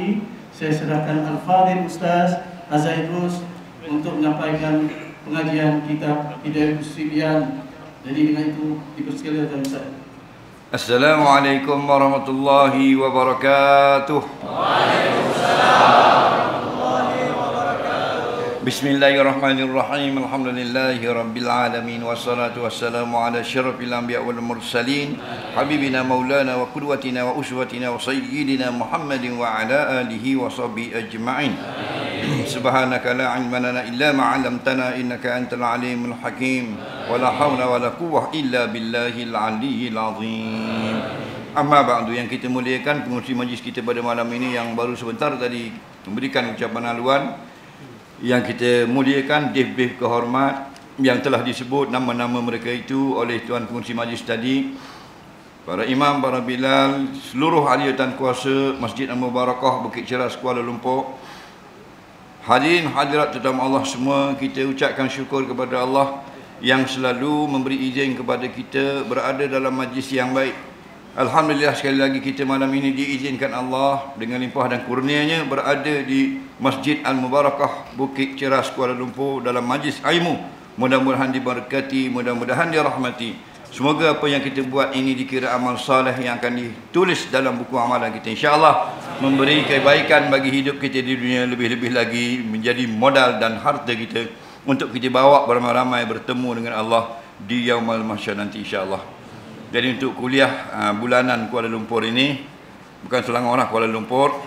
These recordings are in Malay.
lagi, saya serahkan Al-Fadhil Ustaz Azaidrus untuk menyampaikan pengajian kitab Hidayah Sibyan. Jadi dengan itu dipersilakan Ustaz. Assalamualaikum warahmatullahi wabarakatuh. Waalaikumsalam. Bismillahirrahmanirrahim. Alhamdulillahi rabbil alamin. Wassalatu wassalamu ala syarafil anbiya wal mursalin, habibina maulana wa qudwatina wa uswatina wa sayyidina Muhammadin wa ala alihi wa sahbihi ajma'in. Subhanaka la ilma lana illa ma 'allamtana innaka antal alimul hakim. Wa la haula wa la quwwata illa billahil aliyyil azim. Amma ba'du, yang kita muliakan pengurusi majlis kita pada malam ini yang baru sebentar tadi memberikan ucapan haluan, yang kita muliakan dif-dif kehormat yang telah disebut nama-nama mereka itu oleh Tuan Pengurusi Majlis tadi, para imam, para bilal, seluruh ahli dan kuasa Masjid Al-Mubarakah Bukit Ceras Kuala Lumpur, hadirin hadirat tetamu Allah semua, kita ucapkan syukur kepada Allah yang selalu memberi izin kepada kita berada dalam majlis yang baik. Alhamdulillah, sekali lagi kita malam ini diizinkan Allah dengan limpah dan kurnianya berada di Masjid Al-Mubarakah Bukit Ceras Kuala Lumpur dalam majlis ilmu. Mudah-mudahan diberkati, mudah-mudahan dirahmati. Semoga apa yang kita buat ini dikira amal saleh yang akan ditulis dalam buku amalan kita, insya-Allah memberi kebaikan bagi hidup kita di dunia, lebih-lebih lagi menjadi modal dan harta kita untuk kita bawa beramai-ramai bertemu dengan Allah di yaumul mahsyar nanti, insya-Allah. Jadi untuk kuliah bulanan Kuala Lumpur ini, bukan Selangor lah, Kuala Lumpur.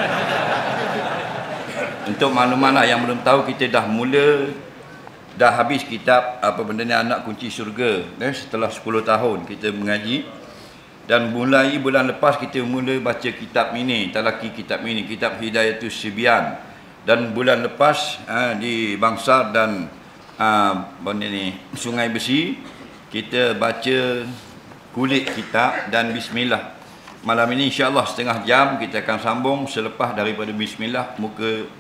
Untuk makluman yang belum tahu, kita dah habis kitab apa benda ni, Anak Kunci Syurga. Setelah 10 tahun kita mengaji, dan mulai bulan lepas kita mula baca kitab ini, talaki kitab ini, kitab Hidayatus Sibyan. Dan bulan lepas di Bangsar dan benda ni Sungai Besi, kita baca kulit kitab dan bismillah. Malam ini insya-Allah setengah jam kita akan sambung selepas daripada bismillah muka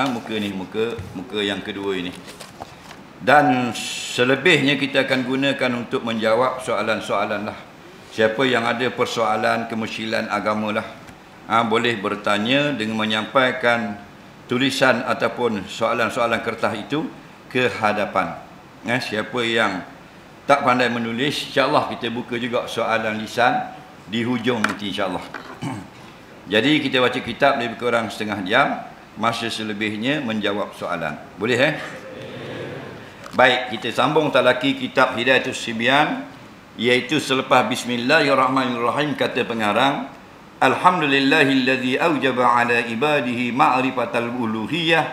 yang kedua ini. Dan selebihnya kita akan gunakan untuk menjawab soalan-soalan lah. Siapa yang ada persoalan kemusykilan agama lah, boleh bertanya dengan menyampaikan tulisan ataupun soalan-soalan kertas itu ke hadapan. Siapa yang tak pandai menulis, insya-Allah kita buka juga soalan lisan di hujung nanti, insya-Allah. Jadi kita baca kitab lebih kurang setengah jam, masa selebihnya menjawab soalan. Boleh Baik, kita sambung talaki kitab Hidayatus Sibyan, iaitu selepas bismillahirrahmanirrahim kata pengarang, alhamdulillahillazi aujaba ala ibadihi ma'rifatal uluhiyah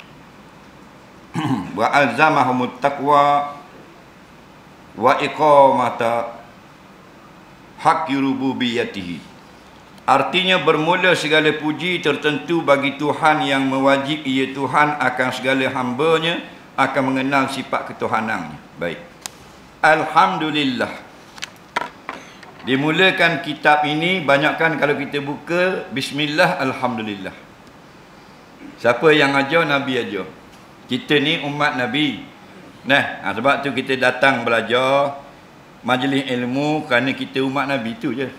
wa alzamahumut taqwa wa iqamata haqqi rububiyyatihi. Artinya bermula segala puji tertentu bagi Tuhan yang mewajib ia Tuhan akan segala hamba-Nya akan mengenal sifat ketuhanannya. Baik. Alhamdulillah. Dimulakan kitab ini, banyakkan kalau kita buka bismillah, alhamdulillah. Siapa yang ajar? Nabi ajar. Kita ni umat Nabi. Sebab tu kita datang belajar majlis ilmu kerana kita umat Nabi tu je.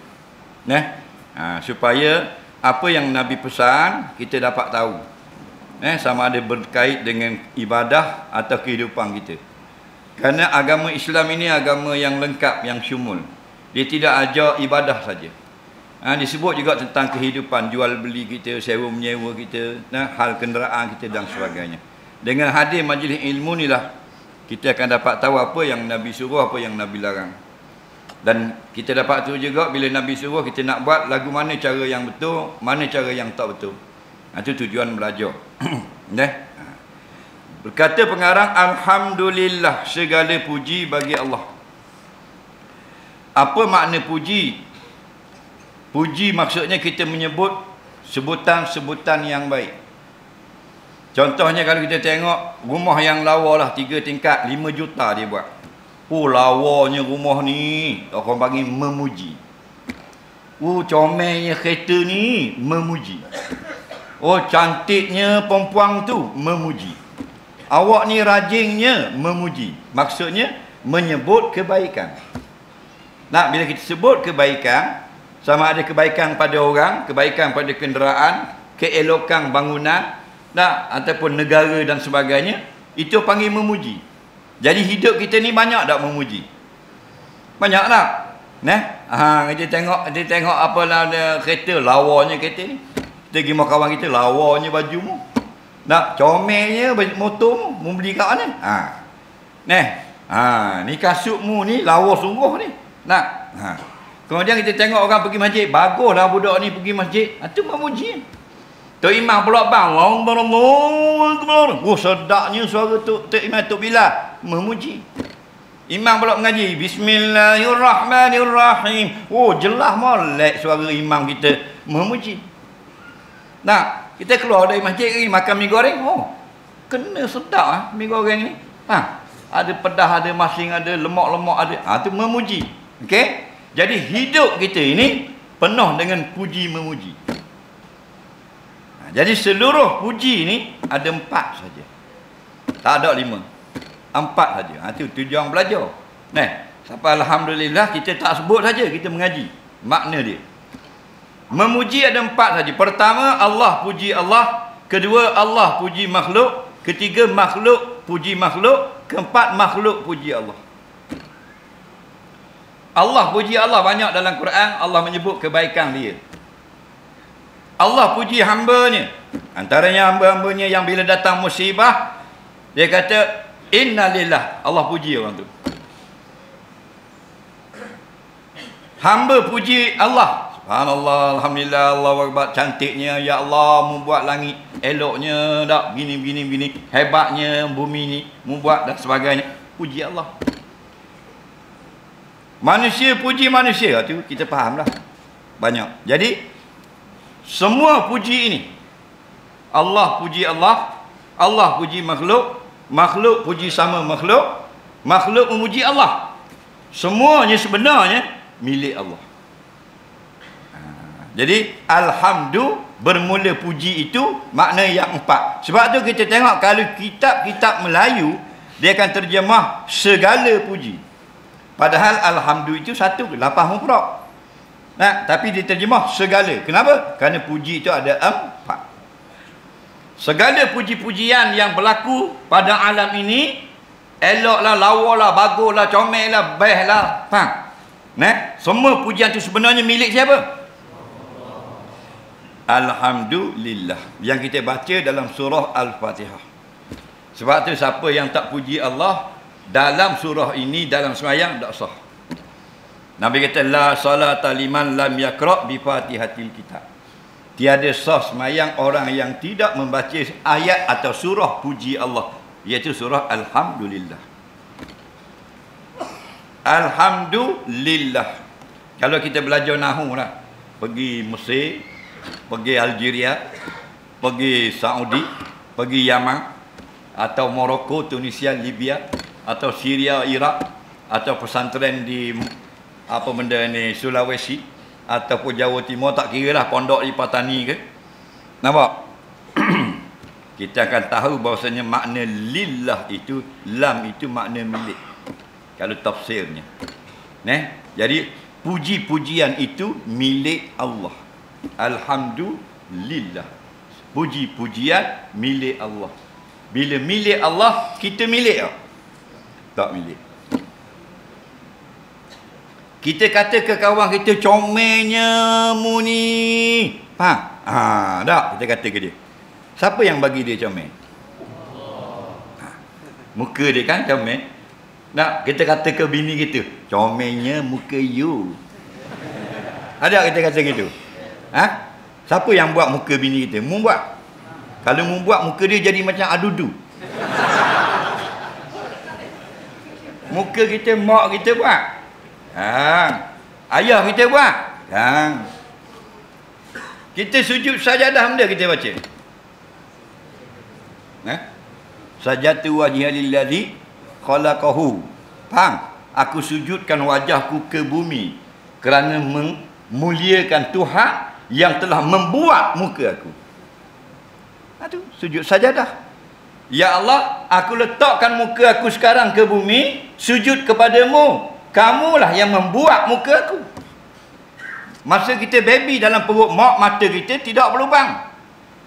Supaya apa yang Nabi pesan kita dapat tahu. Sama ada berkait dengan ibadah atau kehidupan kita. Kerana agama Islam ini agama yang lengkap, yang syumul. Dia tidak ajar ibadah saja. Disebut juga tentang kehidupan, jual beli kita, sewa menyewa kita, hal kenderaan kita dan sebagainya. Dengan hadir majlis ilmu ni lah kita akan dapat tahu apa yang Nabi suruh, apa yang Nabi larang. Dan kita dapat tahu juga bila Nabi suruh kita nak buat lagu mana cara yang betul, mana cara yang tak betul. Itu tujuan belajar. Berkata pengarang, alhamdulillah, segala puji bagi Allah. Apa makna puji? Puji maksudnya kita menyebut sebutan-sebutan yang baik. Contohnya kalau kita tengok rumah yang lawa lah, 3 tingkat, 5 juta dia buat. Lawanya rumah ni, orang panggil memuji. Comelnya kereta ni, memuji. Cantiknya perempuan tu, memuji. Awak ni rajinnya, memuji. Maksudnya menyebut kebaikan. Bila kita sebut kebaikan, sama ada kebaikan pada orang, kebaikan pada kenderaan, keelokan bangunan, ataupun negara dan sebagainya, itu panggil memuji. Jadi hidup kita ni banyak tak memuji? Banyak tak? Kita tengok apalah kereta, lawanya kereta ni. Kita pergi rumah kawan kita, lawanya baju mu. Comelnya motor mu beli kat mana? Ni kasutmu ni lawa sungguh ni. Kemudian kita tengok orang pergi masjid, baguslah budak ni pergi masjid. Itu memuji. Tok Imam pula bang, sedapnya suara Tok Imam Tok Bilal, memuji. Imam pula mengaji, Bismillahirrahmanirrahim. Jelas molek suara imam kita, memuji. Kita keluar dari masjid pergi makan mi goreng, kena sedap mi goreng ni. Ada pedas, ada masing, ada lemak-lemak, ada. Itu memuji. Okey? Jadi hidup kita ini penuh dengan puji memuji. Jadi seluruh puji ni ada 4 saja. Tak ada 5. 4 saja. Itu tujuan belajar. Sampai alhamdulillah kita tak sebut saja, kita mengaji makna dia. Memuji ada 4 saja. Pertama, Allah puji Allah. Kedua, Allah puji makhluk. Ketiga, makhluk puji makhluk. Keempat, makhluk puji Allah. Allah puji Allah banyak dalam Quran. Allah menyebut kebaikan dia. Allah puji hamba-Nya. Antaranya hamba-hambanya yang bila datang musibah, dia kata innalillah. Allah puji orang tu. Hamba puji Allah. Subhanallah, alhamdulillah, Allahu akbar, cantiknya ya Allah membuat langit, eloknya dak begini. Hebatnya bumi ni membuat dan sebagainya. Puji Allah. Manusia puji manusia, tu kita fahamlah. Banyak. Jadi semua puji ini, Allah puji Allah, Allah puji makhluk, makhluk puji sama makhluk, makhluk memuji Allah. Semuanya sebenarnya milik Allah. Jadi alhamdulillah, bermula puji itu makna yang 4. Sebab tu kita tengok kalau kitab-kitab Melayu, dia akan terjemah segala puji. Padahal alhamdulillah itu satu, lafaz mufrad. Tapi diterjemah segala. Kenapa? Kerana puji itu ada 4. Segala puji-pujian yang berlaku pada alam ini, eloklah, lawalah, baguslah, comellah, bestlah. Semua pujian itu sebenarnya milik siapa? Alhamdulillah. Yang kita baca dalam surah Al-Fatihah. Sebab tu siapa yang tak puji Allah dalam surah ini, dalam sembahyang, tak sah. Nabi kata la salata liman lam yaqra bi Fatihatil kitab. Tiada sah sembahyang orang yang tidak membaca ayat atau surah puji Allah, iaitu surah Alhamdulillah. Alhamdulillah. Kalau kita belajar nahwu lah, pergi Mesir, pergi Algeria, pergi Saudi, pergi Yaman, atau Morocco, Tunisia, Libya, atau Syria, Iraq, atau pesantren di apa benda ni, Sulawesi, ataupun Jawa Timur, tak kira lah pondok di Patani ke. Nampak? Kita akan tahu bahawasanya makna lillah itu, lam itu makna milik. Kalau tafsirnya. Jadi puji-pujian itu milik Allah. Alhamdulillah. Puji-pujian milik Allah. Bila milik Allah, kita milik tak? Tak milik. Kita kata ke kawan kita, comelnya mu ni. Faham? Tak? Kita kata ke dia. Siapa yang bagi dia comel? Muka dia kan comel. Nak kita kata ke bini kita, comelnya muka you. Ada kita kata gitu? Siapa yang buat muka bini kita? Mu buat. Kalau mu buat, muka dia jadi macam adudu. Muka kita, mak kita buat. Ayah kita buat. Kita sujud sajadah benda kita baca. Sajatu wajhiya lillazi khalaqahu. Faham? Aku sujudkan wajahku ke bumi kerana memuliakan Tuhan yang telah membuat muka aku. Itu sujud sajadah. Ya Allah, aku letakkan muka aku sekarang ke bumi, sujud kepadamu. Kamulah yang membuat muka aku. Masa kita baby dalam perut mak, mata kita tidak berlubang.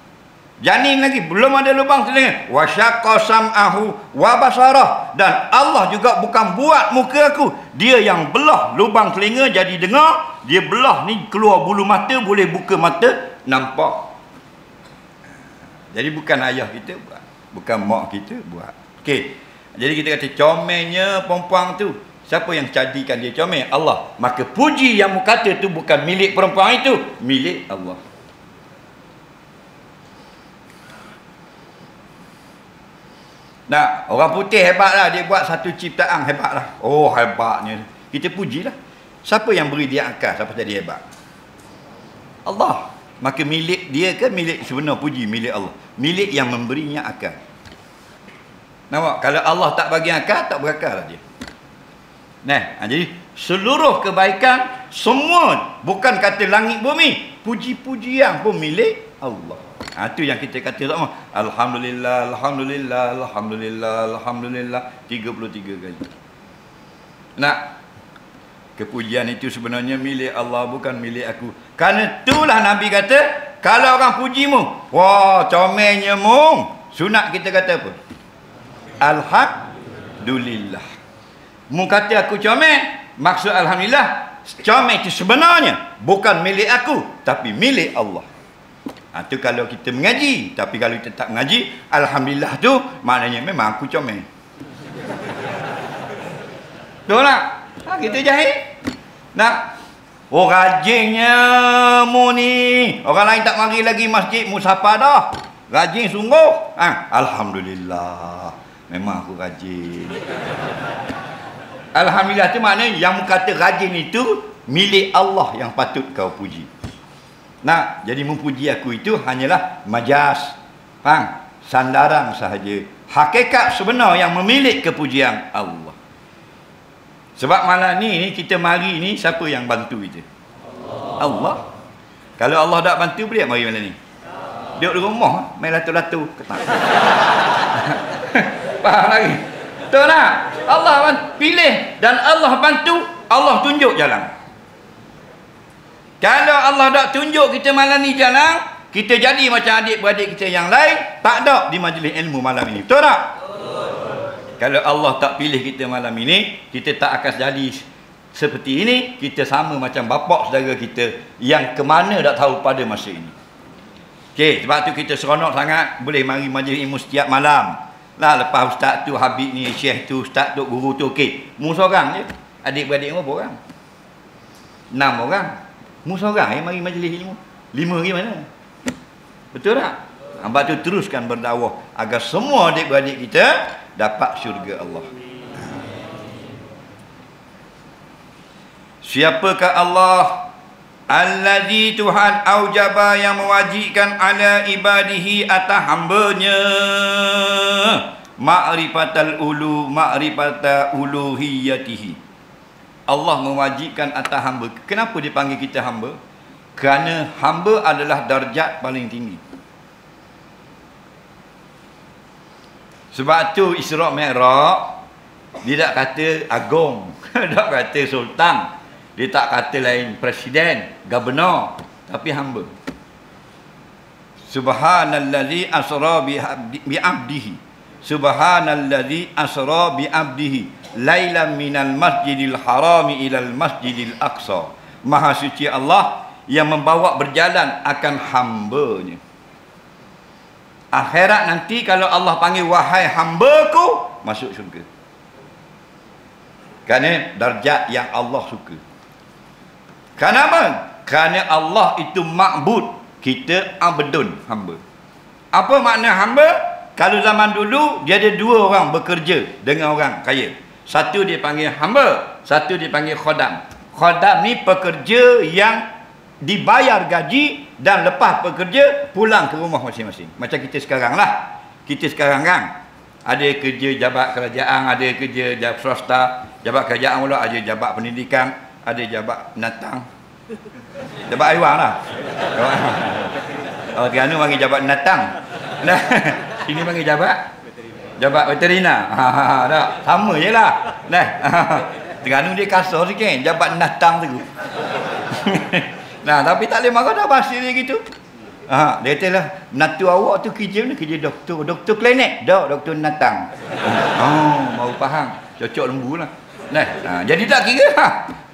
Janin lagi, belum ada lubang telinga. Wa syaqqa sam'ahu wa basarah. Dan Allah juga bukan buat muka aku. Dia yang belah lubang telinga jadi dengar. Dia belah ni keluar bulu mata, boleh buka mata, nampak. Jadi bukan ayah kita buat, bukan mak kita buat. Okey. Jadi kita kata comelnya perempuan tu. Siapa yang jadikan dia comel? Allah. Maka puji yang mu kata tu bukan milik perempuan itu, milik Allah. Nah, orang putih hebatlah, dia buat satu ciptaan hebatlah. Oh, hebatnya. Kita pujilah. Siapa yang beri dia akal sampai jadi hebat? Allah. Maka milik dia ke milik sebenar puji milik Allah? Milik yang memberinya akal. Nampak? Kalau Allah tak bagi akal, tak berakal lah dia. Nah, jadi seluruh kebaikan semua bukan kata langit bumi, puji-pujian pun milik Allah. Itu yang kita kata sama. Alhamdulillah, alhamdulillah, alhamdulillah, alhamdulillah 33 kali. Nah, kepujian itu sebenarnya milik Allah, bukan milik aku. Karena itulah Nabi kata, kalau orang pujimu, wah, comelnya mung. Sunat kita kata apa? Alhamdulillah. Mu kata aku comel, maksud alhamdulillah, comel itu sebenarnya bukan milik aku, tapi milik Allah. Itu kalau kita mengaji. Tapi kalau kita tak mengaji, alhamdulillah tu maknanya memang aku comel. Betul tak? Kita jahil. Nah, oh rajinnya mu ni. Orang lain tak mari lagi masjid, mu sapa dah. Rajin sungguh. Alhamdulillah. Memang aku rajin. Alhamdulillah tu maknanya yang kata rajin itu milik Allah yang patut kau puji. Nah, jadi memuji aku itu hanyalah majas, sandaran sahaja. Hakikat sebenar yang memiliki kepujian Allah. Sebab malam ni kita mari ni, siapa yang bantu kita? Allah. Kalau Allah tak bantu, boleh mari malam ni? Duduk di rumah, main latu-latu. Faham lagi? Betul tak? Allah pilih dan Allah bantu, Allah tunjuk jalan. Kalau Allah tak tunjuk kita malam ni jalan, kita jadi macam adik-beradik kita yang lain, tak ada di majlis ilmu malam ini. Betul tak? Betul. Kalau Allah tak pilih kita malam ini, kita tak akan jadi seperti ini. Kita sama macam bapak saudara kita yang ke mana tak tahu pada masa ini. Okey, sebab tu kita seronok sangat boleh mari majlis ilmu setiap malam. Lah lepas ustaz tu, habib ni, syekh tu, ustaz tu, guru tu, okey. Mu seorang je. Adik-beradik berapa orang? 6 orang. Mu seorang yang mari majlis ilmu. 5 lagi mana? Betul tak? Sebab tu teruskan berdakwah agar semua adik-beradik kita dapat syurga Allah. Siapakah Allah? Allazi Tuhan aujaba yang mewajibkan ala ibadihi atas hambanya ma'rifatal ulu ma'rifata uluhiyatihi. Allah mewajibkan atas hamba. Kenapa dipanggil kita hamba? Kerana hamba adalah darjat paling tinggi. Sebab tu Isra' Mi'raj dia tak kata agung, tak kata sultan, dia tak kata lain presiden, gubernur, tapi hamba. Subhanallazi asra bi 'abdihi. Subhanallazi asra bi 'abdihi lailan minal masjidil harami ilal masjidil aqsa. Maha suci Allah yang membawa berjalan akan hambanya. Akhirat nanti kalau Allah panggil wahai hambaku, masuk syurga. Kerana darjat yang Allah suka. Kenapa? Kerana Allah itu ma'bud, kita abdun, hamba. Apa makna hamba? Kalau zaman dulu dia ada 2 orang bekerja dengan orang kaya. Satu dia panggil hamba, satu dia panggil khodam. Khodam ni pekerja yang dibayar gaji dan lepas bekerja pulang ke rumah masing-masing. Macam kita sekarang lah. Kita sekarang kan ada kerja jabat kerajaan, ada kerja jabat swasta. Jabat kerajaan pula ada jabat pendidikan, ada jabat binatang. Jabat haiwan lah. Oh, Terengganu panggil jabat binatang. Nah, ini panggil jabat veterina. Tak, sama je lah. Nah, Terengganu dia kasar sikit, jabat binatang tu. Nah, tapi tak boleh marah dah bahasa dia gitu. Dia kata lah, natu awak tu kerja ni kerja doktor. Doktor klinik. Doktor natang. Baru faham. Cocok lembu lah. Jadi tak kira lah.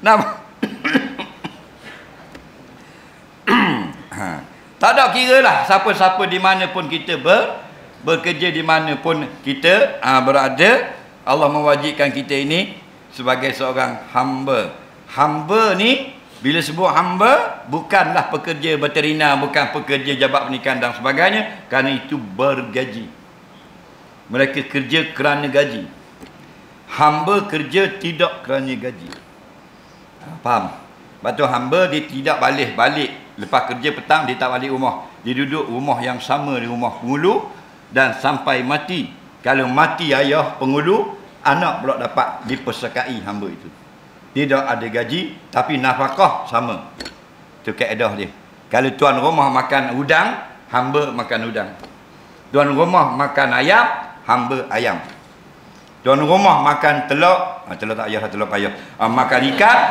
Tak ada kira lah siapa-siapa di mana pun kita bekerja, di mana pun kita berada. Allah mewajibkan kita ini sebagai seorang hamba. Hamba ni, bila sebut hamba, bukanlah pekerja veterina, bukan pekerja jabat pernikahan dan sebagainya, kerana itu bergaji. Mereka kerja kerana gaji. Hamba kerja tidak kerana gaji. Faham? Sebab tu hamba dia tidak balik lepas kerja petang dia tak balik rumah. Dia duduk rumah yang sama di rumah pengulu dan sampai mati. Kalau mati ayah pengulu, anak pula dapat dipersakai hamba itu. Tidak ada gaji tapi nafkah sama. Itu kaedah dia. Kalau tuan rumah makan udang, hamba makan udang. Tuan rumah makan ayam, hamba ayam. Tuan rumah makan telur, telur tak payah, telur payah. Makan ikan,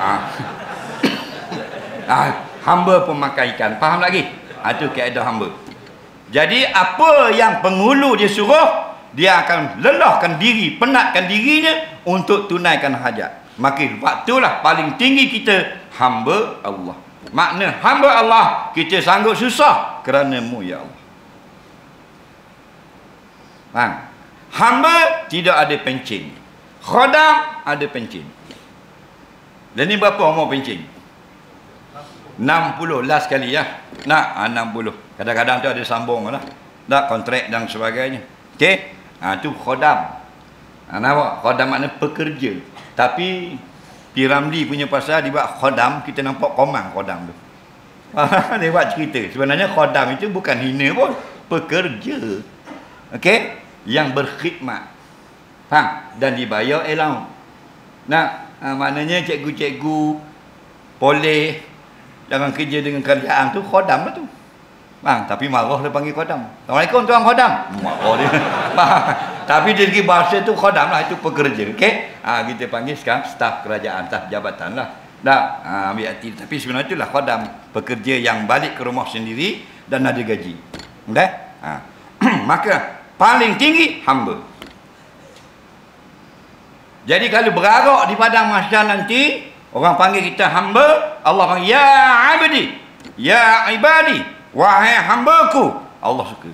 hamba pun makan ikan. Faham lagi? Itu kaedah hamba. Jadi apa yang penghulu dia suruh, dia akan lelahkan diri, penatkan dirinya untuk tunaikan hajat. Maka waktulah paling tinggi kita hamba Allah. Makna hamba Allah, kita sanggup susah kerana-Mu ya Allah. Faham? Hamba tidak ada pencing. Khadam ada pencing. Dan ni berapa umur pencing? 60 last kali ya. Nak 60. Kadang-kadang tu ada sambung lah. Tak kontrak dan sebagainya. Okey? Tu khadam. Nampak? Khadam makna pekerja. Tapi Piramli punya pasal dia buat khadam, kita nampak komang khadam tu. Dia buat cerita. Sebenarnya khadam itu bukan hina pun, pekerja. Okey? Yang berkhidmat. Faham? Dan dibayar allowance. Maknanya cikgu-cikgu boleh jangan kerja dengan kerjaan tu khadam lah tu. Bang, tapi marah dia panggil khadam. Assalamualaikum tuan khadam. Marah dia. Tapi dari segi bahasa tu khadam lah, itu pekerja. Okey? Kita panggil sekarang staf kerajaan, staf jabatan lah. Ambil hati. Tapi sebenarnya itulah khadam, pekerja yang balik ke rumah sendiri dan ada gaji. Okey? Maka paling tinggi hamba. Jadi kalau berarak di padang mahsyar nanti, orang panggil kita hamba, Allah panggil ya abdi, ya ibadi, wahai hambaku. Allah suka.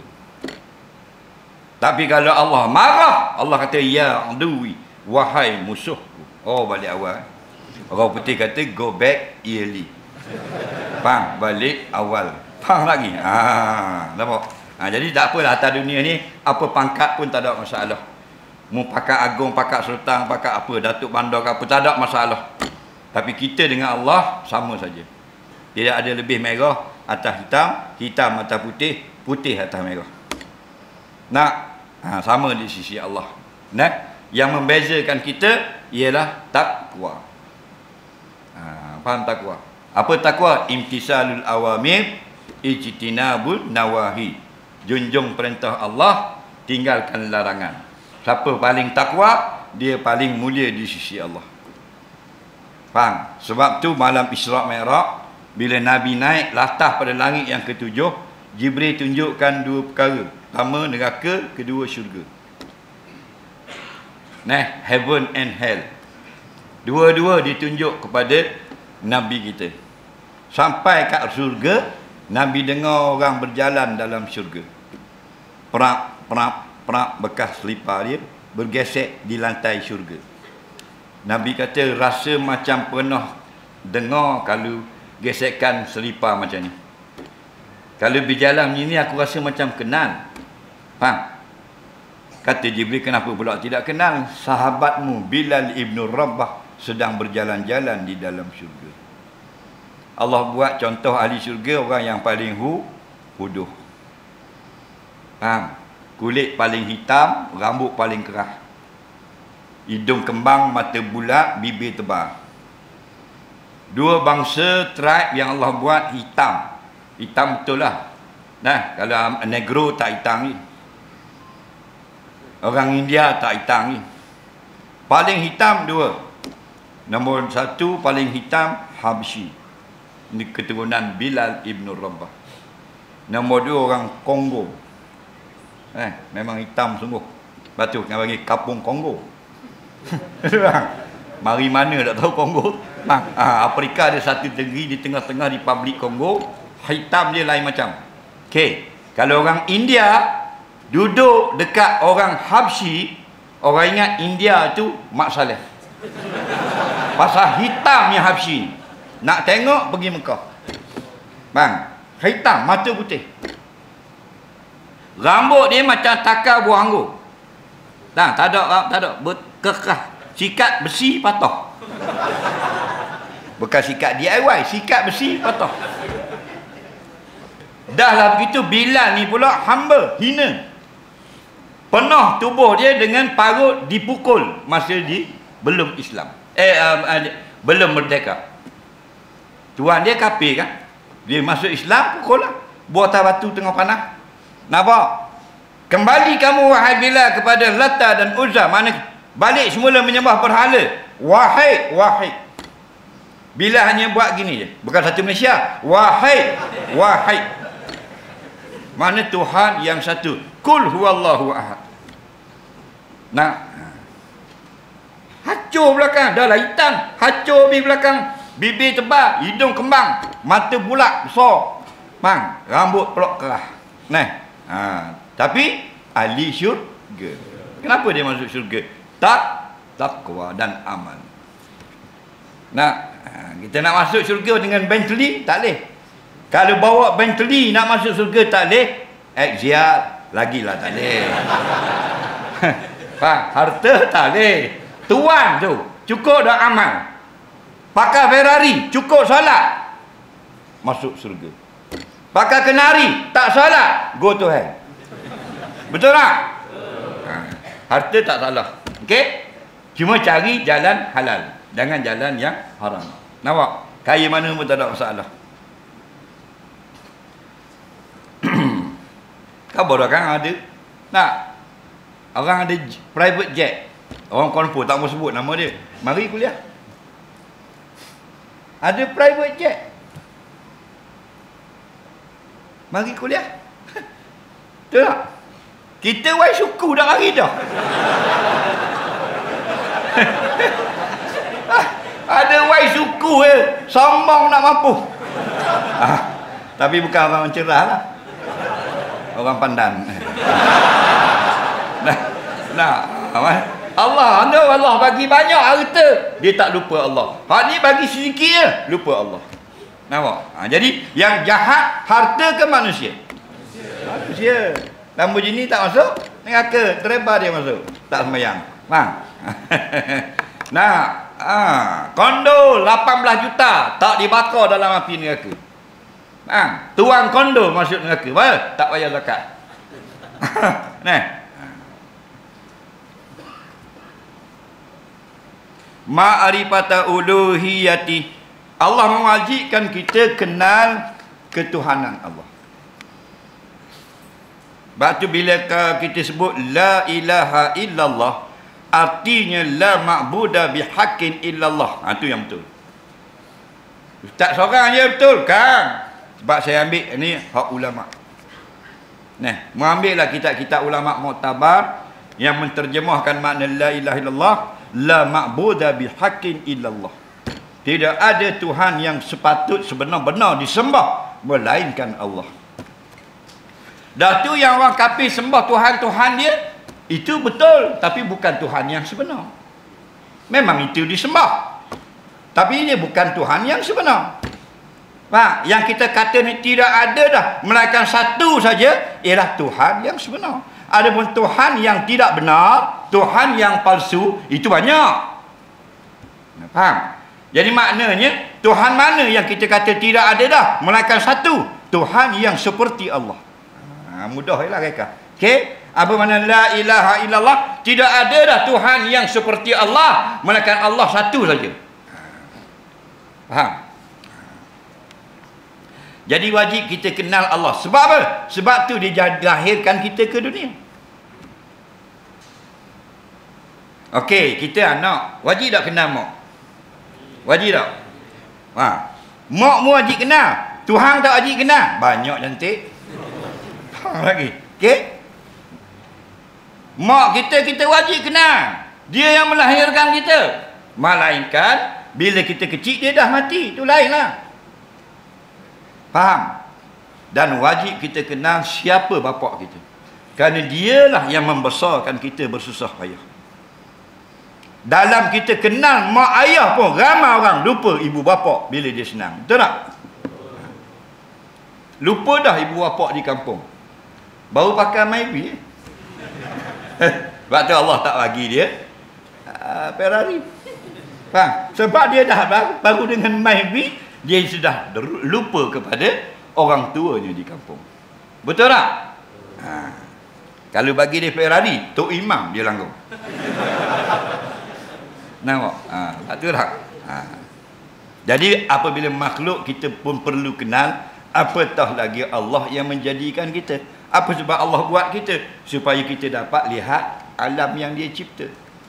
Tapi kalau Allah marah, Allah kata ya aduwi, wahai musuhku. Balik awal. Orang putih kata go back early. Faham? Balik awal. Faham lagi? Nampak? Jadi tak apalah atas dunia ni, apa pangkat pun tak ada masalah. Mu pakar agung, pakar sultan, pakar apa, datuk bandar ke apa, tak ada masalah. Tapi kita dengan Allah sama saja. Tidak ada lebih merah atas hitam, hitam atas putih, putih atas merah. Sama di sisi Allah. Yang membezakan kita ialah takwa. Faham takwa? Apa takwa? Imtisalul awamir, ijtinabul nawahi. Junjung perintah Allah, tinggalkan larangan. Siapa paling takwa, dia paling mulia di sisi Allah. Faham? Sebab tu malam Isra' Mi'raj, bila Nabi naik latah pada langit yang ketujuh, Jibril tunjukkan dua perkara. Pertama neraka, kedua syurga. Heaven and hell. Dua-dua ditunjuk kepada Nabi kita. Sampai kat syurga, Nabi dengar orang berjalan dalam syurga. Perak bekas selipar dia bergesek di lantai syurga. Nabi kata rasa macam pernah dengar kalau gesekan selipar macam ni. Kalau berjalan macam ni aku rasa macam kenal. Faham? Kata Jibril, kenapa pula tidak kenal? Sahabatmu Bilal ibn Rabah sedang berjalan-jalan di dalam syurga. Allah buat contoh ahli syurga orang yang paling huduh. Faham? Kulit paling hitam, rambut paling kerah. Hidung kembang, mata bulat, bibir tebal. Dua bangsa tribe yang Allah buat hitam. Hitam betul lah. Kalau negro tak hitam ni. Orang India tak hitam ni. Paling hitam dua. Nombor satu paling hitam Habsyi. Ini keturunan Bilal ibn Rabah. Nombor 2 orang Kongo. Memang hitam sungguh. Lepas tu nak bagi Kampung Kongo. Mari mana tak tahu Kongo. Afrika ada satu negeri di tengah-tengah Republik Kongo. Hitam dia lain macam. Okey, kalau orang India duduk dekat orang Habsyi, orang ingat India tu Mak Saleh. Pasal hitamnya Habsyi. Nak tengok pergi Mekah. Hitam, mata putih. Rambut dia macam takar buah anggur. Tak ada berkekah. Sikat besi patah. Bukan sikat DIY, sikat besi patah. Dah lah begitu, Bilal ni pula hamba, hina. Penuh tubuh dia dengan parut dipukul masa belum Islam. Belum merdeka. Tuan dia kafir kan? Dia masuk Islam, pukul lah. Buat atas batu tengah panah. Nampak? Kembali kamu wahai Bilal kepada Lata dan Uzza. Mana balik semula menyembah berhala. Wahai. Bilal hanya buat gini je. Bukan satu Malaysia. Wahai. Mana Tuhan yang satu. Kul huwallahu ahad. Hancur belakang. Dah lah hitam. Hancur di belakang. Bibir tebal. Hidung kembang. Mata bulat besar. Rambut pelok kerah. Tapi ahli syurga. Kenapa dia masuk syurga? Takwa dan amal. Kita nak masuk syurga dengan Bentley tak boleh. Kalau bawa Bentley nak masuk syurga tak boleh. Ziat lagilah tak boleh. Harta tak boleh. Tuan tu cukup dah amal. Pakai Ferrari cukup solat masuk syurga. Pakai kenari tak solat go to hell. Betul tak? Harta tak salah. Okey? Cuma cari jalan halal, jangan jalan yang haram. Nampak? Kaya mana pun tak ada masalah. Khabar kan ada. Orang ada private jet. Orang Kuala Lumpur tak mau sebut nama dia. Mari kuliah. Ada private jet. Mari kuliah. Betul tak? Kita wai suku dah hari dah. Ada wai suku sombong nak mampu. Tapi bukan orang cerah lah. Orang pandan. Allah bagi banyak harta, dia tak lupa Allah. Hak ni bagi sedikit je, lupa Allah. Nampak? Jadi yang jahat harta ke manusia? Manusia. Lamborghini tak masuk, neraka, terlebar dia masuk. Tak sembahyang. Kondo 18 juta tak dibakar dalam api neraka. Tuan kondo masuk neraka. Tak payah zakat. Ma'rifata uluhiyati. Allah mewajibkan kita kenal ketuhanan Allah. Sebab tu bila kita sebut la ilaha illallah, artinya la ma'buda bihaqqin illallah. Itu yang betul. Ustaz seorang je betul kan? Sebab saya ambil ni hak ulama. Mengambillah kitab-kitab ulama muktabar yang menterjemahkan makna la ilaha illallah, la ma'buda bihaqqin illallah. Tidak ada Tuhan yang sepatut sebenar-benar disembah melainkan Allah. Dah tu yang orang kafir sembah Tuhan-Tuhan dia, itu betul, tapi bukan Tuhan yang sebenar. Memang itu disembah, tapi ini bukan Tuhan yang sebenar. Yang kita kata ni tidak ada dah, melainkan satu saja, ialah Tuhan yang sebenar. Adapun Tuhan yang tidak benar, Tuhan yang palsu, itu banyak. Faham? Jadi maknanya Tuhan mana yang kita kata tidak ada dah, melainkan satu, Tuhan yang seperti Allah. Mudahlah mereka. Okey, apa makna la ilaha illallah? Tidak ada dah Tuhan yang seperti Allah, melainkan Allah satu saja. Faham? Jadi wajib kita kenal Allah. Sebab apa? Sebab tu dia lahirkan kita ke dunia. Okey, kita anak, wajib tak kenal mak? Wajib tak? Mak mu wajib kenal. Tuhan tak wajib kenal. Banyak cantik. lagi. Okey? Mak kita wajib kenal. Dia yang melahirkan kita. Melainkan bila kita kecil dia dah mati, itu lainlah. Faham? Dan wajib kita kenal siapa bapa kita. Kerana dialah yang membesarkan kita bersusah payah. Dalam kita kenal mak ayah pun ramai orang lupa ibu bapa bila dia senang. Betul tak? Lupa dah ibu bapa di kampung. Baru pakai Myvi. Sebab tu Allah tak bagi dia Ferrari. Faham? Sebab dia dah baru dengan Myvi, dia sudah lupa kepada orang tuanya di kampung. Betul tak? Kalau bagi dia Ferrari, Tok Imam dia langgar. Nampak? Betul tak? Jadi apabila makhluk kita pun perlu kenal, apatah lagi Allah yang menjadikan kita. Apa sebab Allah buat kita? Supaya kita dapat lihat alam yang dia cipta.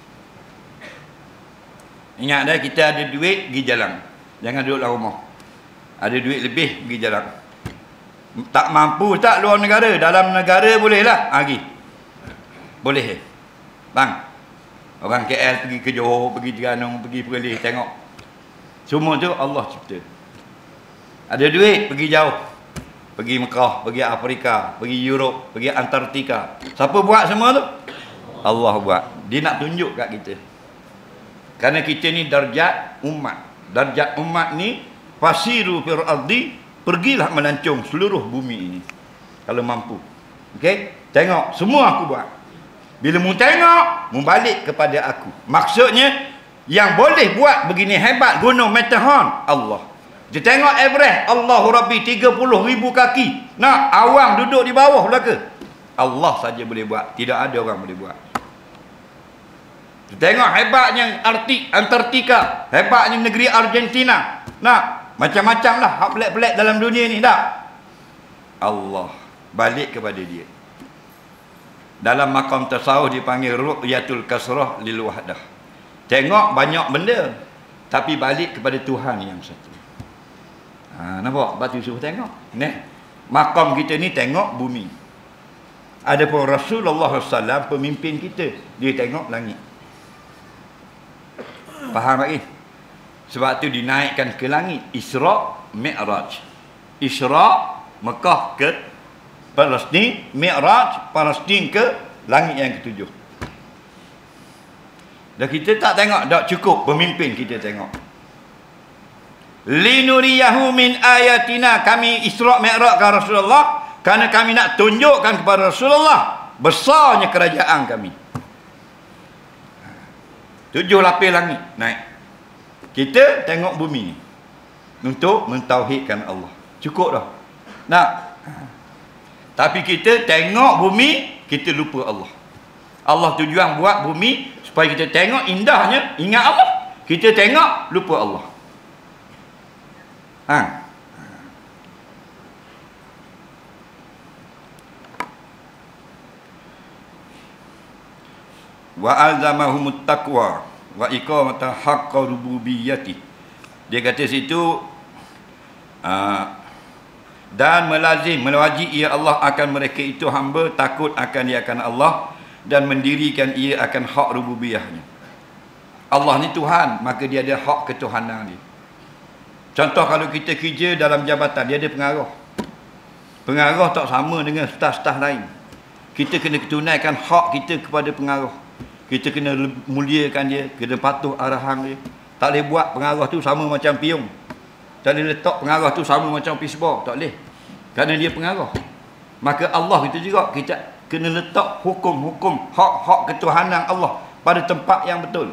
Ingat dah, kita ada duit, pergi jalan. Jangan duduk dalam rumah. Ada duit lebih, pergi jalan. Tak mampu tak luar negara, dalam negara bolehlah pergi. Boleh. Bang. Orang KL pergi ke Johor, pergi Terengganu, pergi Perlis, tengok. Semua tu Allah cipta. Ada duit, pergi jauh. Pergi Mekah, pergi Afrika, pergi Europe, pergi Antartika. Siapa buat semua tu? Allah buat. Dia nak tunjuk kat kita. Kerana kita ni darjat umat. Darjat umat ni fasiru fil ardi, pergilah melancong seluruh bumi ini kalau mampu. Okey, tengok semua aku buat. Bila mu tengok, mu balik kepada aku. Maksudnya yang boleh buat begini hebat gunung Matterhorn Allah. Dia tengok Everest, Allahu Rabbi 30,000 kaki. Nak awang duduk di bawah belaka. Allah saja boleh buat, tidak ada orang boleh buat. Dia tengok hebatnya Antartika, hebatnya negeri Argentina. Nak macam-macam lah hak pelik-pelik dalam dunia ni, tak? Allah balik kepada dia. Dalam makam tasawuf dipanggil ru'yatul kasrah lil wahdah. Tengok banyak benda, tapi balik kepada Tuhan yang satu. Nampak? Batu suruh tengok. Makam kita ni tengok bumi. Adapun Rasulullah SAW pemimpin kita, dia tengok langit. Faham lagi? Sebab tu dinaikkan ke langit. Isra' Mi'raj. Isra' Mekah ke Palestin, Mi'raj Palestin ke langit yang ketujuh. Dan kita tak tengok, tak cukup pemimpin kita tengok. Linuriyahu min ayatina, kami Isra' Mi'rajkan Rasulullah kerana kami nak tunjukkan kepada Rasulullah besarnya kerajaan kami. 7 lapis langit naik. Kita tengok bumi untuk mentauhidkan Allah. Cukup dah. Nak? Tapi kita tengok bumi, kita lupa Allah. Allah tujuan buat bumi supaya kita tengok indahnya, ingat Allah. Kita tengok, lupa Allah. Wa alzamahumut taqwa wa iqamata haqqa rububiyyati. Dia kata situ dan melawajib ia Allah akan mereka itu hamba takut akan dia akan Allah dan mendirikan ia akan hak rububiyahnya. Allah ni Tuhan, maka dia ada hak ketuhanan dia. Contoh kalau kita kerja dalam jabatan, dia ada pengarah. Pengarah tak sama dengan staf-staf lain. Kita kena tunaikan hak kita kepada pengarah. Kita kena muliakan dia, kena patuh arahan dia. Tak boleh buat pengarah tu sama macam piung. Tak boleh letak pengarah tu sama macam pisbor, tak boleh. Kerana dia pengarah. Maka Allah kita juga, kita kena letak hukum-hukum, hak-hak ketuhanan Allah pada tempat yang betul.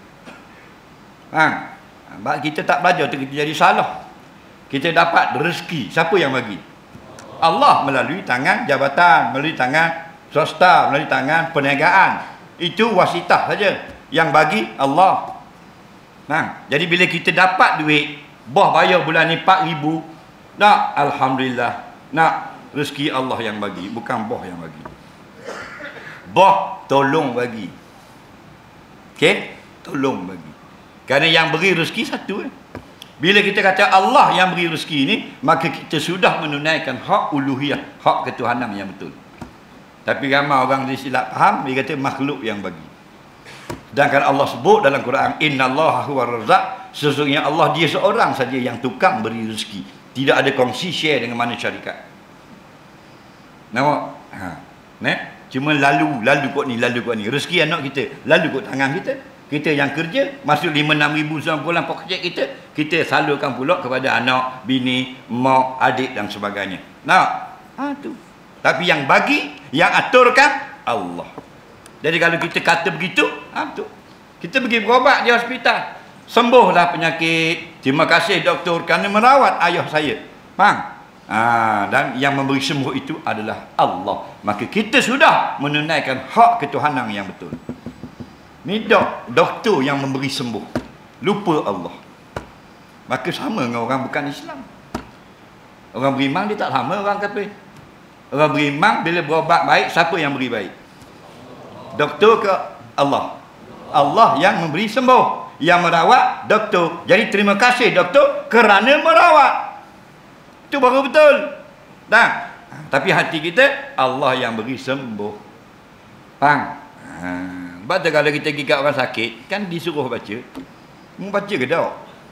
Kita tak belajar tu, kita jadi salah. Kita dapat rezeki, siapa yang bagi? Allah melalui tangan jabatan, melalui tangan swasta, melalui tangan perniagaan. Itu wasitah saja. Yang bagi Allah. Jadi bila kita dapat duit, boh bayar bulan ni 4,000, nak alhamdulillah, nak rezeki Allah yang bagi, bukan boh yang bagi. Boh tolong bagi. Okey, tolong bagi. Kerana yang beri rezeki satu. Bila kita kata Allah yang beri rezeki ni, maka kita sudah menunaikan hak uluhiyah, hak ketuhanan yang betul. Tapi ramai orang silap faham, dia kata makhluk yang bagi. Sedangkan Allah sebut dalam Quran, innallaha huwar razzaq, sesungguhnya Allah dia seorang saja yang tukang beri rezeki. Tidak ada kongsi share dengan mana syarikat. Nampak? Cuma lalu kot ni. Rezeki anak kita, lalu kot tangan kita. Kita yang kerja, masuk 5-6 ribu bulan poket kita salurkan pula kepada anak, bini, mak, adik dan sebagainya. Tu. Tapi yang bagi, yang aturkan Allah. Jadi kalau kita kata begitu, tu. Kita pergi berobat di hospital, sembuhlah penyakit. Terima kasih doktor kerana merawat ayah saya. Faham? Dan yang memberi sembuh itu adalah Allah. Maka kita sudah menunaikan hak ketuhanan yang betul. Ni doktor yang memberi sembuh, lupa Allah. Maka sama dengan orang bukan Islam. Orang beriman dia tak sama orang kafir. Orang beriman bila berobat baik, siapa yang beri baik? Doktor ke Allah? Allah yang memberi sembuh. Yang merawat doktor. Jadi terima kasih doktor kerana merawat. Itu baru betul. Tapi hati kita, Allah yang beri sembuh. Faham? Sebab tu kalau kita pergi kat orang sakit, kan disuruh baca. Baca ke tak?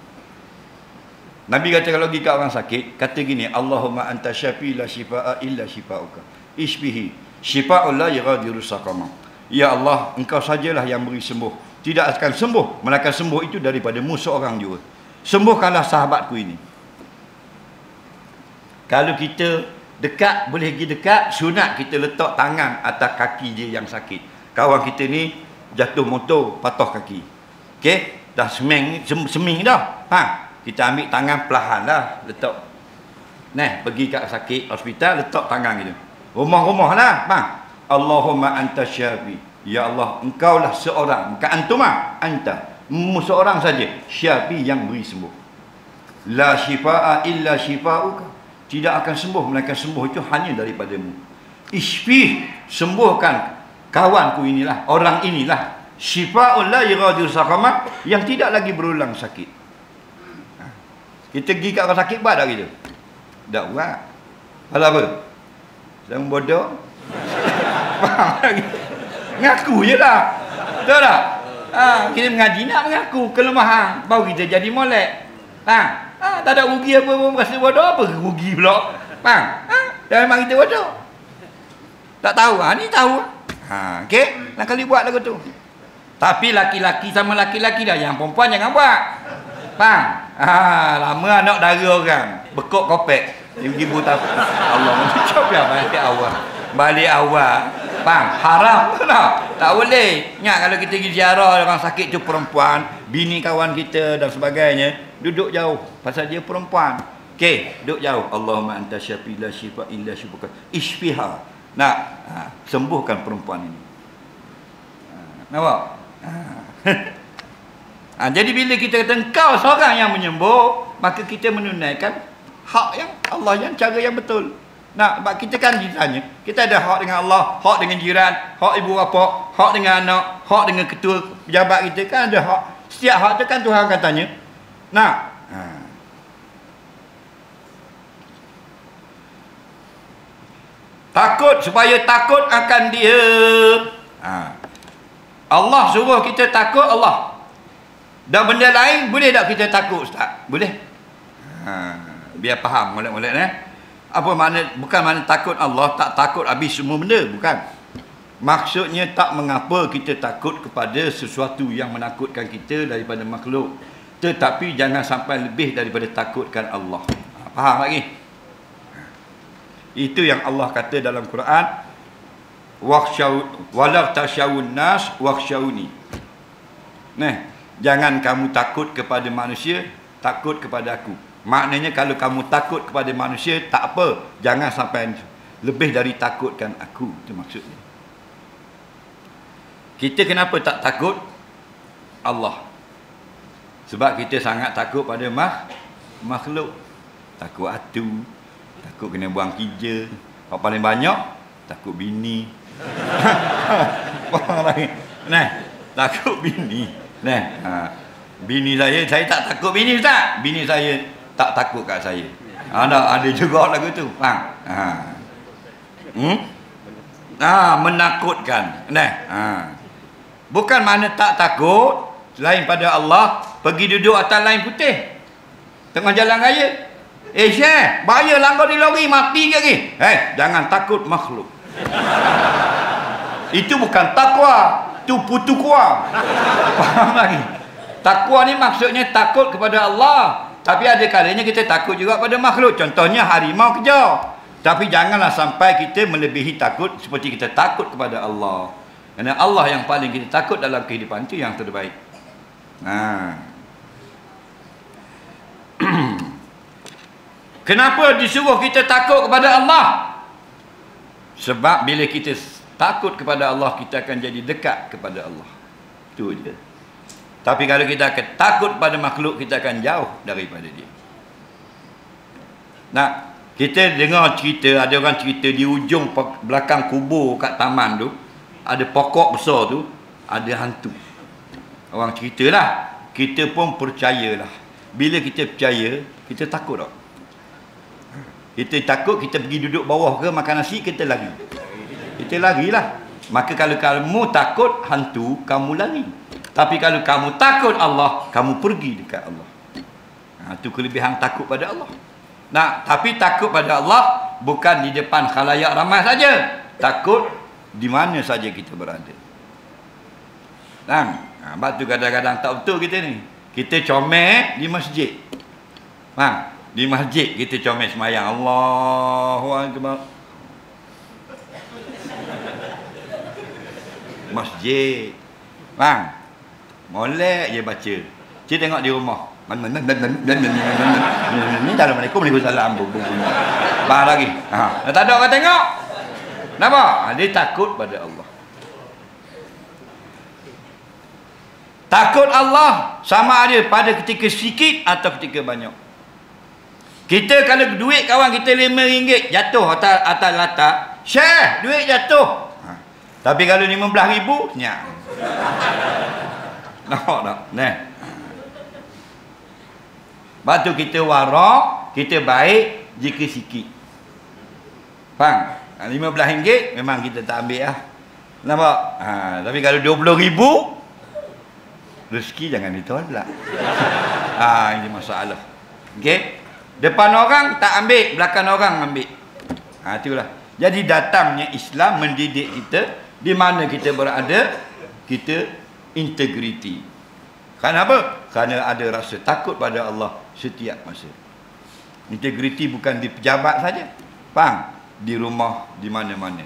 Nabi kata kalau pergi kat orang sakit, kata gini, Allahumma anta syafi la shifa'a illa shifa'uka. Ishbihi shifa'ul la yughadiru saqama. Ya Allah, engkau sajalah yang beri sembuh. Tidak akan sembuh, melainkan sembuh itu daripadamu seorang jua. Sembuhkanlah sahabatku ini. Kalau kita dekat, boleh pergi dekat, sunat kita letak tangan atas kaki dia yang sakit. Kawan kita ni jatuh motor, patah kaki. Okey, dah seming dah. Kita ambil tangan perlahan lah, letak. Pergi kat sakit hospital, letak tangan gitu. Rumah-rumah lah. Allahumma anta syafi. Ya Allah, engkaulah seorang. Bukan antuma, anta. Seorang saja. Syafi yang beri sembuh. La shifa'a illa shifa'uka. Tidak akan sembuh, melainkan sembuh itu hanya daripadamu. Ishfi, sembuhkan kawanku inilah, orang inilah. Shifa'ul la yughadiru saqama, yang tidak lagi berulang sakit. Kita pergi kat orang sakit buat tak gitu? Tak buat. Kalau apa? Sedang bodoh. Ngaku je lah. Betul tak? Kita mengaji nak mengaku kelemahan, baru kita jadi molek. Tak ada rugi apa pun, rasa bodoh apa rugi pula. Dan memang kita bodoh. Tak tahu. Ni tahu. Okey, nak kali buat lagu tu. Tapi laki-laki sama laki-laki dah, yang perempuan jangan buat. Lama anak dara orang bekok kopek dia pergi buta. Allah mencucuk dia balik awal. Haram tak boleh. Ingat kalau kita pergi ziarah orang sakit tu perempuan, bini kawan kita dan sebagainya, duduk jauh pasal dia perempuan. Okey, duduk jauh. Allahumma anta syafi la shifa illa shifuka. Ishfiha. Sembuhkan perempuan ini. Nampak? Jadi bila kita kata engkau seorang yang menyembuh, maka kita menunaikan hak yang Allah, yang cara yang betul. Sebab kita kan ditanya, kita ada hak dengan Allah, hak dengan jiran, hak ibu bapa, hak dengan anak, hak dengan ketua pejabat kita, kan ada hak. Setiap hak tu kan Tuhan akan tanya. Takut, supaya takut akan dia. Allah suruh kita takut Allah. Dan benda lain boleh tak kita takut, Ustaz? Boleh. Biar faham molek-molek Apa makna? Bukan makna takut Allah, tak takut habis semua benda, bukan. Maksudnya tak mengapa kita takut kepada sesuatu yang menakutkan kita daripada makhluk, tetapi jangan sampai lebih daripada takutkan Allah. Faham lagi? Itu yang Allah kata dalam Quran, wala tasyawun nas wakhshawni. Jangan kamu takut kepada manusia, takut kepada aku. Maknanya kalau kamu takut kepada manusia, tak apa, jangan sampai lebih dari takutkan aku. Itu maksudnya. Kita kenapa tak takut Allah? Sebab kita sangat takut pada makhluk. Takut atu, takut kena buang kerja. Yang paling banyak takut bini. Takut bini. Bini saya tak takut bini, Ustaz. Bini saya tak takut kat saya. Ada juga lagu tu. Menakutkan. Bukan mana tak takut selain pada Allah, pergi duduk atas lain putih tengah jalan raya. Syekh, bahaya langgar di lori, mati ke lagi? Jangan takut makhluk. Itu bukan takwa, itu putu kuah. Faham lagi? Takwa ni maksudnya takut kepada Allah. Tapi ada kalanya kita takut juga pada makhluk. Contohnya harimau kejar. Tapi janganlah sampai kita melebihi takut seperti kita takut kepada Allah. Kerana Allah yang paling kita takut dalam kehidupan itu yang terbaik. Kenapa disuruh kita takut kepada Allah? Sebab bila kita takut kepada Allah, kita akan jadi dekat kepada Allah. Itu dia. Tapi kalau kita akan takut pada makhluk, kita akan jauh daripada dia. Kita dengar cerita, ada orang cerita di ujung belakang kubur kat taman tu, ada pokok besar tu, ada hantu. Orang ceritalah, kita pun percayalah. Bila kita percaya, kita takut tak? Kita takut, kita pergi duduk bawah ke makan nasi, kita lari. Kita larilah. Maka kalau kamu takut hantu, kamu lari. Tapi kalau kamu takut Allah, kamu pergi dekat Allah. Itu kelebihan takut pada Allah. Tapi takut pada Allah bukan di depan khalayak ramai saja. Takut di mana saja kita berada. Sebab tu kadang-kadang tak betul kita ni. Kita comel di masjid. Di masjid kita comel semayang. Allahu Akbar. Masjid. Molek je baca. Cik tengok di rumah. Assalamualaikum, Waalaikumsalam. Bang lagi. Tak ada orang tengok. Kenapa? Dia takut pada Allah. Takut Allah sama ada pada ketika sikit atau ketika banyak. Kita kalau duit kawan kita RM5 jatuh atas latak, Syekh, duit jatuh. Tapi kalau RM15,000, nyak. Nampak tak? Batu kita warak, kita baik jika sikit. Faham? RM15 memang kita tak ambil lah. Nampak? Tapi kalau RM20,000, rezeki jangan ditolak. Ini masalah. Okey? Depan orang tak ambil, belakang orang ambil. Itulah. Jadi datangnya Islam mendidik kita, di mana kita berada, kita integriti. Kenapa? Kerana ada rasa takut pada Allah setiap masa. Integriti bukan di pejabat saja. Faham? Di rumah, di mana-mana.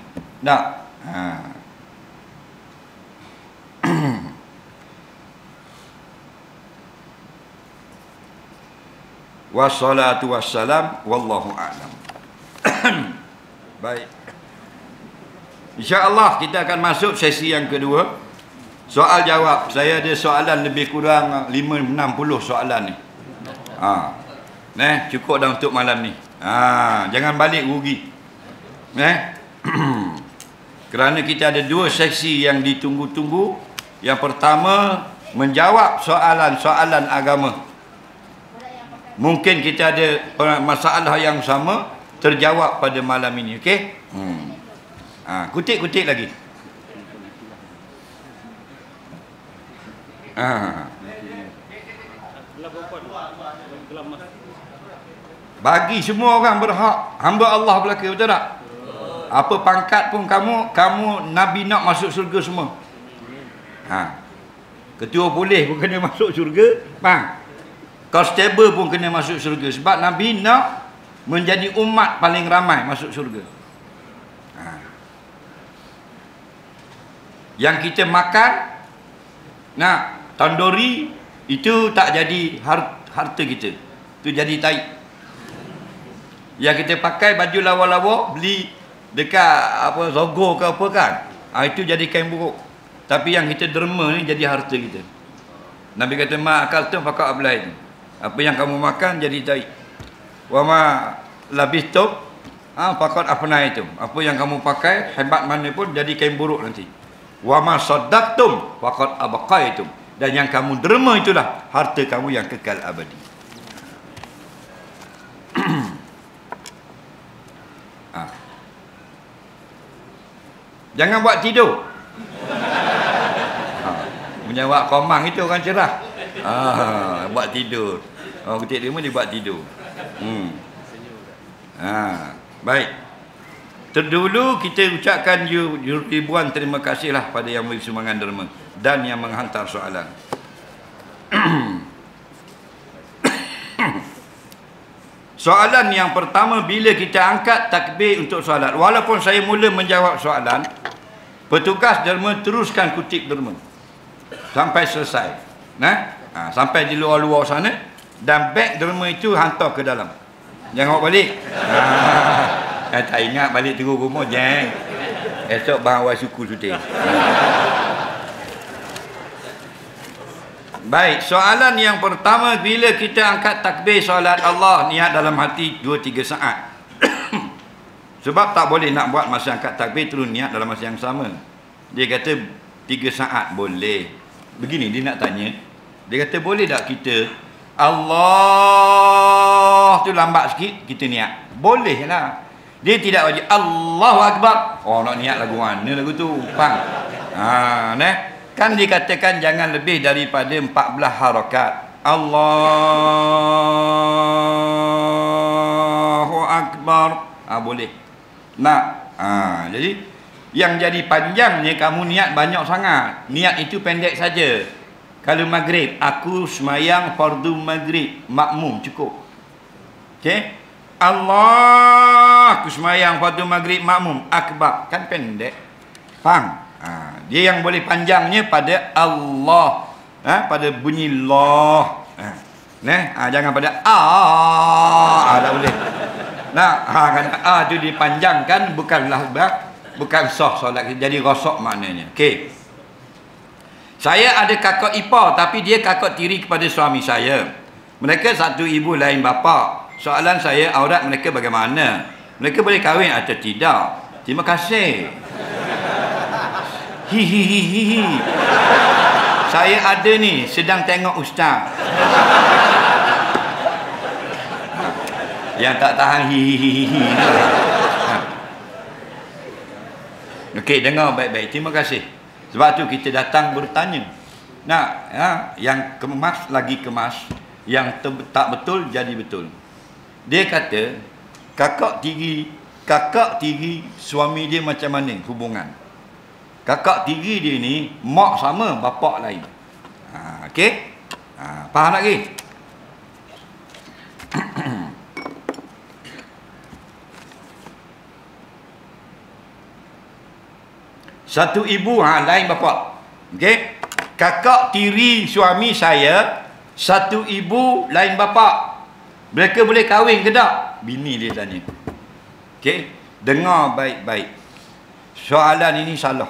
Wassalatu wassalam, wallahu a'lam. Baik. InsyaAllah kita akan masuk sesi yang kedua. Soal jawab. Saya ada soalan lebih kurang 5-60 soalan ni. Cukup dah untuk malam ni. Jangan balik rugi. Kerana kita ada dua sesi yang ditunggu-tunggu. Yang pertama, menjawab soalan-soalan agama. Mungkin kita ada masalah yang sama terjawab pada malam ini. Okey? Kutip-kutip lagi. Bagi semua orang berhak. Hamba Allah belaka, betul tak? Apa pangkat pun kamu Nabi nak masuk syurga semua. Ketua polis pun kena masuk syurga. Constable pun kena masuk syurga. Sebab Nabi nak menjadi umat paling ramai masuk syurga. Yang kita makan, tandoori, itu tak jadi harta kita. Itu jadi tai. Yang kita pakai baju lawa-lawa, beli dekat Zogo ke apa kan, itu jadi kain buruk. Tapi yang kita derma ni jadi harta kita. Nabi kata, ma akaltum faqad ablaitum. Apa yang kamu makan jadi tai. Wa ma labistum faqad afnaitum. Apa yang kamu pakai hebat mana pun jadi kain buruk nanti. Wa ma saddaqtum faqad abqaitum. Dan yang kamu derma itulah harta kamu yang kekal abadi. Jangan buat tidur. Menjawab komang itu orang cerah. Buat tidur. Orang ketik lima dia buat tidur. Baik. Terdahulu kita ucapkan ribuan terima kasihlah pada yang memberi sumbangan derma dan yang menghantar soalan. Soalan yang pertama, bila kita angkat takbir untuk solat. Walaupun saya mula menjawab soalan, petugas derma teruskan kutip derma sampai selesai. Sampai di luar-luar sana, dan beg derma itu hantar ke dalam. Jangan bawa balik. Tak ingat balik terus rumah, jeng. Esok bang awal suku syuting. Baik, soalan yang pertama, bila kita angkat takbir solat Allah, niat dalam hati 2-3 saat. Sebab tak boleh nak buat masa angkat takbir terus niat dalam masa yang sama. Dia kata 3 saat boleh. Begini dia nak tanya. Dia kata boleh tak kita Allah tu lambat sikit kita niat? Boleh lah. Dia tidak wajib Allahu Akbar. Nak niat lagu mana lagu tu? Faham? Kan dikatakan jangan lebih daripada 14 harakat. Allahu Akbar. Boleh. Jadi yang jadi panjangnya kamu niat banyak sangat. Niat itu pendek saja. Kalau maghrib, aku semayang fardu maghrib, makmum cukup. Okey? Allah, aku semayang fardu maghrib makmum, akbar, kan pendek. Faham? Dia yang boleh panjangnya pada Allah, pada bunyi Allah. Jangan pada tak boleh. Kan itu dipanjangkan, bukanlah bukan sah solat, jadi rosak maknanya. Okey. Saya ada kakak ipar, tapi dia kakak tiri kepada suami saya. Mereka satu ibu lain bapa. Soalan saya, aurat mereka bagaimana? Mereka boleh kahwin atau tidak? Terima kasih. Hihihihi. Saya ada ni, sedang tengok ustaz. Yang tak tahan hihihihi. Okey, dengar baik-baik. Terima kasih. Sebab tu kita datang bertanya. Yang kemas lagi kemas, yang tak betul jadi betul. Dia kata kakak tiri suami dia macam mana hubungan? Kakak tiri dia ni mak sama bapak lain. Okey? Faham lagi? Satu ibu lain bapa. Okey? Kakak tiri suami saya, satu ibu lain bapa. Mereka boleh kahwin ke tak? Bini dia tanya. Okey? Dengar baik-baik. Soalan ini salah.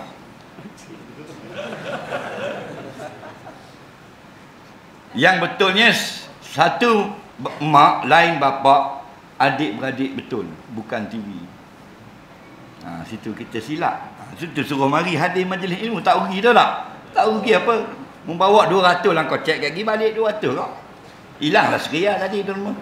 Yang betulnya satu mak lain bapa, adik-beradik betul, bukan tiri. Situ kita silap. Situ suruh mari hadir majlis ilmu, tak rugi dah tak? Tak rugi apa? Membawa 200 lah kau cek lagi balik 200 kau. Hilanglah seria tadi tu semua.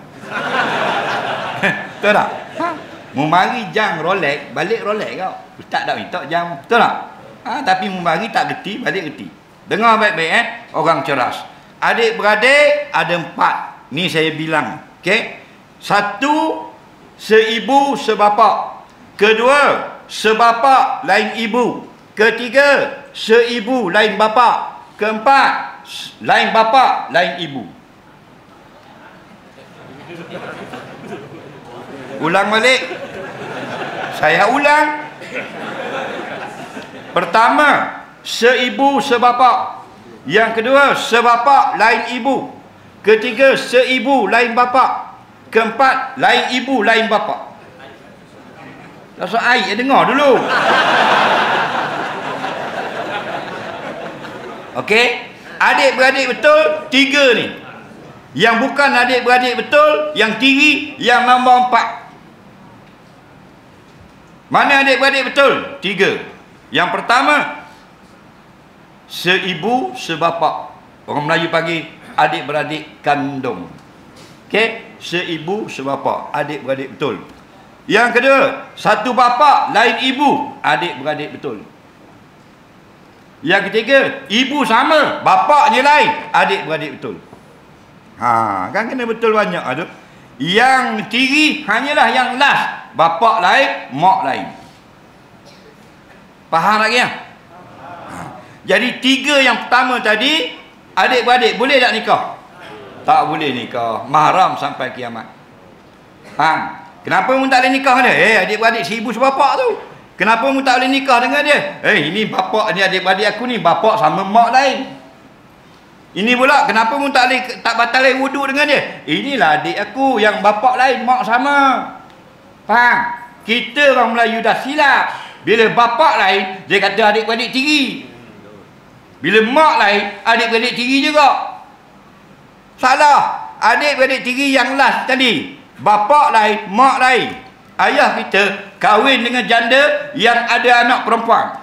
Betul tak? Memari jam Rolex, balik Rolex kau. Ustaz tak minta jam. Betul tak? Tapi memari tak geti, balik geti. Dengar baik-baik orang cerdas. Adik-beradik ada 4. Ni saya bilang. Okey? 1, seibu sebapa. Kedua, sebapa lain ibu. Ketiga, seibu lain bapa. Keempat, lain bapa lain ibu. Ulang balik. Saya ulang. Pertama, seibu sebapa. Yang kedua, sebapa lain ibu. Ketiga, seibu lain bapa. Keempat, lain ibu lain bapa. Rasa air dengar dulu. Okey? Adik-beradik betul 3 ni. Yang bukan adik-beradik betul, yang tiri, yang nombor 4. Mana adik-beradik betul? 3. Yang pertama, seibu sebapa. Orang Melayu panggil adik-beradik kandung. Okey? Seibu sebapa, adik-beradik betul. Yang kedua, satu bapa lain ibu, adik-beradik betul. Yang ketiga, ibu sama, bapaknya lain, adik-beradik betul. Kan kena betul banyak tu. Yang tiri hanyalah yang last, bapak lain, mak lain. Faham lagi ya? Jadi 3 yang pertama tadi, adik-beradik boleh tak nikah? Tak boleh nikah, mahram sampai kiamat. Faham? Kenapa mu tak boleh nikah dia? Adik-beradik seibu sebapak tu. Kenapa mu tak boleh nikah dengan dia? Ini bapak ni, adik-beradik aku ni bapak sama mak lain. Ini pula kenapa mu tak batal wuduk dengan dia? Inilah adik aku yang bapak lain, mak sama. Faham? Kita orang Melayu dah silap. Bila bapak lain, dia kata adik-beradik tiri. Bila mak lain, adik-beradik tiri juga. Salah. Adik-beradik tiri yang last tadi, bapak lain, mak lain. Ayah kita kahwin dengan janda yang ada anak perempuan.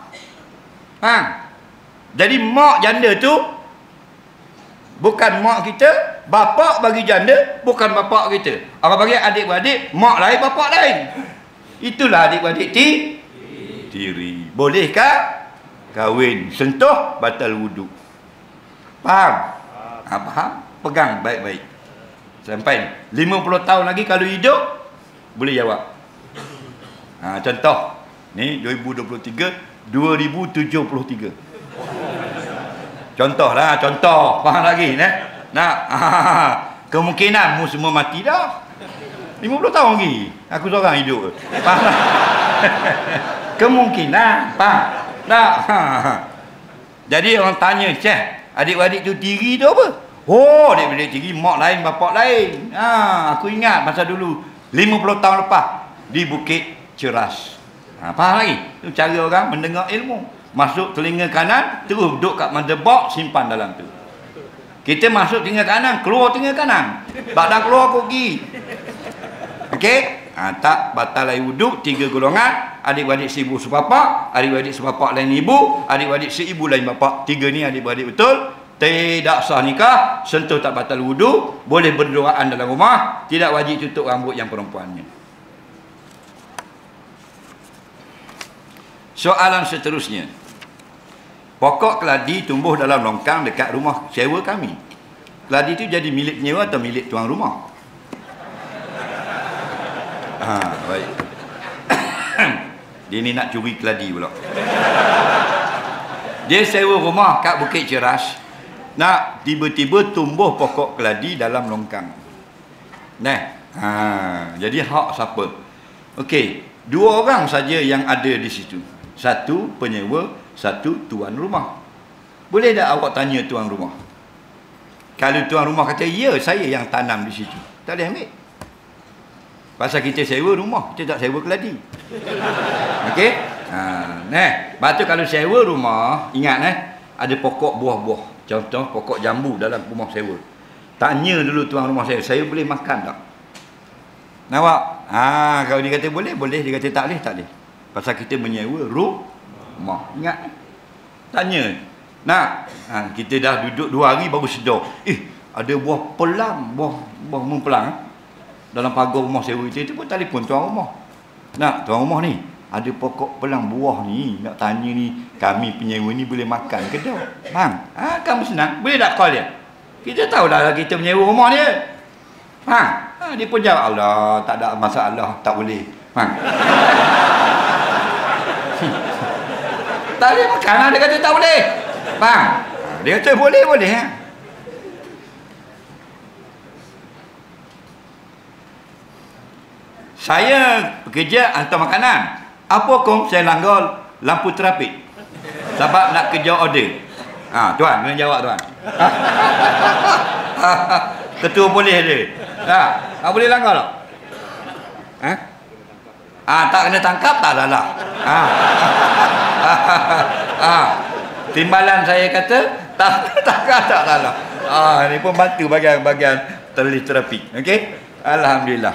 Jadi mak janda tu bukan mak kita, bapak bagi janda bukan bapak kita. Apa bagi adik-beradik, mak lain, bapak lain. Itulah adik-beradik tiri. Bolehkah kahwin sentuh batal wuduk? Faham? Faham? Pegang baik-baik. Sampai 50 tahun lagi kalau hidup boleh jawab. Contoh ni 2023, 2073. Contohlah, contoh. Faham lagi nak kemungkinan mu semua mati dah. 50 tahun lagi aku seorang hidup. Faham? Kemungkinan, faham? Tak. Jadi orang tanya, "Syekh, adik-adik tu tiri tu apa?" Adik-adik tiri mak lain, bapak lain. Aku ingat masa dulu 50 tahun lepas di Bukit Ceras. Faham lagi? Itu cara orang mendengar ilmu. Masuk telinga kanan, terus duduk kat motherboard, simpan dalam tu. Kita masuk telinga kanan, keluar telinga kanan. Badan keluar pergi. Okey? Tak batal air wuduk, 3 golongan. Adik-beradik seibu sebapak, adik-beradik sebapak lain ibu, adik-beradik seibu lain bapak. 3 ni adik-beradik betul. Tidak sah nikah, sentuh tak batal wuduk, boleh berdoaan dalam rumah, tidak wajib tutup rambut yang perempuannya. Soalan seterusnya. Pokok keladi tumbuh dalam longkang dekat rumah sewa kami. Keladi itu jadi milik penyewa atau milik tuan rumah? Baik. Dia ni nak curi keladi pula. Dia sewa rumah kat Bukit Ceras. Tiba-tiba tumbuh pokok keladi dalam longkang. Jadi hak siapa? Okey, 2 orang saja yang ada di situ. Satu penyewa, satu tuan rumah. Boleh tak awak tanya tuan rumah? Kalau tuan rumah kata, "Ya, saya yang tanam di situ." Tak boleh ambil. Pasal kita sewa rumah, kita tak sewa keladi. Okey? Lepas tu kalau sewa rumah, ingat ada pokok buah-buah. Contoh pokok jambu dalam rumah sewa. Tanya dulu tuan rumah saya boleh makan tak? Nampak? Kalau dia kata boleh, boleh. Dia kata tak boleh, tak boleh. Pasal kita menyewa rumah. Ingat? Tanya. Kita dah duduk 2 hari baru sedar. Ada buah pelang, buah mempelang dalam pagar rumah sewa kita. Itu pun telefon tuan rumah. Tuan rumah ni, ada pokok pelang buah ni, nak tanya ni, kami penyewa ni boleh makan ke tak? Bang, kamu senang, boleh tak call dia? Kita tahulah kita menyewa rumah dia. Dia pun jawab, "Allah, tak ada masalah, tak boleh." Tak boleh makan, dia kata tak boleh. Dia kata boleh. Saya bekerja hantar makanan. Apa hukum saya langgar lampu trafik sebab nak kerja order? Tuan, kena jawab tuan. Ketua polis dia. Boleh langgar tak? Tak kena tangkap tak lah. Timbalan saya kata tak lah. Ni pun bantu bagian terlis trafik. Okey? Alhamdulillah.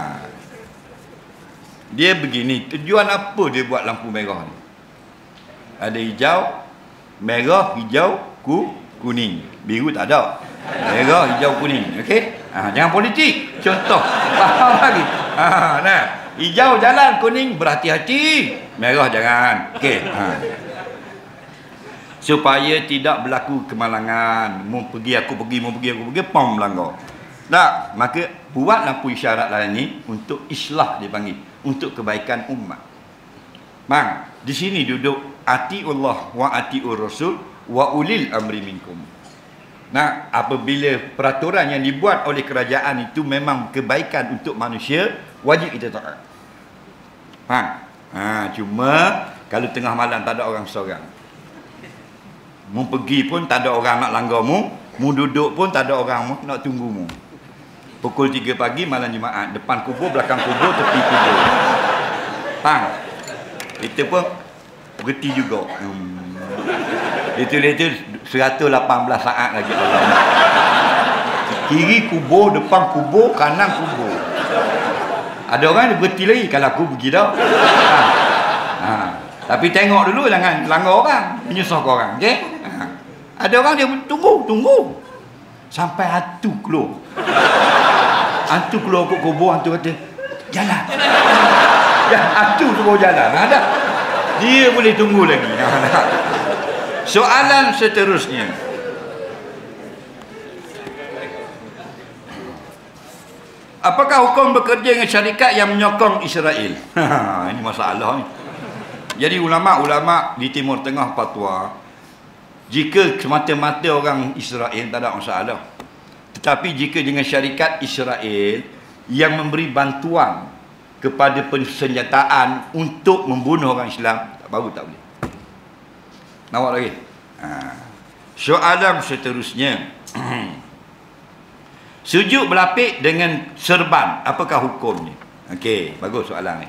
Dia begini, tujuan apa dia buat lampu merah ni? Ada hijau, merah, hijau, kuning. Biru tak ada. Merah, hijau, kuning. Okey? Jangan politik. Contoh. Faham lagi? Hijau jalan, kuning berhati-hati. Merah jangan. Okey. supaya tidak berlaku kemalangan. Mau pergi aku pergi, pom melanggar. Tak, maka buat lampu isyarat lain ni untuk islah dipanggil, untuk kebaikan umat. Bang, di sini duduk atiullah wa atiur rasul wa ulil amri minkum. Nah, apabila peraturan yang dibuat oleh kerajaan itu memang kebaikan untuk manusia, wajib kita taat. Cuma kalau tengah malam tak ada orang seorang, mu pergi pun tak ada orang nak langgar mu duduk pun tak ada orang nak tunggu mu. Pukul 3 pagi malam Jumaat, depan kubur, belakang kubur, tepi kubur. Itu pun berhenti juga. Itu 118 saat lagi. Kiri kubur, depan kubur, kanan kubur. Ada orang dia berhenti lagi kalau aku pergi dah. Tapi tengok dulu, jangan langgar orang, menyusahkan orang, okey? Ada orang dia tunggu sampai hantu keluar. Hantu keluar ke kubur, hantu kata, "Jalan." Ya, hantu suruh jalan. Ada. Dia boleh tunggu lagi. Soalan seterusnya. Apakah hukum bekerja dengan syarikat yang menyokong Israel? Ini masalah ni. Jadi ulama-ulama di Timur Tengah fatwa, jika semata-mata orang Israel tak ada masalah. Tetapi jika dengan syarikat Israel yang memberi bantuan kepada persenjataan untuk membunuh orang Islam, baru tak boleh. Nampak lagi? Soalan seterusnya. Sujud berlapik dengan serban, apakah hukumnya? Okey, bagus soalan ni.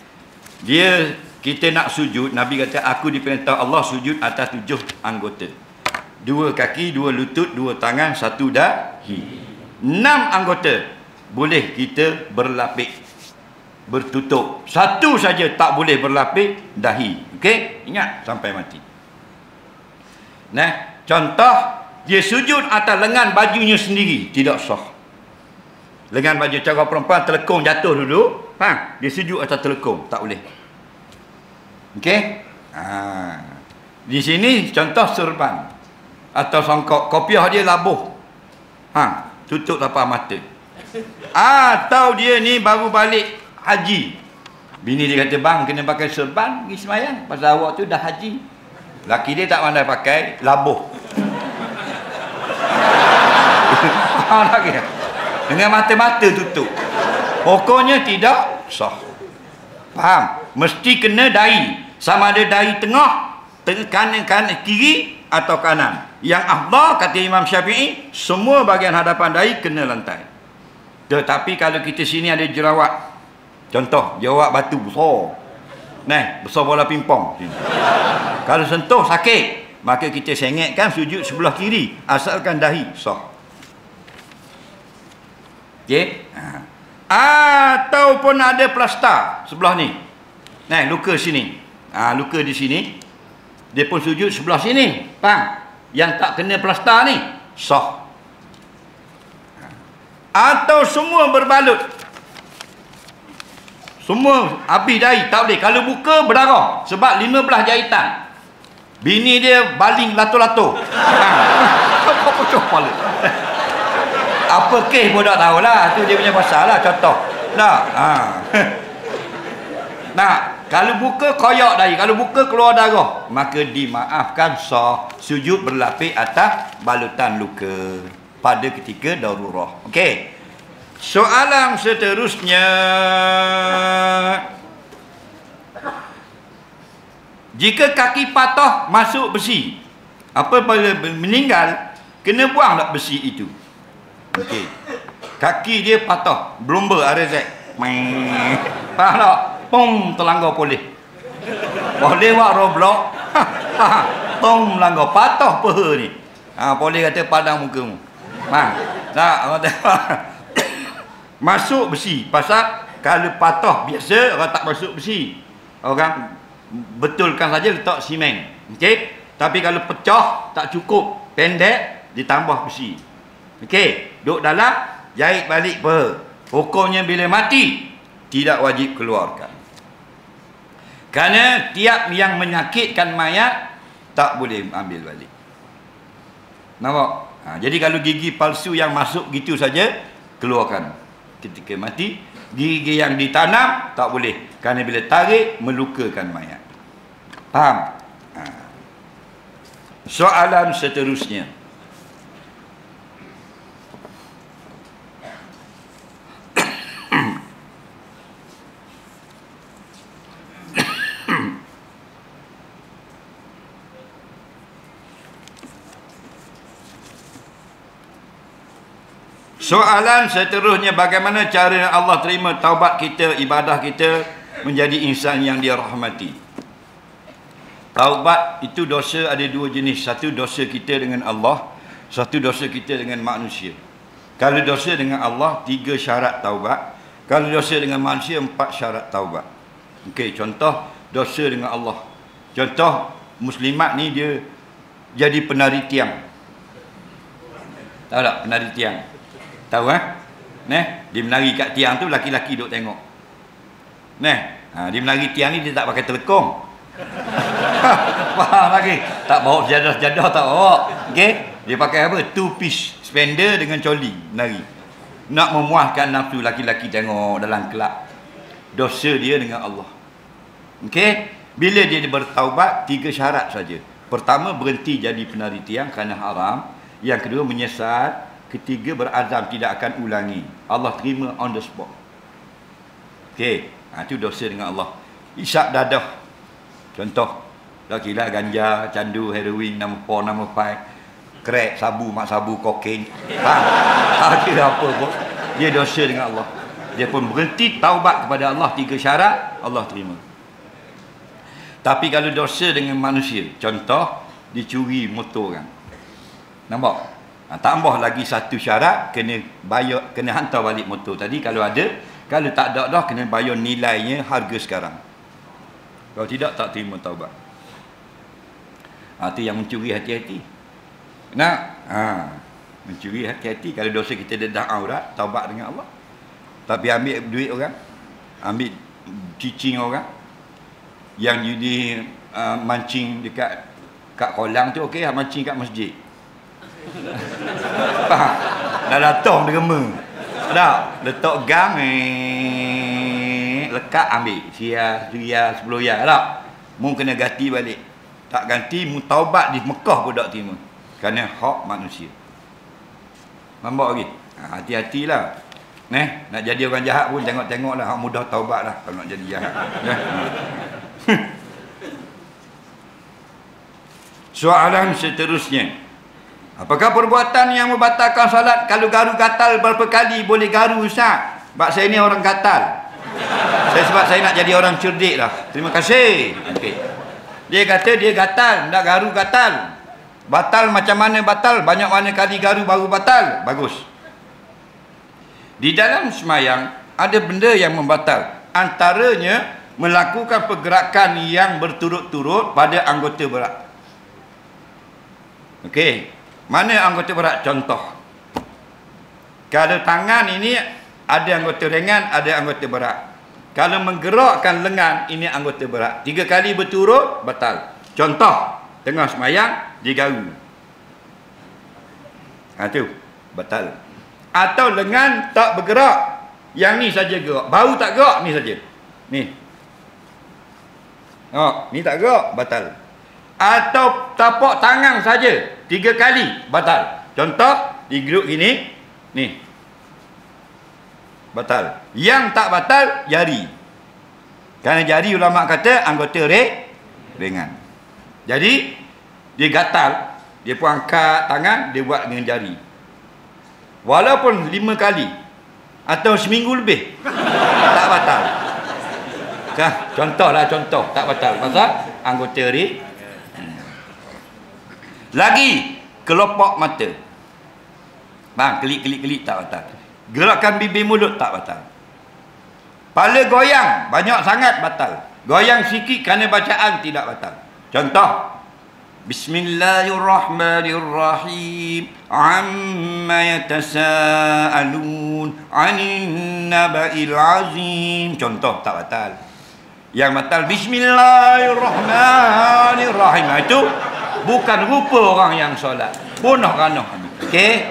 Kita nak sujud, Nabi kata, aku diperintah Allah sujud atas 7 anggota. 2 kaki, 2 lutut, 2 tangan, 1 dahi. 6 anggota boleh kita berlapik, bertutup. 1 saja tak boleh berlapik, dahi. Okey? Ingat sampai mati. Nah, contoh, dia sujud atas lengan bajunya sendiri, tidak sah. Lengan baju cara perempuan telekung jatuh dulu, dia sujud atas telekung, tak boleh. Okey? Di sini contoh serban atau songkok, kopiah dia labuh. Tutup tapak mata. Atau dia ni baru balik haji. Bini dia kata, "Bang, kena pakai serban pergi sembahyang, pasal awak tu dah haji." Laki dia tak pandai pakai, labuh. Lagi. Dengan mata-mata tutup. Pokoknya tidak sah. Faham? Mesti kena dahi. Sama ada dahi tengah, kanan kiri atau kanan. Yang afdal kata Imam Syafi'i, semua bahagian hadapan dahi kena lantai. Tetapi kalau kita sini ada jerawat, contoh jerawat batu besar, besar bola pingpong sini. Kalau sentuh sakit, maka kita sengetkan sujud sebelah kiri, asalkan dahi sah. Okey? Ataupun ada plasta sebelah ni. Luka sini. Luka di sini. Dia pun sujud sebelah sini. Faham? Yang tak kena plasta ni sah. Atau semua berbalut. Semua habis dahi, tak boleh. Kalau buka berdarah sebab 15 jahitan. Bini dia baling lato-lato. Apa pecah kepala. Apa kes pun tak tahulah. Tu dia punya pasal lah, contoh. Kalau buka koyak dahi, kalau buka keluar darah, maka dimaafkan sah sujud berlapik atas balutan luka pada ketika darurah. Okey. Soalan seterusnya. Jika kaki patah masuk besi, apabila meninggal, kena buang tak besi itu? Okey. Kaki dia patah, blumber RZ. Faham tak? Pom terlanggar polis. Boleh buat Roblox. Pom melanggar, patah peha ni. Polis kata padang mukamu. Tak, orang tengok. Masuk besi. Pasal kalau patah biasa orang tak masuk besi. Orang betulkan saja letak simen. Okey? Tapi kalau pecah tak cukup, pendek ditambah besi. Okey, duduk dalam, jahit balik peha. Hukumnya bila mati tidak wajib keluarkan. Kerana tiap yang menyakitkan mayat tak boleh ambil balik. Nampak? Jadi kalau gigi palsu yang masuk gitu saja, keluarkan ketika mati. Gigi yang ditanam tak boleh, kerana bila tarik melukakan mayat. Faham? Soalan seterusnya. Soalan seterusnya, bagaimana cara Allah terima taubat kita, ibadah kita, menjadi insan yang dirahmati? Taubat itu dosa ada dua jenis. Satu dosa kita dengan Allah, satu dosa kita dengan manusia. Kalau dosa dengan Allah, 3 syarat taubat. Kalau dosa dengan manusia, 4 syarat taubat. Okey, contoh dosa dengan Allah. Contoh, muslimat ni dia jadi penari tiang. Tahu tak penari tiang? Tahu dia menari kat tiang tu, laki-laki duk tengok. Dia menari tiang ni, dia tak pakai telekong. Faham lagi? Tak bawa sejadah-sejadah, tak bawa. Okey? Dia pakai apa? 2-piece spender dengan coli menari. Nak memuaskan nafsu laki-laki tengok dalam kelab. Dosa dia dengan Allah. Okey? Bila dia bertaubat, 3 syarat saja. Pertama, berhenti jadi penari tiang kerana haram. Yang kedua, menyesal. Ketiga, berazam tidak akan ulangi. Allah terima on the spot. Okey, itu dosa dengan Allah. Isap dadah. Contoh, dah kira ganja, candu, heroin, nama 4, nama 5, crack, sabu, mak sabu, kokain. Tak kira apa pun. Dia dosa dengan Allah. Dia pun berhenti taubat kepada Allah, 3 syarat, Allah terima. Tapi kalau dosa dengan manusia, contoh, dicuri motor orang. Nampak? Tambah lagi 1 syarat, kena bayar, kena hantar balik motor tadi kalau ada. Kalau tak ada dah, kena bayar nilainya harga sekarang. Kalau tidak, tak terima taubat. Itu yang mencuri, hati-hati. Mencuri, hati-hati. Kalau dosa kita dedah aurat, taubat dengan Allah. Tapi ambil duit orang, ambil cicing orang, yang judi mancing dekat kat kolam tu, okey, mancing kat masjid. Dah datang derma. Tak, letak gang lekat ambil sia 10 riyal tak. Mu kena ganti balik. Tak ganti mu taubat di Mekah pun tak terima. Kerana hak manusia. Nampak lagi? Hati-hatilah. Nak jadi orang jahat pun tengok-tengoklah, hak mudah taubatlah kalau nak jadi jahat. Soalan seterusnya. Apakah perbuatan yang membatalkan salat kalau garu gatal berapa kali boleh garu, Ustaz? Sebab saya ni orang gatal. Sebab saya nak jadi orang cerdik lah. Terima kasih. Okay. Dia kata dia gatal, nak garu gatal. Batal macam mana batal? Banyak mana kali garu baru batal? Bagus. Di dalam semayang ada benda yang membatal. Antaranya melakukan pergerakan yang berturut-turut pada anggota berat. Okey. Mana anggota berat? Contoh, kalau tangan ini ada anggota ringan, ada anggota berat. Kalau menggerakkan lengan, ini anggota berat. 3 kali berturut, batal. Contoh, tengah semayang, digaru. Itu, batal. Atau lengan tak bergerak, yang ni saja gerak. Baru tak gerak, ni saja. Ni. Ni tak gerak, batal. Atau tapak tangan saja 3 kali, batal. Contoh, di grup ini, ni, batal. Yang tak batal, jari. Kerana jari ulama kata anggota ringan. Jadi dia gatal, dia pun angkat tangan, dia buat dengan jari. Walaupun 5 kali atau seminggu lebih, tak batal. Contohlah, contoh, tak batal. Pasal anggota ringan. Lagi, kelopak mata. Bang, kelip-kelip tak batal. Gerakan bibir mulut tak batal. Kepala goyang banyak sangat batal. Goyang sikit kerana bacaan tidak batal. Contoh, Bismillahirrahmanirrahim. Amma yatasaalun 'anil naba'il 'azim. Contoh, tak batal. Yang batal Bismillahirrahmanirrahim. Itu Bukan rupa orang yang solat. Bunuh kerana. Okey?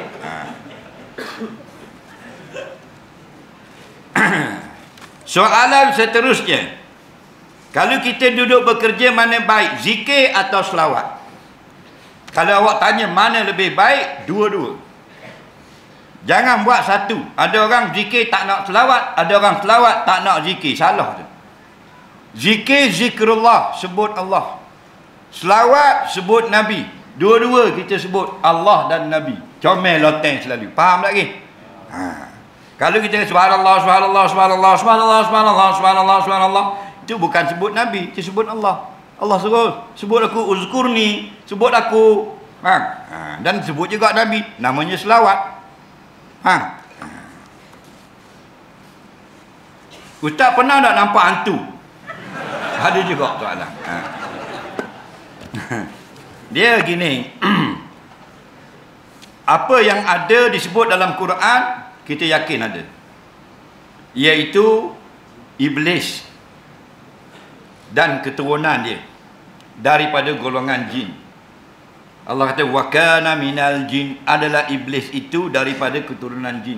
Soalan seterusnya. Kalau kita duduk bekerja, mana baik? Zikir atau selawat? Kalau awak tanya mana lebih baik, dua-dua. Jangan buat satu. Ada orang zikir tak nak selawat, ada orang selawat tak nak zikir. Salah tu. Zikir, zikrullah, sebut Allah. Selawat, sebut Nabi. Dua-dua kita sebut Allah dan Nabi. Comel loteng selalu. Faham lagi? Kalau kita subhanallah, subhanallah, subhanallah, subhanallah, subhanallah, subhanallah, subhanallah, itu bukan sebut Nabi, itu sebut Allah. Allah suruh sebut aku uzkurni, sebut aku. Dan sebut juga Nabi, namanya selawat. Ustaz pernah tak nampak hantu? Ada juga soalan. Dia gini. Apa yang ada disebut dalam Quran, kita yakin ada. Iaitu iblis dan keturunan dia daripada golongan jin. Allah kata wa kana minal jin, adalah iblis itu daripada keturunan jin.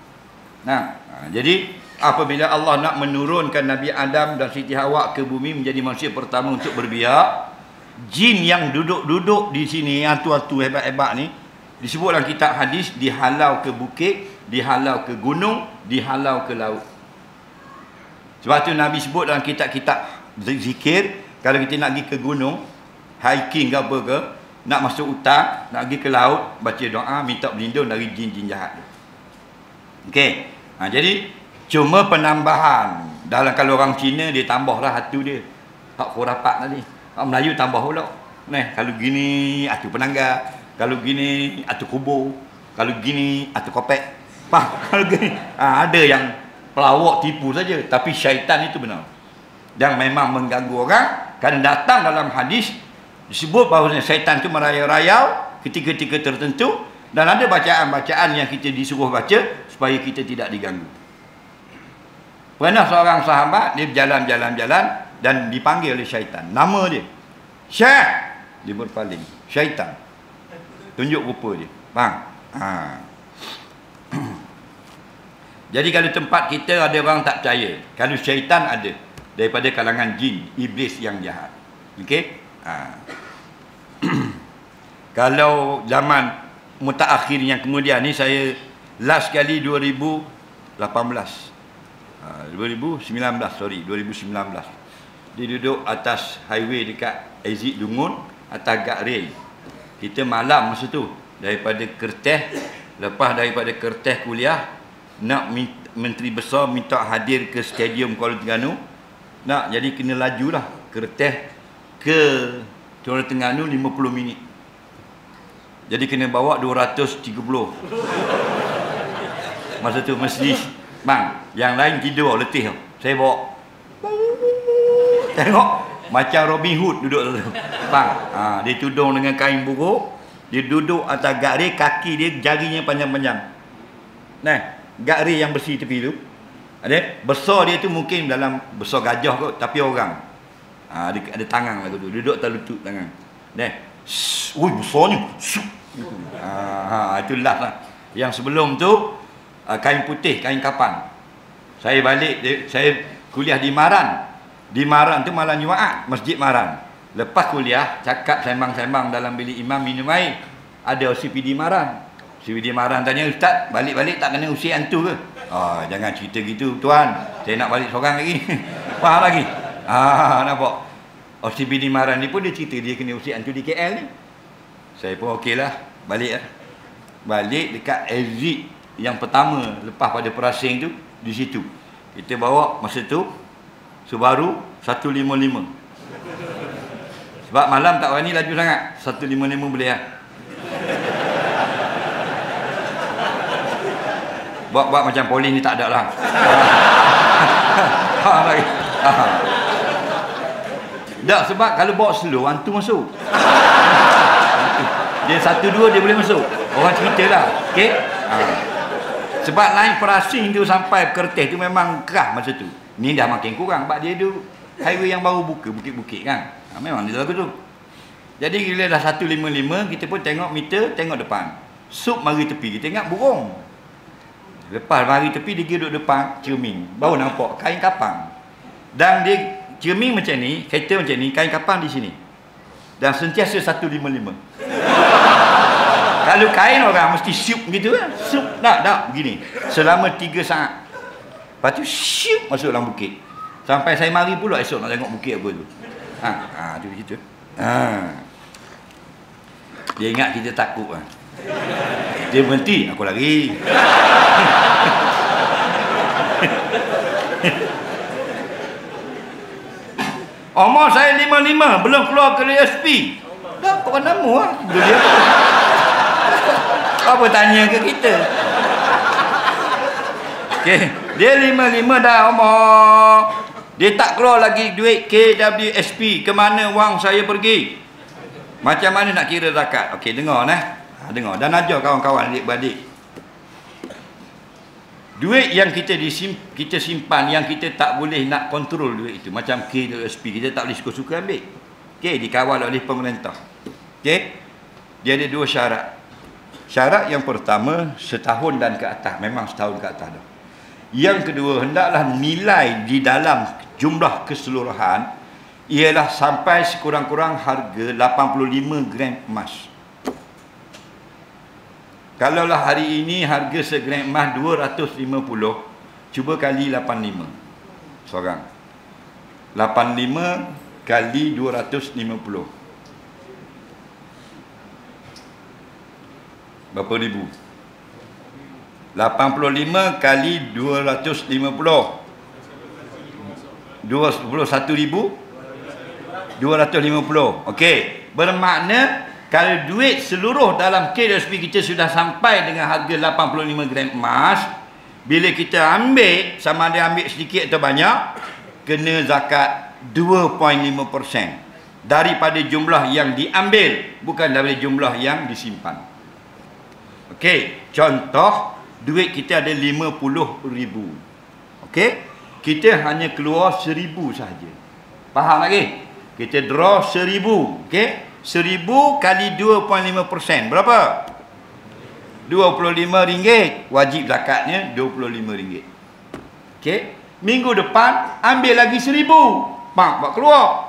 Jadi apabila Allah nak menurunkan Nabi Adam dan Siti Hawa ke bumi menjadi manusia pertama untuk berbiak, jin yang duduk-duduk di sini, hantu-hantu hebat-hebat ni, disebut dalam kitab hadis, dihalau ke bukit, dihalau ke gunung, dihalau ke laut. Sebab tu Nabi sebut dalam kitab-kitab zikir, kalau kita nak pergi ke gunung, hiking ke apa ke, nak masuk hutan, nak pergi ke laut, baca doa, minta berlindung dari jin-jin jahat. Okey. Jadi cuma penambahan. Dalam kalau orang Cina dia tambahlah hatu dia. Hak khurafat tadi. Orang Melayu tambah pula. Kalau gini hatu penangga, kalau gini hatu kubur, kalau gini hatu kopek. Kalau gini ada yang pelawak tipu saja, tapi syaitan itu benar. Dan memang mengganggu orang. Kan datang dalam hadis disebut bahawa syaitan itu merayau-rayau ketika-ketika tertentu, dan ada bacaan-bacaan yang kita disuruh baca supaya kita tidak diganggu. Pernah seorang sahabat, dia berjalan-jalan dan dipanggil oleh syaitan. Nama dia Syekh. Dia berpaling. Syaitan tunjuk rupa dia. Faham? Jadi kalau tempat kita ada orang tak percaya, kalau syaitan ada daripada kalangan jin, iblis yang jahat. Okey? Kalau zaman mutaakhir yang kemudian ni, saya last kali 2019 dia duduk atas highway dekat exit Dungun, atas guard rail. Kita malam masa tu daripada Kerteh, lepas daripada Kerteh kuliah, nak Menteri Besar minta hadir ke Stadium Kuala Terengganu. Nak jadi kena lajulah Kerteh ke Kuala Terengganu 50 minit. Jadi kena bawa 230. Masa tu Mercedes, bang, yang lain tidur letih. Saya bawa. Tengok macam Robin Hood duduk tu. Bang, dia tudung dengan kain buruk, dia duduk atas gari, kaki dia jarinya panjang-panjang. Gari yang bersih tepi tu. Ada besar dia tu mungkin dalam besar gajah kot, tapi orang. Ada tangan lah tu, duduk atas lutut tangan. Ui, besarnya. Itu last lah. Yang sebelum tu kain putih, kain kapan. Saya balik, saya kuliah di Maran. Di Maran tu malam Jumaat, Masjid Maran. Lepas kuliah, cakap sembang-sembang dalam bilik imam minum air. Ada OCPD Maran. OCPD Maran tanya, Ustaz, balik-balik tak kena usik hantu ke? Jangan cerita gitu tuan, saya nak balik seorang lagi. Faham lagi? Nampak? OCPD Maran ni pun dia cerita dia kena usik hantu di KL ni. Saya pun okey lah, balik lah. Balik dekat exit yang pertama lepas pada Perasing tu, di situ. Kita bawa masa tu Subaru 155. Sebab malam tak berani laju sangat. 155 boleh lah. Buat macam polis ni tak ada lah. Tak, sebab kalau bawa slow, hantu masuk. Dia 1-2 dia boleh masuk. Orang cerita lah. Okay? Sebab lain Perasing tu sampai Kerteh tu memang keras masa tu. Ni dah makin kurang sebab dia tu highway yang baru buka, bukit-bukit kan. Memang dia lagu tu. Jadi bila dah 155, kita pun tengok meter, tengok depan. Sup mari tepi, kita ingat burung. Lepas mari tepi, dia duduk depan cermin. Baru nampak kain kapang. Dan dia cermin macam ni, kereta macam ni, kain kapang di sini. Dan sentiasa 155. Kalau kain orang mesti siup gitu kan. Siup, tak, begini. Selama 3 saat. Lepas tu siup masuk dalam bukit. Sampai saya mari pula esok nak tengok bukit apa tu. Tu begitu. Dia ingat kita takut lah. Dia berhenti, aku lari. Umur saya 55, belum keluar ke DSP. Dah, kau nama lah. Dia apa tanya ke kita? Okay. Dia 55 dah umur. Dia tak keluar lagi duit KWSP. Ke mana wang saya pergi? Macam mana nak kira zakat? Okey, dengar nah. Dengar. Dan ajar kawan-kawan adik-beradik. Duit yang kita simpan, yang kita tak boleh nak kontrol duit itu. Macam KWSP, kita tak boleh suka-suka ambil. Okey, dikawal oleh pemerintah. Okey. Dia ada 2 syarat. Syarat yang pertama, setahun dan ke atas. Memang setahun ke atas dah. Yang kedua, hendaklah nilai di dalam jumlah keseluruhan ialah sampai sekurang-kurang harga 85 gram emas. Kalaulah hari ini harga segram emas 250, cuba kali 85 seorang. 85 kali 250. Berapa ribu? 85 kali 250. 21,250. Okey. Bermakna kalau duit seluruh dalam KWSP kita sudah sampai dengan harga 85 gram emas, bila kita ambil, sama ada ambil sedikit atau banyak, kena zakat 2.5% daripada jumlah yang diambil, bukan daripada jumlah yang disimpan. Okey, contoh duit kita ada 50,000. Okey, kita hanya keluar 1,000 sahaja. Faham lagi? Kita draw 1,000. Okey, 1,000 kali 2.5%. Berapa? RM25. Wajib zakatnya RM25. Okey, minggu depan ambil lagi 1,000. Buat keluar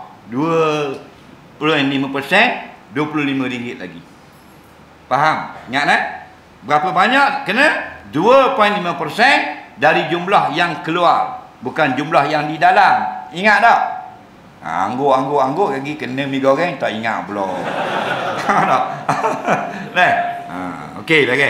2.5%, RM25 lagi. Faham? Ingat tak? Berapa banyak? Kena 2.5% dari jumlah yang keluar, bukan jumlah yang di dalam. Ingat tak? Angguk lagi kena mi goreng tak ingat pula. Tak? Okey, lagi.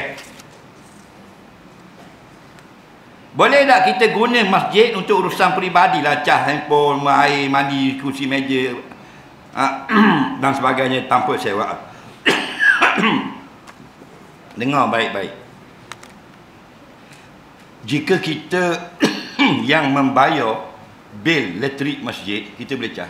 Boleh tak kita guna masjid untuk urusan peribadi lah, cas handphone, air, mandi, kursi meja dan sebagainya tanpa sewa? Dengar baik-baik. Jika kita yang membayar bil elektrik masjid, kita boleh cas.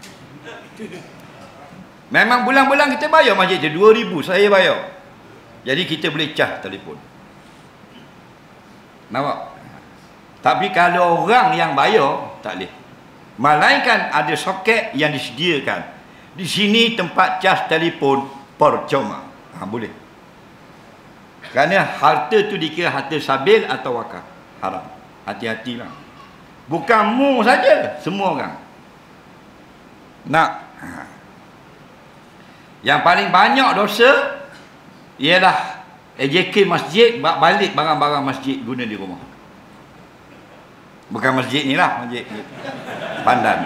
Memang bulan-bulan kita bayar masjid je, 2,000 saya bayar. Jadi kita boleh cas telefon. Nampak? Tapi kalau orang yang bayar, tak boleh. Melainkan ada soket yang disediakan. Di sini tempat cas telefon percuma. Boleh. Kerana harta tu dikira harta sabil atau wakaf. Haram. Hati-hatilah. Bukan mu saja, semua orang. Nak. Yang paling banyak dosa ialah AJK masjid, balik barang-barang masjid guna di rumah. Bukan masjid ni lah, masjid Pandan.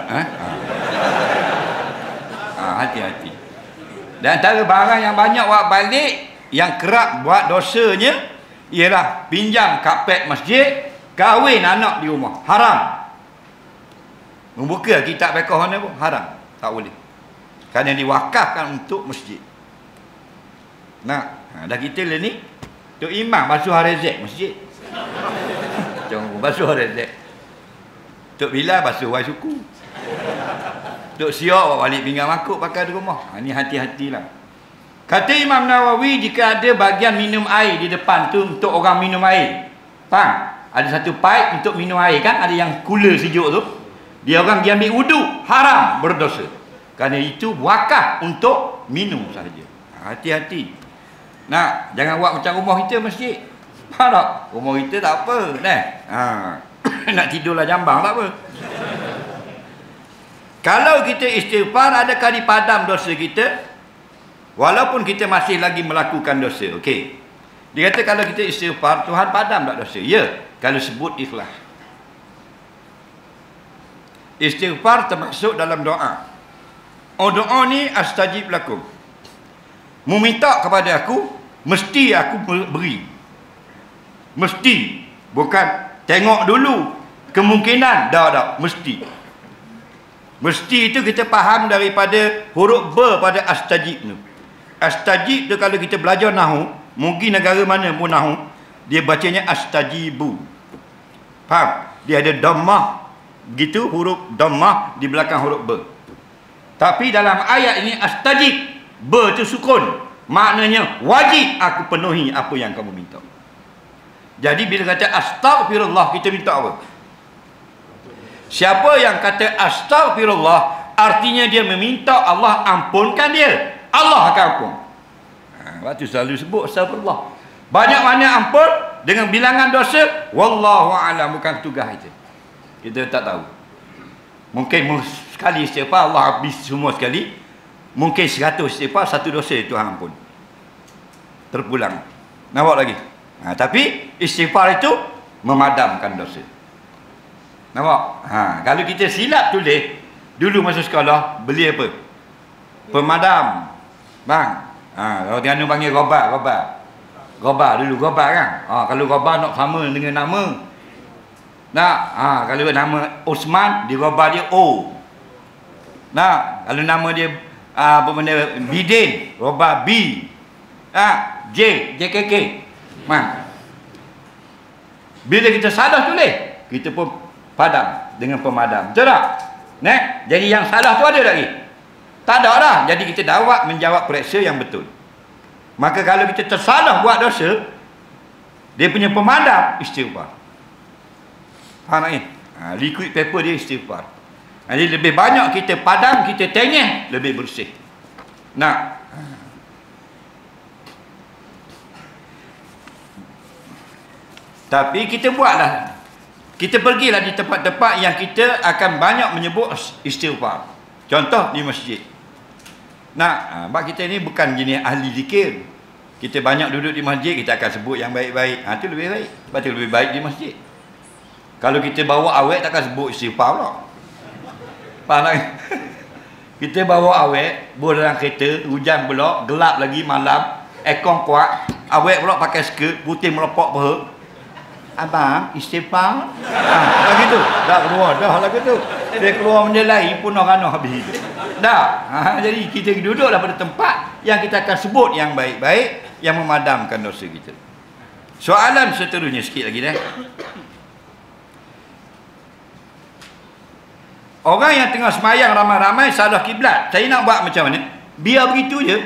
Hati-hati. Dan antara barang yang banyak buat balik, yang kerap buat dosanya ialah pinjam kapet masjid, kahwin anak di rumah. Haram. Membuka kitab fiqh mana pun haram, tak boleh. Kerana diwakafkan untuk masjid. Dah kita lah ni Tok Imam basuh rezek masjid. Jangan basuh rezek. Tok Bilal basuh wai suku. Tok Siok bawa balik pinggan mangkuk pakai di rumah. Ni hati-hatilah. Kata Imam Nawawi, jika ada bahagian minum air di depan tu untuk orang minum air. Faham? Ada satu pipe untuk minum air kan, ada yang cooler sejuk tu. Dia orang dia ambil wuduk, haram, berdosa. Kerana itu wakaf untuk minum saja. Hati-hati. Nah, jangan buat macam rumah kita masjid. Faham tak? Rumah kita tak apa, nah. Nak tidurlah jambang tak apa. Kalau kita istighfar, adakah dipadam dosa kita? Walaupun kita masih lagi melakukan dosa. Okey. Dia kata kalau kita istighfar, Tuhan padam tak dosa? Ya, kalau sebut ikhlas. Istighfar termasuk dalam doa. Oh, doa ni astajib lakum. Meminta kepada aku, mesti aku beri. Mesti. Bukan tengok dulu. Kemungkinan. Tak. Mesti. Mesti itu kita faham daripada huruf ber pada astajib tu. Astajib tu kalau kita belajar nahu, mungkin negara mana pun nahu, dia bacanya astajibu. Faham? Dia ada dhammah. Begitu huruf dhammah di belakang huruf ber. Tapi dalam ayat ini astajib, ber tu sukun. Maknanya wajib aku penuhi apa yang kamu minta. Jadi bila kata astaghfirullah, kita minta apa? Siapa yang kata astaghfirullah, artinya dia meminta Allah ampunkan dia. Allah akan ampun. Waktu selalu sebut astagfirullah. Banyak mana ampun dengan bilangan dosa, wallahu a'lam, bukan tugas itu. Kita tak tahu. Mungkin sekali istighfar Allah habis semua sekali. Mungkin 100 istighfar, 1 dosa Tuhan ampun. Terpulang. Nampak lagi? Tapi istighfar itu memadamkan dosa. Nampak? Kalau kita silap tulis, dulu masa sekolah, beli apa? Pemadam. Bang. Kalau dia panggil gobar. Gobar dulu, gobar kan? Kalau gobar nak sama dengan nama. Nah, kalau nama Osman, dia gobar dia O. Nah, kalau nama dia apa benda Bidin, gobar B. JKK. Bila kita salah tulis, kita pun padam dengan pemadam. Betul tak? Jadi yang salah tu ada lagi? Tak ada dah. Jadi kita dapat menjawab periksa yang betul. Maka kalau kita tersalah buat dosa, dia punya pemadam istighfar. Faham tak? Liquid paper dia istighfar. Jadi lebih banyak kita padam, kita tengah, lebih bersih. Nah, tapi kita buatlah. Kita pergilah di tempat-tempat yang kita akan banyak menyebut istighfar. Contoh di masjid. Nah, sebab kita ni bukan jenis ahli zikir. Kita banyak duduk di masjid, kita akan sebut yang baik-baik. Itu lebih baik. Sebab itu lebih baik di masjid. Kalau kita bawa awet, takkan sebut istighfar pula. Faham tak? Kita bawa awet, bawa dalam kereta, hujan pula, gelap lagi malam, aircon kuat, awet pula pakai skirt, putih melepok peha. Abang, istighfar. Dah gitu. Dah keluar. Dah lah gitu. Dia keluar benda lain pun orang habis. Dah. Jadi kita duduklah pada tempat yang kita akan sebut yang baik-baik, yang memadamkan dosa kita. Soalan seterusnya sikit lagi dah. Orang yang tengah semayang ramai-ramai salah kiblat. Saya nak buat macam mana? Biar begitu je.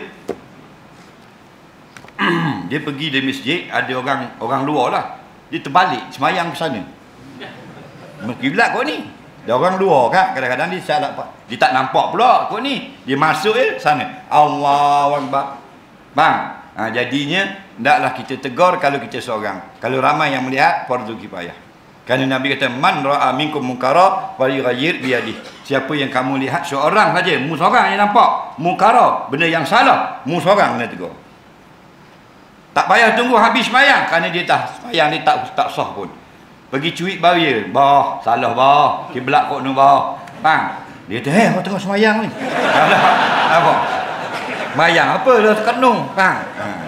Dia pergi di masjid, ada orang luar lah. Dia terbalik semayang ke sana. Kiblat kau ni. Dia orang luar kan, kadang-kadang dia salah, dia tak nampak pula kau ni. Dia masuk sana. Allahu Akbar. Bang, jadinya hendaklah kita tegur kalau kita seorang. Kalau ramai yang melihat, fardu kifayah. Kerana Nabi kata, man ra'a minkum munkara falyughayyir biyadihi. Siapa yang kamu lihat seorang saja, mu seorang yang nampak munkara, benda yang salah, mu seorang kena tegur. Tak payah tunggu habis semayang, kerana dia semayang dia tak sah pun. Pergi cuit barrier, bah, salah bah, kiblat kok nu bah. Bang, dia kata, kau tengah semayang ni. Apa? Semayang apa dah terkenung, bang.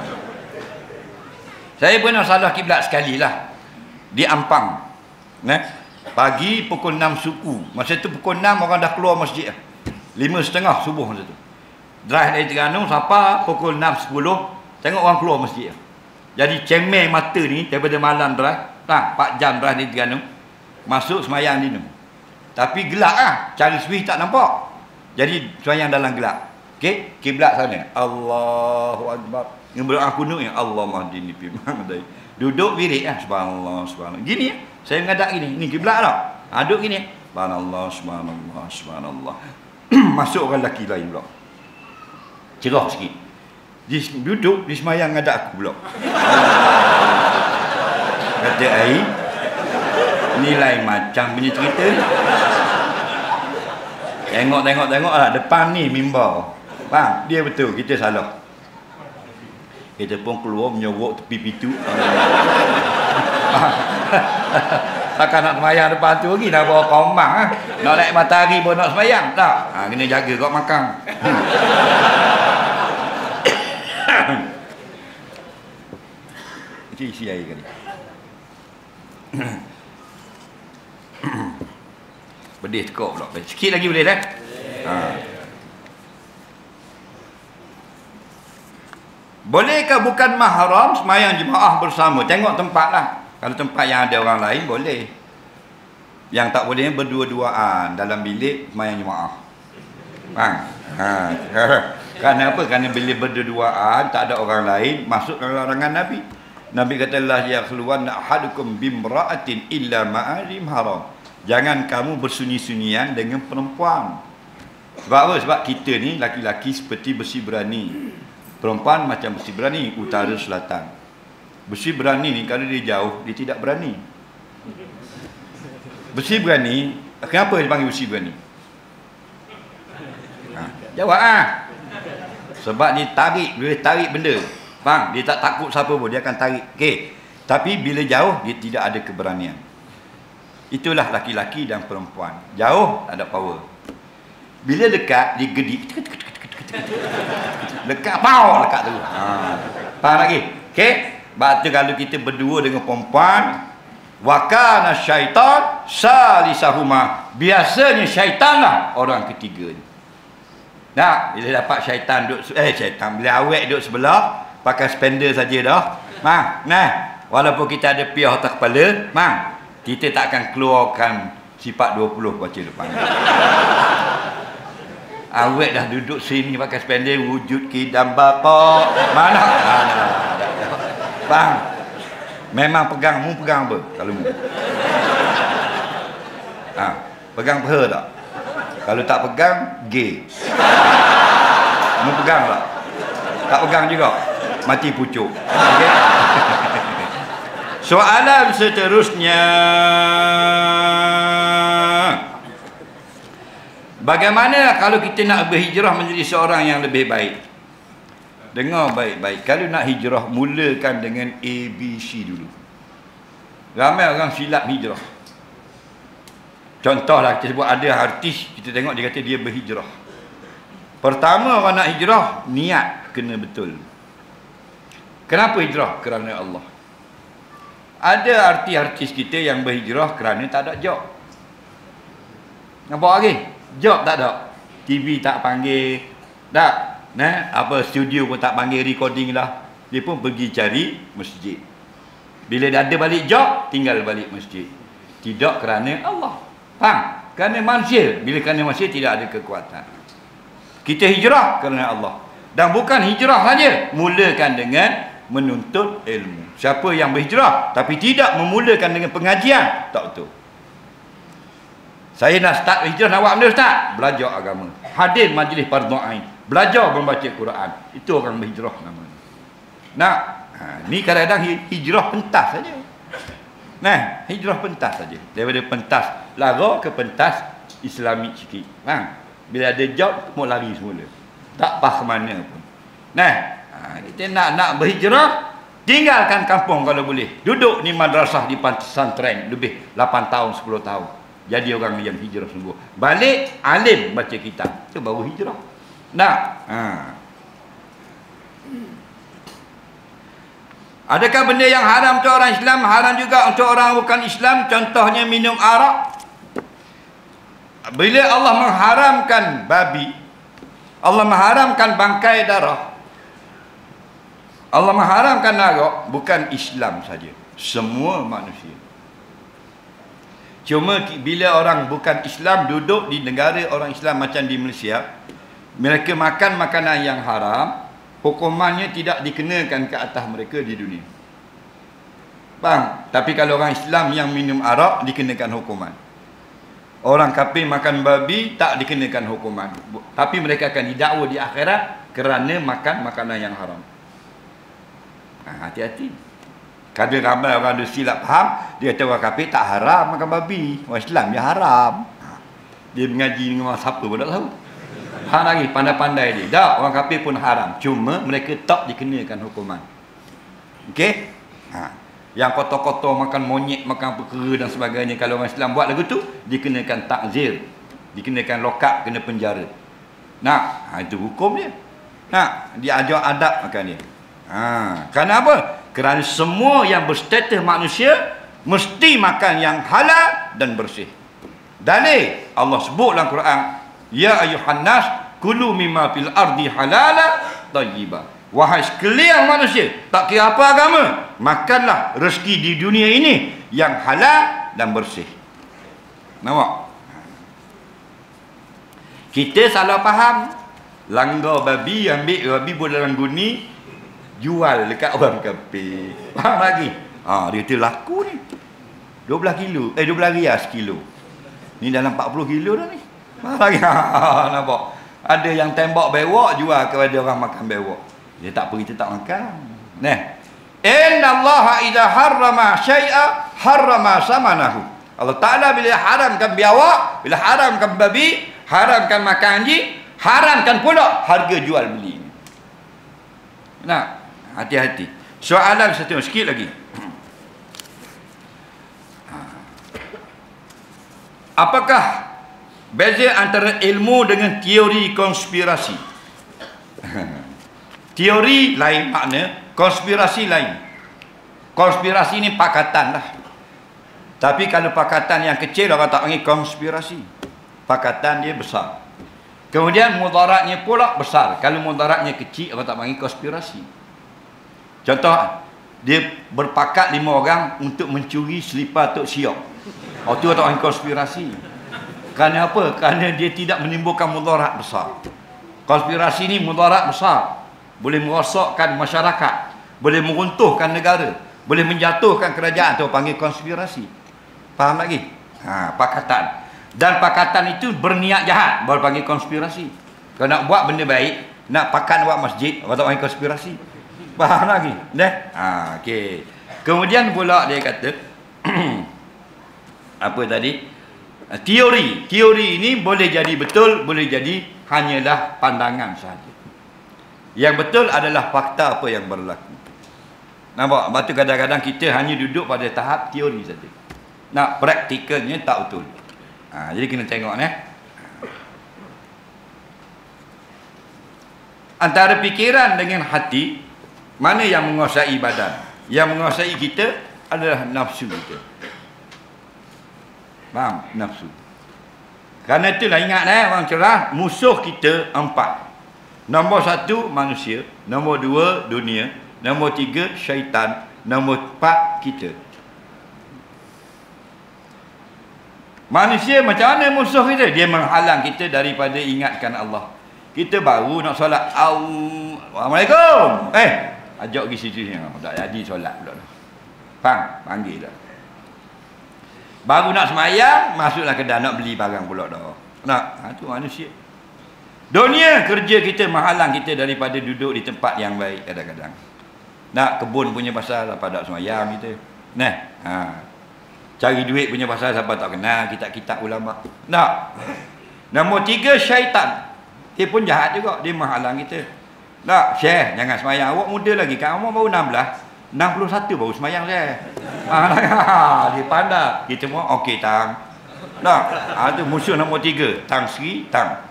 Saya pernah salah kiblat sekali lah. Di Ampang. Pagi pukul 6 suku. Masa tu pukul 6 orang dah keluar masjid. 5.30 subuh masa tu. Drive dari Terengganu sampai pukul 6.10. Tengok orang keluar masjid. Jadi cemeh mata ni daripada malam drive. 4 jam drive dari Terengganu. Masuk semayang di ni. Tapi gelap lah. Cari switch tak nampak. Jadi semayang dalam gelap. Okey, kiblat sana. Allahu Akbar. Yang berdoa kunut ya Allah mahdini fi man hadai. Duduk wirid lah. Subhanallah, subhanallah. Gini ya. Saya mengadap gini. Ni kiblat tau. Duduk gini. Subhanallah, subhanallah, subhanallah. Masuk orang lelaki lain pula. Cerah sikit. Duduk, dia semayang ada aku pula. Kata air, ni lain macam punya cerita. Tengok lah, depan ni mimbar. Faham? Dia betul, kita salah. Kita pun keluar menyorok tepi pintu. Takkan nak semayang depan tu lagi, nak bawa kombang ha? Nak naik matahari pun nak semayang. Tak? Kena jaga kat makam. Itu isi air kali. Pedih tekuk pula. Sikit lagi boleh dah? Bolehkah bukan mahram semayang jemaah bersama? Tengok tempat lah. Kalau tempat yang ada orang lain boleh. Yang tak boleh berdua-duaan dalam bilik semayang jemaah. Faham? Kerana apa? Kerana bila berdua-duaan tak ada orang lain masuk dalam larangan Nabi. Nabi kata la yakhluwanna ahadukum bimra'atin illa ma'arim haram. Jangan kamu bersunyi-sunyian dengan perempuan. Sebab apa? Sebab kita ni laki-laki seperti besi berani. Perempuan macam besi berani, utara selatan. Besi berani ni kalau dia jauh, dia tidak berani. Besi berani, kenapa dia panggil besi berani? Jawab ah. Sebab dia tarik, dia tarik benda. Faham? Dia tak takut siapa pun, dia akan tarik. Okey. Tapi bila jauh, dia tidak ada keberanian. Itulah laki-laki dan perempuan. Jauh, tak ada power. Bila dekat, dia gedik. Dekat, pow, dekat tu. Faham lagi? Okey? Sebab tu kalau kita berdua dengan perempuan, wa kana syaitan salisahuma. Biasanya syaitan lah orang ketiga ni. Nah, bila dapat syaitan duduk bila awek duduk sebelah, pakai spender saja dah. Nah, walaupun kita ada piah atas kepala, kita tak akan keluarkan sifat 20 baca depan. Awek dah duduk sini pakai spender, wujud kidam bapa. Mana? Faham? Memang pegang, mu pegang apa? Kalau mu. Pegang peha tak? Kalau tak pegang, gay. Mu pegang tak? Tak pegang juga. Mati pucuk. Okay? Soalan seterusnya, bagaimana kalau kita nak berhijrah menjadi seorang yang lebih baik? Dengar baik-baik. Kalau nak hijrah, mulakan dengan ABC dulu. Ramai orang silap hijrah. Contohlah kita sebut ada artis, kita tengok dia kata dia berhijrah. Pertama orang nak hijrah, niat kena betul. Kenapa hijrah? Kerana Allah. Ada artis-artis kita yang berhijrah kerana tak ada job. Nampak lagi? Job tak ada. TV tak panggil. Tak. Apa studio pun tak panggil, recording lah. Dia pun pergi cari masjid. Bila dah ada balik job, tinggal balik masjid. Tidak kerana Allah. Faham? Kerana manusia. Bila kerana manusia tidak ada kekuatan. Kita hijrah kerana Allah. Dan bukan hijrah saja. Mulakan dengan menuntut ilmu. Siapa yang berhijrah tapi tidak memulakan dengan pengajian, tak betul. Saya nak start hijrah, nak buat benda ustaz? Belajar agama. Hadir majlis fardhu ain. Belajar membaca Quran. Itu orang berhijrah namanya. Nah, ni kadang-kadang hijrah pentas saja. Nah, hijrah pentas saja. Daripada pentas lara ke pentas Islamik sikit. Bila ada job, mau lari semula. Tak pas mana pun. Nah, kita nak berhijrah, tinggalkan kampung kalau boleh. Duduk ni madrasah di pesantren lebih 8 tahun, 10 tahun. Jadi orang yang hijrah sungguh. Balik, alim baca kitab. Itu baru hijrah. Nah, adakah benda yang haram untuk orang Islam, haram juga untuk orang bukan Islam? Contohnya minum arak. Bila Allah mengharamkan babi, Allah mengharamkan bangkai darah, Allah mengharamkan arak, bukan Islam saja, semua manusia. Cuma bila orang bukan Islam duduk di negara orang Islam macam di Malaysia, mereka makan makanan yang haram, hukumannya tidak dikenakan ke atas mereka di dunia. Faham? Tapi kalau orang Islam yang minum arak, dikenakan hukuman. Orang kafir makan babi, tak dikenakan hukuman. Tapi mereka akan didakwa di akhirat, kerana makan makanan yang haram. Hati-hati. Kadang ramai orang ada silap faham, dia kata orang kafir tak haram makan babi, orang Islam dia haram. Dia mengaji dengan siapa pun tak tahu. Faham lagi, pandai-pandai dia. Tak, orang kafir pun haram, cuma mereka tak dikenakan hukuman. Okey? Yang kotor-kotor makan monyet, makan perkara dan sebagainya, kalau orang Islam buat lagu tu, dikenakan takzir, dikenakan lokap, kena penjara. Itu hukum dia. Dia ajar adab makan dia. Kerana apa? Kerana semua yang berstatus manusia mesti makan yang halal dan bersih. Dalil Allah sebut dalam Quran, ya ayuhan nas kulu mimma fil ardi halala tayyiba. Wahai sekalian manusia, tak kira apa agama, makanlah rezeki di dunia ini yang halal dan bersih. Nampak? Kita salah faham. Langgar babi, ambil babi boleh dalam guni, jual dekat orang kafir. Faham lagi? Dia tu laku ni 12 kilo, 12 riyal sekilo. Ni dalam 40 kilo dah ni. Faham lagi? Nampak? Ada yang tembak bewok, jual kepada orang makan bewok. Dia tak pergi, kita tak makan. Inna Allah idza harrama syai'a harrama samanahu. Allah Ta'ala bila haramkan biawak, bila haramkan babi, haramkan makan anjing, haramkan pula harga jual beli. Hati-hati. Soalan satu sikit lagi. Apakah beza antara ilmu dengan teori konspirasi? Teori lain makna, konspirasi lain. Konspirasi ni pakatan lah. Tapi kalau pakatan yang kecil, orang tak panggil konspirasi. Pakatan dia besar. Kemudian mudaratnya pula besar. Kalau mudaratnya kecil, orang tak panggil konspirasi. Contoh, dia berpakat 5 orang untuk mencuri selipar Tok Siok. Itu orang tak panggil konspirasi. Kerana apa? Kerana dia tidak menimbulkan mudarat besar. Konspirasi ni mudarat besar. Boleh merosakkan masyarakat, boleh meruntuhkan negara, boleh menjatuhkan kerajaan. Itu panggil konspirasi. Faham lagi? Pakatan. Dan pakatan itu berniat jahat, baru panggil konspirasi. Kalau nak buat benda baik, nak pakan buat masjid, orang tak panggil konspirasi. Faham lagi? Okey. Kemudian pula dia kata apa tadi? Teori. Teori ini boleh jadi betul, boleh jadi hanyalah pandangan sahaja. Yang betul adalah fakta apa yang berlaku. Nampak? Sebab tu kadang-kadang kita hanya duduk pada tahap teori saja. Praktikalnya tak betul. Jadi kena tengok antara fikiran dengan hati, mana yang menguasai badan? Yang menguasai kita adalah nafsu kita. Faham? Nafsu. Kerana itulah ingat orang cerah, musuh kita 4. Nombor 1 manusia, nombor 2 dunia, nombor 3 syaitan, nombor 4 kita. Manusia macam mana musuh kita? Dia menghalang kita daripada ingatkan Allah. Kita baru nak solat, Assalamualaikum. Ajak pergi situ ni, tak jadi solat pula dah. Faham? Panggil dah. Baru nak semayang, masuklah kedai nak beli barang pula dah. Itu manusia. Dunia kerja kita menghalang kita daripada duduk di tempat yang baik kadang-kadang. Kebun punya pasal apa tak semayang kita. Cari duit punya pasal siapa tak kenal kitab-kitab ulama. Nombor 3 syaitan. Dia pun jahat juga, dia menghalang kita. Syekh jangan semayang, awak muda lagi kan, awak baru 16. 61 baru semayang Syekh. Dia pandai. Kita semua okey tang. Itu musuh nombor 3, tang Sri, tang.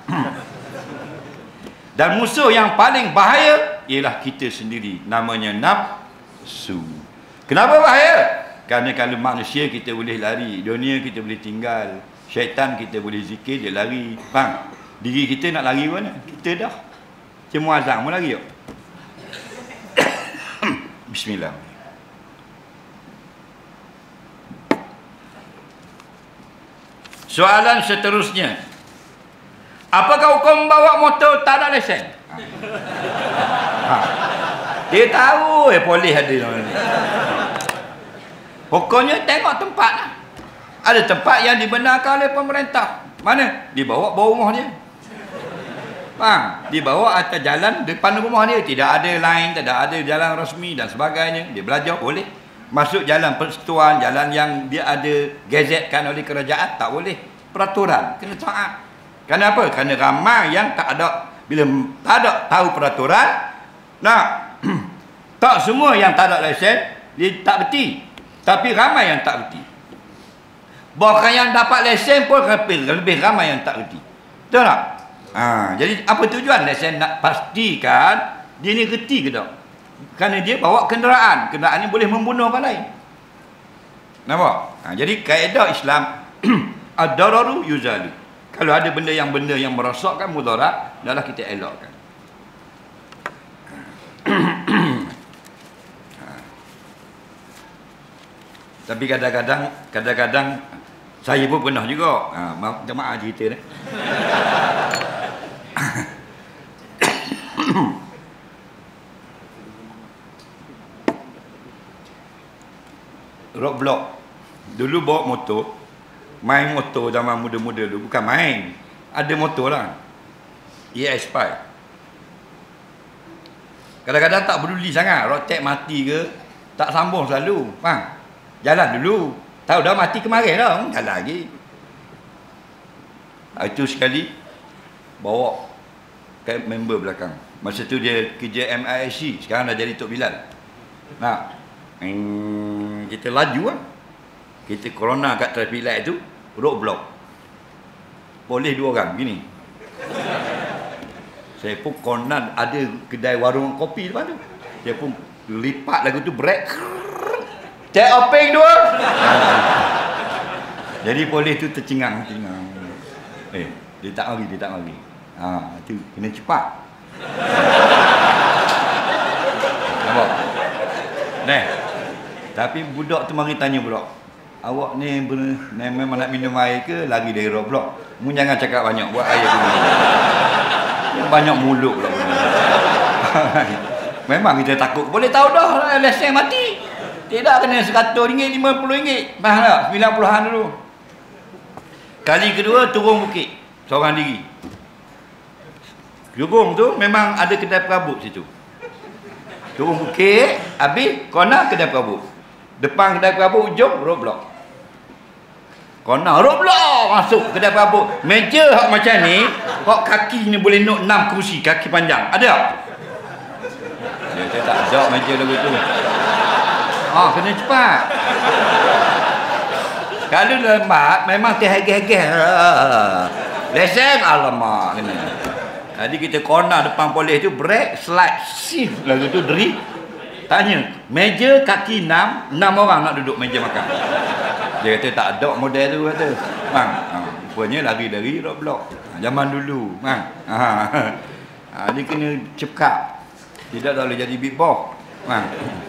Dan musuh yang paling bahaya ialah kita sendiri, namanya nafsu. Kenapa bahaya? Kerana kalau manusia kita boleh lari, dunia kita boleh tinggal, syaitan kita boleh zikir, dia lari. Faham? Diri kita nak lari mana? Kita dah cuma azam pun lari. Bismillah. Soalan seterusnya, apakah hukum bawa motor tak ada lesen? Dia tahu polis ada ni. Pokoknya tengok tempat lah. Ada tempat yang dibenarkan oleh pemerintah. Mana? Dibawa bawah rumah dia. Faham? Dibawa atas jalan depan rumah dia, tidak ada line, tidak ada jalan rasmi dan sebagainya. Dia belajar boleh. Masuk jalan persekutuan, jalan yang dia ada gazetkan oleh kerajaan, tak boleh. Peraturan kena taat. Kenapa? Kerana ramai yang tak ada, bila tak ada tahu peraturan, nah tak semua yang tak ada lesen dia tak berti. Tapi ramai yang tak berti. Bahkan yang dapat lesen pun lebih ramai yang tak berti. Betul tak? Jadi apa tujuan lesen? Nak pastikan dia ni reti ke tak? Kerana dia bawa kenderaan. Kenderaan ni boleh membunuh orang lain. Nampak? Jadi kaedah Islam ad-dararu yuzalu. Kalau ada benda yang merosakkan mudarat, adalah kita elakkan. Tapi kadang-kadang saya pun pernah juga. Jemaah cerita ni. Roadblock. Dulu bawa motor, main motor zaman muda-muda dulu, bukan main. Ada motor lah. ES5. Kadang-kadang tak peduli sangat, road check mati ke, tak sambung selalu. Faham? Jalan dulu. Tahu dah mati kemarin dah, jalan lagi. Itu sekali bawa ke member belakang. Masa tu dia kerja MISC, sekarang dah jadi Tok Bilal. Nah, kita laju lah. Kita corona kat traffic light tu, roadblock. Boleh 2 orang gini. Saya pun konan ada kedai warung kopi depan tu. Saya pun lipat lagu tu, break. Check open 2. Jadi polis tu tercengang. Dia tak mari. Tu kena cepat. Nampak? Tapi budak tu mari tanya pula, awak ni memang nak minum air ke lari dari roadblock? Mu jangan cakap banyak, buat air dulu. Banyak mulut pula. Memang kita takut. Boleh tahu dah lesen mati. Tidak kena RM100, RM50. Faham tak? 90-an dulu. Kali kedua turun bukit. Seorang diri. Turun tu memang ada kedai perabot situ. Turun bukit, habis corner kedai perabot. Depan kedai perabot, ujung roadblock. Corner roadblock, masuk kedai perabot. Meja hak macam ni, hak kaki ni boleh nok 6 kerusi, kaki panjang. Ada tak? Dia tak ada meja lagu tu. Kena cepat. Kalau lambat, memang terhegeh-hegeh. Lesen, alamak. Kena. Jadi kita corner depan polis tu, break, slide, shift. Lagu tu deri. Tanya, meja kaki 6 orang nak duduk meja makan. Dia kata tak ada model tu kata. Bang, rupanya lari dari roadblock. Zaman dulu, bang. Dia kena cekap. Tidak boleh jadi big boss. Bang.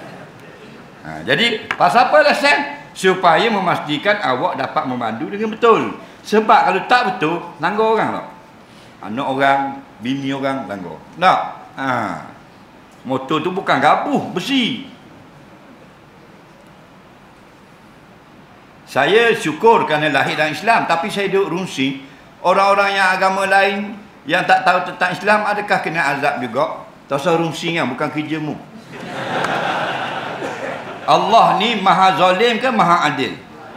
Jadi pasal apa lesen? Supaya memastikan awak dapat memandu dengan betul. Sebab kalau tak betul, langgar orang tak? Anak orang, bini orang langgar. Tak? Motor tu bukan gabuh, besi. Saya syukur kerana lahir dalam Islam, tapi saya duduk rungsing. Orang-orang yang agama lain yang tak tahu tentang Islam, adakah kena azab juga? Tak usah rungsing kan, bukan kerjamu. Allah ni maha zalim ke maha adil?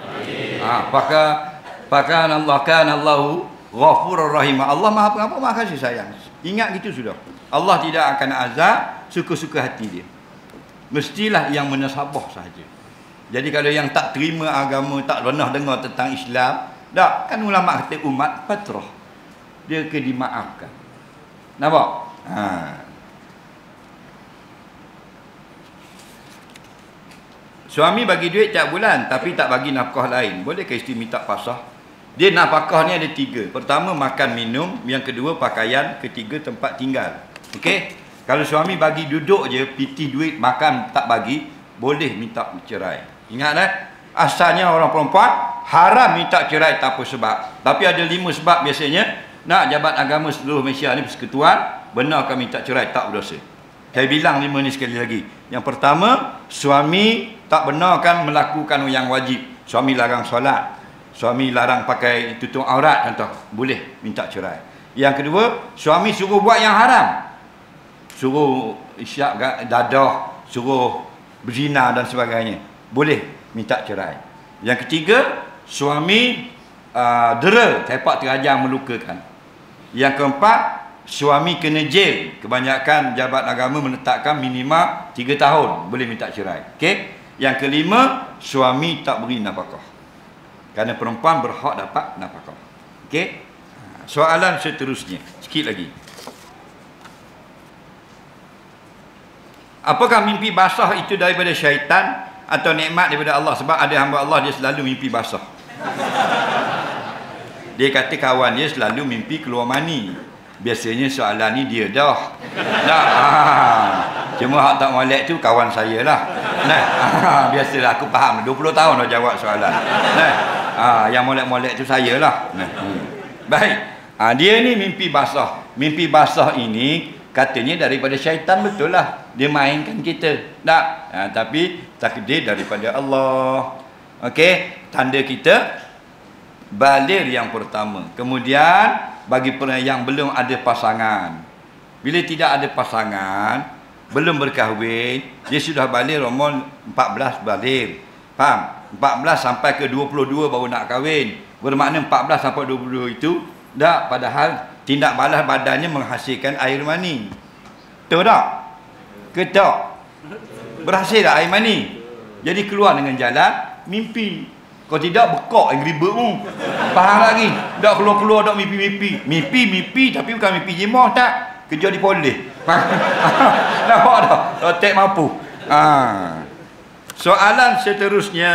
Pakan Allah kan Allahu ghafurur rahim. Allah maha pengampun, maha kasih sayang. Ingat gitu sudah. Allah tidak akan azab suka-suka hati dia. Mestilah yang menasabah sahaja. Jadi kalau yang tak terima agama, tak pernah dengar tentang Islam, tak, kan ulama kata umat patrah. Dia ke dimaafkan. Nampak? Suami bagi duit tiap bulan tapi tak bagi nafkah lain. Boleh ke isteri minta pasah? Dia nafkah ni ada 3. Pertama makan minum, yang kedua pakaian, ketiga tempat tinggal. Okey? Kalau suami bagi duduk je, pitih duit, makan tak bagi, boleh minta cerai. Ingat asalnya orang perempuan haram minta cerai tak apa sebab. Tapi ada 5 sebab biasanya. Nak jabat agama seluruh Malaysia ni persekutuan, benarkan minta cerai tak berdosa. Saya bilang 5 ni sekali lagi. Yang pertama, suami tak benarkan melakukan yang wajib. Suami larang solat, suami larang pakai tutup aurat contoh, boleh minta cerai. Yang kedua, suami suruh buat yang haram. Suruh isyak dadah, suruh berzina dan sebagainya. Boleh minta cerai. Yang ketiga, suami dera, sepak terajang, melukakan. Yang keempat, suami kena jail. Kebanyakan jabat agama menetapkan minima 3 tahun boleh minta cerai. Okey. Yang kelima, suami tak beri nafkah. Kerana perempuan berhak dapat nafkah. Okey. Soalan seterusnya, sikit lagi. Apakah mimpi basah itu daripada syaitan atau nikmat daripada Allah? Sebab ada hamba Allah dia selalu mimpi basah. Dia kata kawan dia selalu mimpi keluar mani. Biasanya soalan ni dia dah. Cuma hak tak molek tu kawan saya lah. Biasalah aku faham 20 tahun dah jawab soalan. Yang molek-molek tu saya lah. Baik. Dia ni mimpi basah. Mimpi basah ini katanya daripada syaitan, betul lah. Dia mainkan kita. Tak. Tapi takdir daripada Allah. Okey, tanda kita baligh yang pertama. Kemudian bagi yang belum ada pasangan, bila tidak ada pasangan, belum berkahwin, dia sudah baligh umur 14 baligh. Faham? 14 sampai ke 22 baru nak kahwin. Bermakna 14 sampai 22 itu dah, padahal tindak balas badannya menghasilkan air mani. Betul tak? Ke tak? Berhasil tak air mani? Jadi keluar dengan jalan mimpi. Kalau tidak bekak yang ribet pun. Faham lagi? Tak keluar-keluar, tak mimpi-mimpi. Mimpi tapi bukan mimpi jemah tak. Kerja di polis. Nampak tak? Tak mampu. Soalan seterusnya.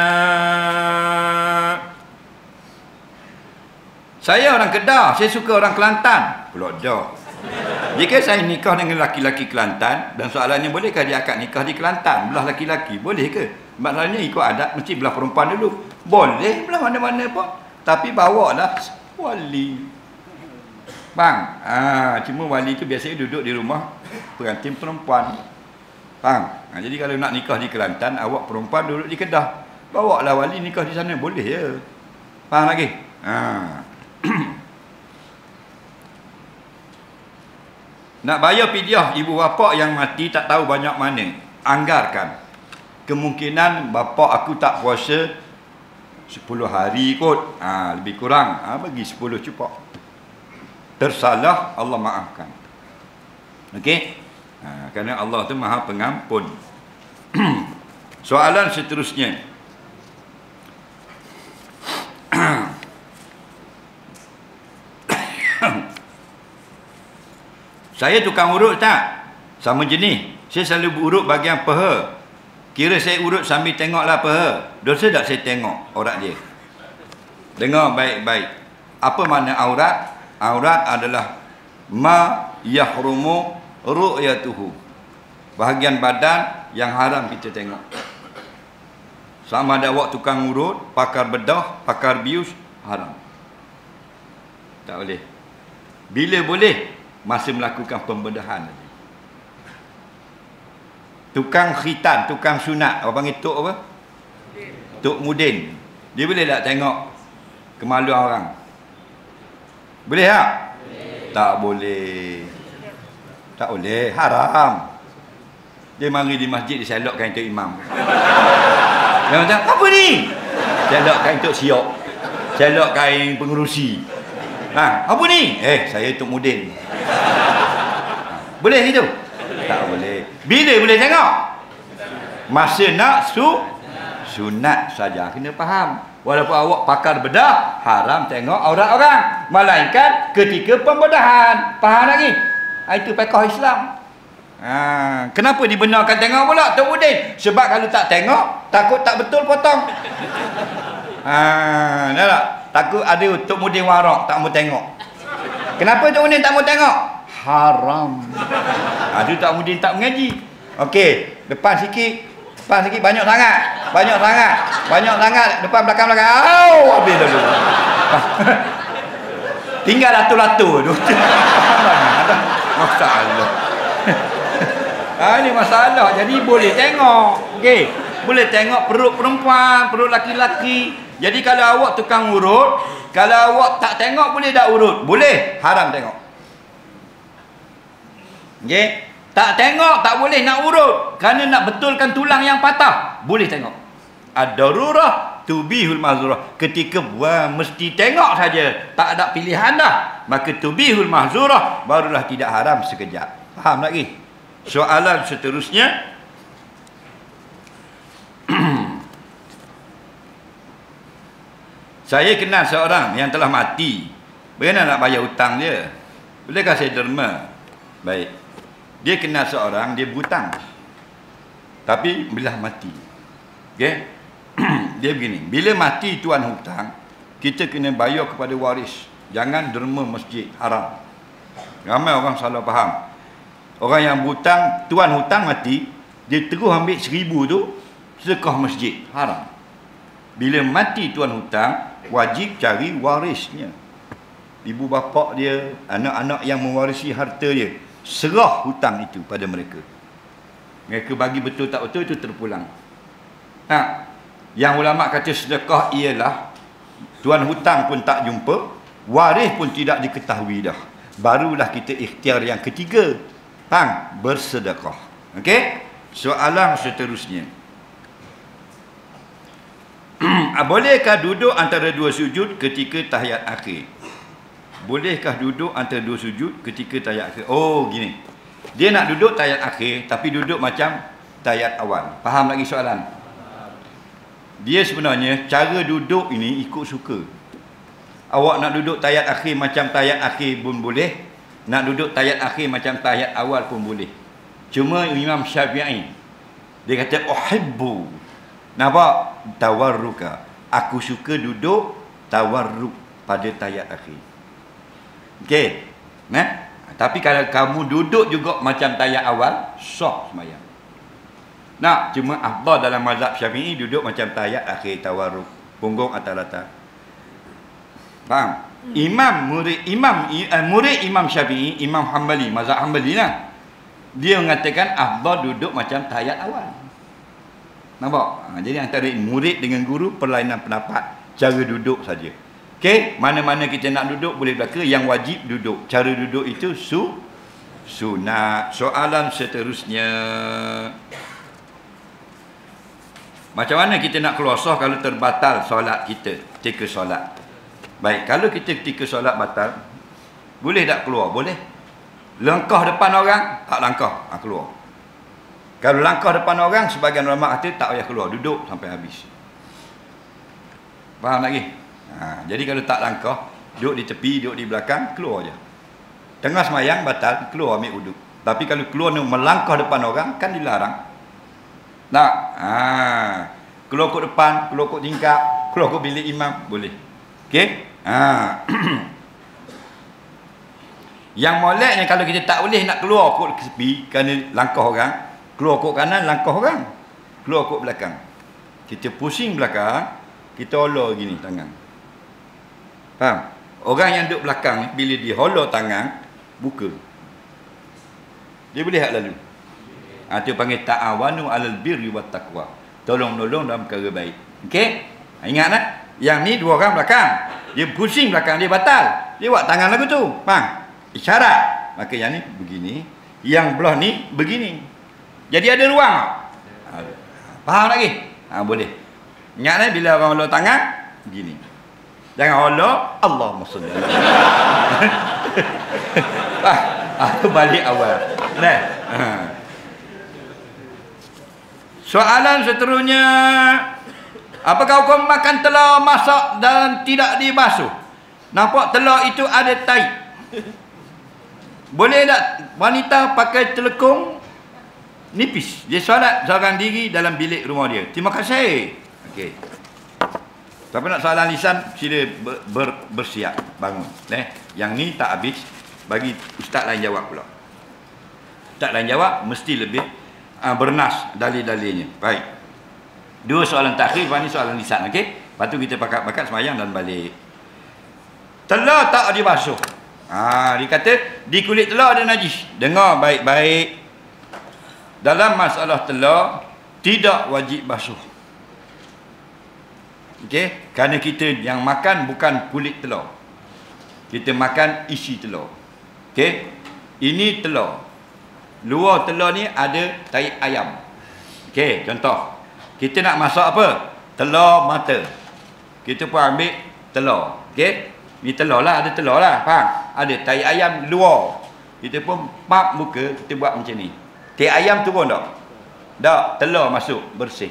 Saya orang Kedah, saya suka orang Kelantan. Pula dah. Jika saya nikah dengan laki-laki Kelantan, dan soalannya bolehkah dia akad nikah di Kelantan belah laki-laki? Boleh ke? Maksudnya ikut adat mesti belah perempuan dulu. Boleh belah mana-mana pun. Tapi bawalah wali. Bang, cuma wali tu biasanya duduk di rumah pengantin perempuan. Faham? Jadi kalau nak nikah di Kelantan, awak perempuan duduk di Kedah. Bawalah wali nikah di sana, boleh ya. Faham lagi? Nak bayar pidyah ibu bapa yang mati tak tahu banyak mana. Anggarkan. Kemungkinan bapa aku tak puasa 10 hari kot. Lebih kurang. Bagi 10 cukup. Tersalah, Allah maafkan. Okey? Kerana Allah tu Maha Pengampun. Soalan seterusnya. Saya tukang urut tak? Sama jenis. Saya selalu urut bahagian peha. Kira saya urut sambil tengoklah peha. Dosa tak saya tengok aurat dia? Dengar baik-baik. Apa makna aurat? Aurat adalah ma yahrumu ru'yatuhu. Bahagian badan yang haram kita tengok. Sama ada awak tukang urut, pakar bedah, pakar bius, haram. Tak boleh. Bila boleh? Masa melakukan pembedahan. Tukang khitan, tukang sunat, orang panggil tok apa? Tok mudin. Dia boleh tak tengok kemaluan orang? Boleh tak? Tak boleh. Tak boleh, haram. Dia mari di masjid, dia selok kain tok imam. Dia kata, apa ni? Selok kain tok siok. Selok kain pengurusi. Apa ni? Saya tok mudin. Boleh gitu? Tak boleh. Bila boleh tengok? Masa nak sunat saja. Kena faham. Walaupun awak pakar bedah, haram tengok aurat orang. Melainkan ketika pembedahan. Faham lagi? Itu fiqh Islam. Kenapa dibenarkan tengok pula Tok Udin? Sebab kalau tak tengok, takut tak betul potong. Tak? Takut ada Tok Mudin warak tak mau tengok. Kenapa Tok Mudin tak mau tengok? Haram. Itu Tok Mudin tak mengaji. Okey, depan sikit. Depan sikit banyak sangat. Banyak sangat. Depan belakang. Habis dulu. Tinggal latu-latu tu. Masalah. Ini masalah. Jadi boleh tengok. Okey. Boleh tengok perut perempuan, perut laki-laki. Jadi kalau awak tukang urut, kalau awak tak tengok boleh tak urut? Boleh. Haram tengok. Okey? Tak tengok tak boleh nak urut kerana nak betulkan tulang yang patah. Boleh tengok. Ad-darurah tubihul mahzurah. Ketika mesti tengok saja, tak ada pilihan dah, maka tubihul mahzurah, barulah tidak haram sekejap. Faham lagi? Soalan seterusnya, saya kenal seorang yang telah mati. Bagaimana nak bayar hutang dia? Bolehkah saya derma? Baik. Dia kenal seorang, dia berhutang, tapi bila mati, okey, dia begini, bila mati tuan hutang, kita kena bayar kepada waris. Jangan derma masjid, haram. Ramai orang salah faham. Orang yang berhutang, tuan hutang mati, dia terus ambil 1,000 tu sedekah masjid, haram. Bila mati tuan hutang, wajib cari warisnya. Ibu bapa dia, anak-anak yang mewarisi harta dia, serah hutang itu pada mereka. Mereka bagi betul tak betul, itu terpulang. Nah, yang ulama kata sedekah ialah tuan hutang pun tak jumpa, waris pun tidak diketahui dah, barulah kita ikhtiar yang ketiga, bersedekah. Okey? Soalan seterusnya, bolehkah duduk antara dua sujud ketika tahiyat akhir? Bolehkah duduk antara dua sujud ketika tahiyat akhir? Oh, gini. Dia nak duduk tahiyat akhir, tapi duduk macam tahiyat awal. Faham lagi soalan? Dia sebenarnya, cara duduk ini ikut suka. Awak nak duduk tahiyat akhir macam tahiyat akhir pun boleh. Nak duduk tahiyat akhir macam tahiyat awal pun boleh. Cuma Imam Syafi'i, dia kata, uhibbu. Nampak? Tawarruka. Aku suka duduk tawarruk pada tahiyat akhir. Okey. Nah, tapi kalau kamu duduk juga macam tahiyat awal, sah sembahyang. Nah, cuma afdal dalam mazhab Syafi'i duduk macam tahiyat akhir, tawarruk, punggung atas rata. Faham? Murid Imam Syafi'i, Imam Hanbali, mazhab Hanbali lah, dia mengatakan afdal duduk macam tahiyat awal. Nampak? Jadi antara murid dengan guru perlainan pendapat, cara duduk saja. Okey, mana-mana kita nak duduk boleh belaka, yang wajib duduk. Cara duduk itu sunat. Soalan seterusnya, macam mana kita nak keluar sah kalau terbatal solat kita ketika solat? Baik, kalau kita ketika solat batal, boleh tak keluar? Boleh. Langkah depan orang, tak langkah, keluar. Kalau langkah depan orang, sebagian ulama kata tak payah keluar, duduk sampai habis. Faham lagi? Jadi kalau tak langkah, duduk di tepi, duduk di belakang, keluar je. Tengah semayang batal, keluar ambil wuduk. Tapi kalau keluar melangkah depan orang, kan dilarang. Tak? Keluar kot depan, keluar kot tingkap, keluar kot bilik imam, boleh. Okey? Yang moleknya kalau kita tak boleh nak keluar kot ke tepi kerana langkah orang, keluar kot kanan, langkah orang, keluar kot belakang. Kita pusing belakang, kita holor gini tangan. Faham? Orang yang duduk belakang, bila dia holor tangan, buka, dia boleh tak lalu? Itu panggil ta'awanu alal birri wat taqwa. Tolong-menolong dalam perkara baik. Okey? Ingat tak? Yang ni dua orang belakang, dia pusing belakang, dia batal, dia buat tangan lagu tu. Faham? Isyarat. Maka yang ni begini, yang belah ni begini. Jadi ada ruang. Faham lagi? Boleh. Ingat tak bila orang holor tangan, begini. Jangan holor, Allahumma salli. Itu balik awal. Nah. Soalan seterusnya, apakah hukum makan telur masak dan tidak dibasuh? Nampak telur itu ada tai. Boleh tak wanita pakai telekung nipis? Dia solat seorang diri dalam bilik rumah dia. Terima kasih. Okey. Siapa nak soalan lisan, sila bersiap, bangun. Yang ni tak habis, bagi ustaz lain jawab pula. Ustaz lain jawab, mesti lebih bernas dalil-dalilnya. Baik. Dua soalan takhir, ni soalan lisan, okey? Lepas tu kita pakat-pakat semayang dan balik. Telur tak dibasuh. Dia kata, di kulit telur ada najis. Dengar baik-baik. Dalam masalah telur, tidak wajib basuh. Okey, kerana kita yang makan bukan kulit telur. Kita makan isi telur. Okey, ini telur. Luar telur ni ada tahi ayam. Okey, contoh. Kita nak masak apa? Telur mata. Kita pun ambil telur. Okey? Ni telur lah, ada telur lah. Faham? Ada tahi ayam luar. Kita pun pap muka, kita buat macam ni. Tahi ayam turun tak? Tak, telur masuk, bersih.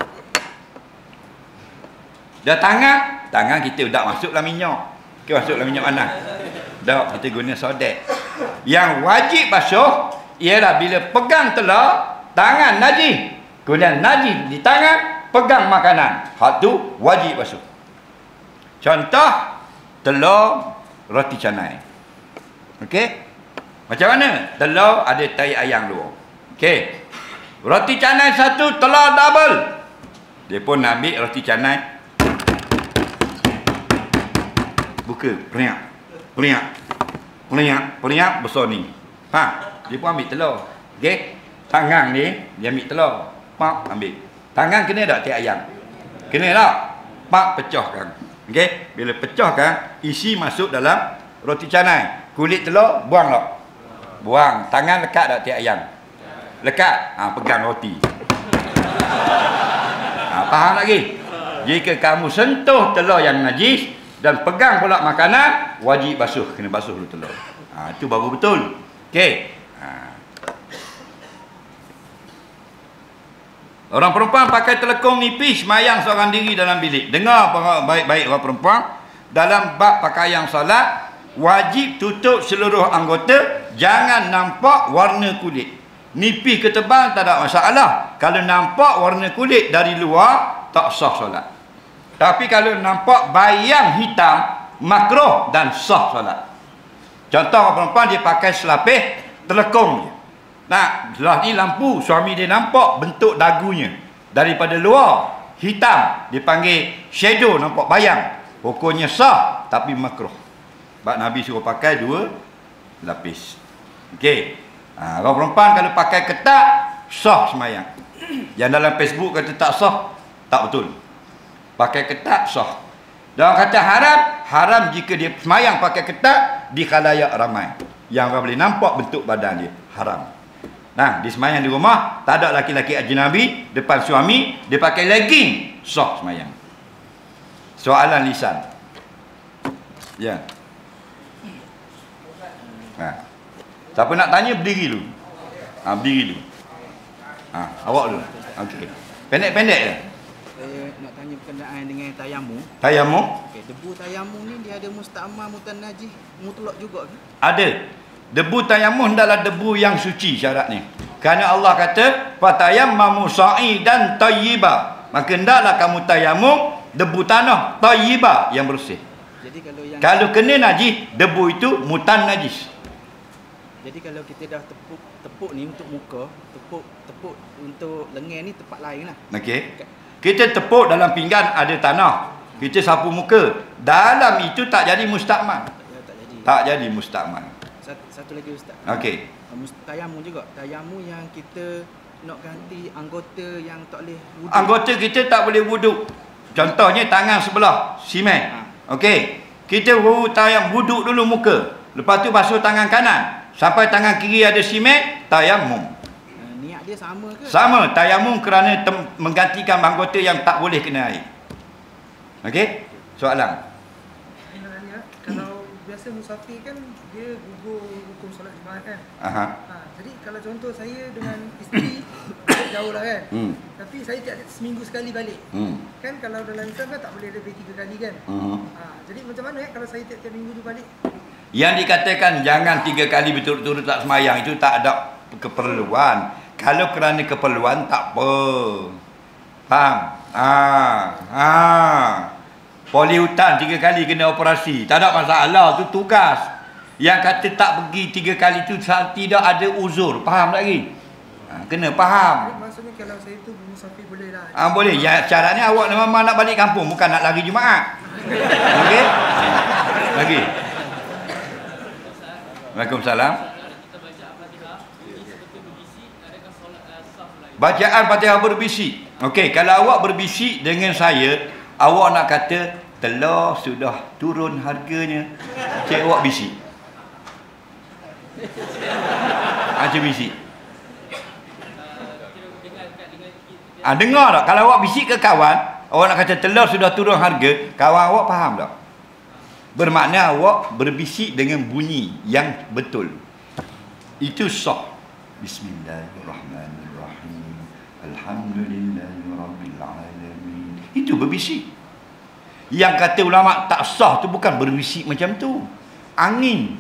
Dah tangan kita tak masuk dalam minyak. Kita masuk dalam minyak panas. Tak, kita guna sodet. Yang wajib basuh ialah bila pegang telur, tangan najis. Kemudian najis di tangan, pegang makanan. Hak tu wajib basuh. Contoh, telur roti canai. Okey? Macam mana? Telur ada tahi ayam luar. Okey. Roti canai satu, telur double. Dia pun ambil roti canai. Buka, periak, besar ni. Dia pun ambil telur. Okey? Tangan ni, dia ambil telur. Pak, ambil. Tangan kena tak tahi ayam? Kena tak? Pak, pecahkan. Okey? Bila pecahkan, isi masuk dalam roti canai. Kulit telur, buang tak? Buang. Tangan lekat tak tahi ayam? Lekat. Pegang roti. Faham lagi? Jika kamu sentuh telur yang najis dan pegang pula makanan, wajib basuh. Kena basuh dulu telur. Itu baru betul. Okey. Orang perempuan pakai telekung nipis semayang seorang diri dalam bilik. Dengar baik-baik orang perempuan. Dalam bab pakaian solat, wajib tutup seluruh anggota. Jangan nampak warna kulit. Nipis ke tebal tak ada masalah. Kalau nampak warna kulit dari luar, tak sah solat. Tapi kalau nampak bayang hitam, makruh dan sah solat. Contoh orang perempuan dia pakai selapis, telekung dia. Nah, setelah ni lampu, suami dia nampak bentuk dagunya. Daripada luar, hitam. Dipanggil shadow, nampak bayang. Hukumnya sah, tapi makruh. Sebab Nabi suruh pakai 2 lapis. Okey. Orang perempuan kalau pakai ketat, sah semayang. Yang dalam Facebook kata tak sah, tak betul. Pakai ketat, sah. Dan orang kata haram, haram jika dia semayang pakai ketat di khalayak ramai. Yang orang boleh nampak bentuk badan dia. Haram. Nah, di semayang di rumah, tak ada laki-laki ajnabi depan suami, dia pakai legging, sah semayang. Soalan lisan. Ya. Siapa nak tanya, berdiri dulu. Berdiri dulu. Awak dulu. Okey. Pendek-pendek je. Saya nak tanya berkenaan dengan tayamum. Tayamum? Okey, debu tayamum ni dia ada musta'mal, mutanajis, mutlak juga ke? Ada. Debu tayamum adalah debu yang suci syaratnya. Kerana Allah kata, "Fatayammamu sa'idan tayyiba." Maka hendaklah kamu tayamum debu tanah tayyiba yang bersih. Jadi kalau kena najis, debu itu mutan najis. Jadi kalau kita dah tepuk ni untuk muka, tepuk untuk lengan ni tempat lain lah. Okey. Kita tepuk dalam pinggan ada tanah. Kita sapu muka. Dalam itu tak jadi musta'mal. Tak jadi musta'mal. Satu lagi Ustaz. Okey. Tayamum juga. Tayamum yang kita nak ganti anggota yang tak boleh wuduk. Anggota kita tak boleh wuduk. Contohnya tangan sebelah, simen. Okey. Kita wuduk dulu muka. Lepas tu basuh tangan kanan. Sampai tangan kiri ada simen, tayamum. Niat dia sama ke? Sama. Tayamum kerana menggantikan anggota yang tak boleh kena air. Okey? Soalan. Kalau biasa musafir kan dia gugur hukum solat jemaah kan. Jadi kalau contoh saya dengan isteri jauh lah kan. Tapi saya tiap seminggu sekali balik. Kan kalau dalam Islam kan tak boleh lebih 3 kali kan. Jadi macam mana kalau saya tiap-tiap minggu tu balik? Yang dikatakan jangan 3 kali berturut-turut tak semayang itu tak ada keperluan. Kalau kerana keperluan tak apa. Faham? Poli hutan 3 kali kena operasi, tak ada masalah, tu tugas. Yang kata tak pergi 3 kali tu tidak ada uzur. Faham tak lagi? Kena faham. Maksudnya kalau saya tu musafir boleh lah. Boleh. Ya, syaratnya awak memang nak balik kampung, bukan nak lari Jumaat. Okey? Lagi. Waalaikumsalam. Bacaan Fatihah berbisik. Okey, kalau awak berbisik dengan saya, awak nak kata telur sudah turun harganya, cik awak bisik. Macam bisik. Dengar tak? Kalau awak bisik ke kawan, awak nak kata telur sudah turun harga, kawan awak faham tak? Bermakna awak berbisik dengan bunyi yang betul. Itu sah. Bismillahirrahmanirrahim. Alhamdulillahirrabbilalamin. Itu berbisik. Yang kata ulama tak sah tu bukan berbisik macam tu. Angin.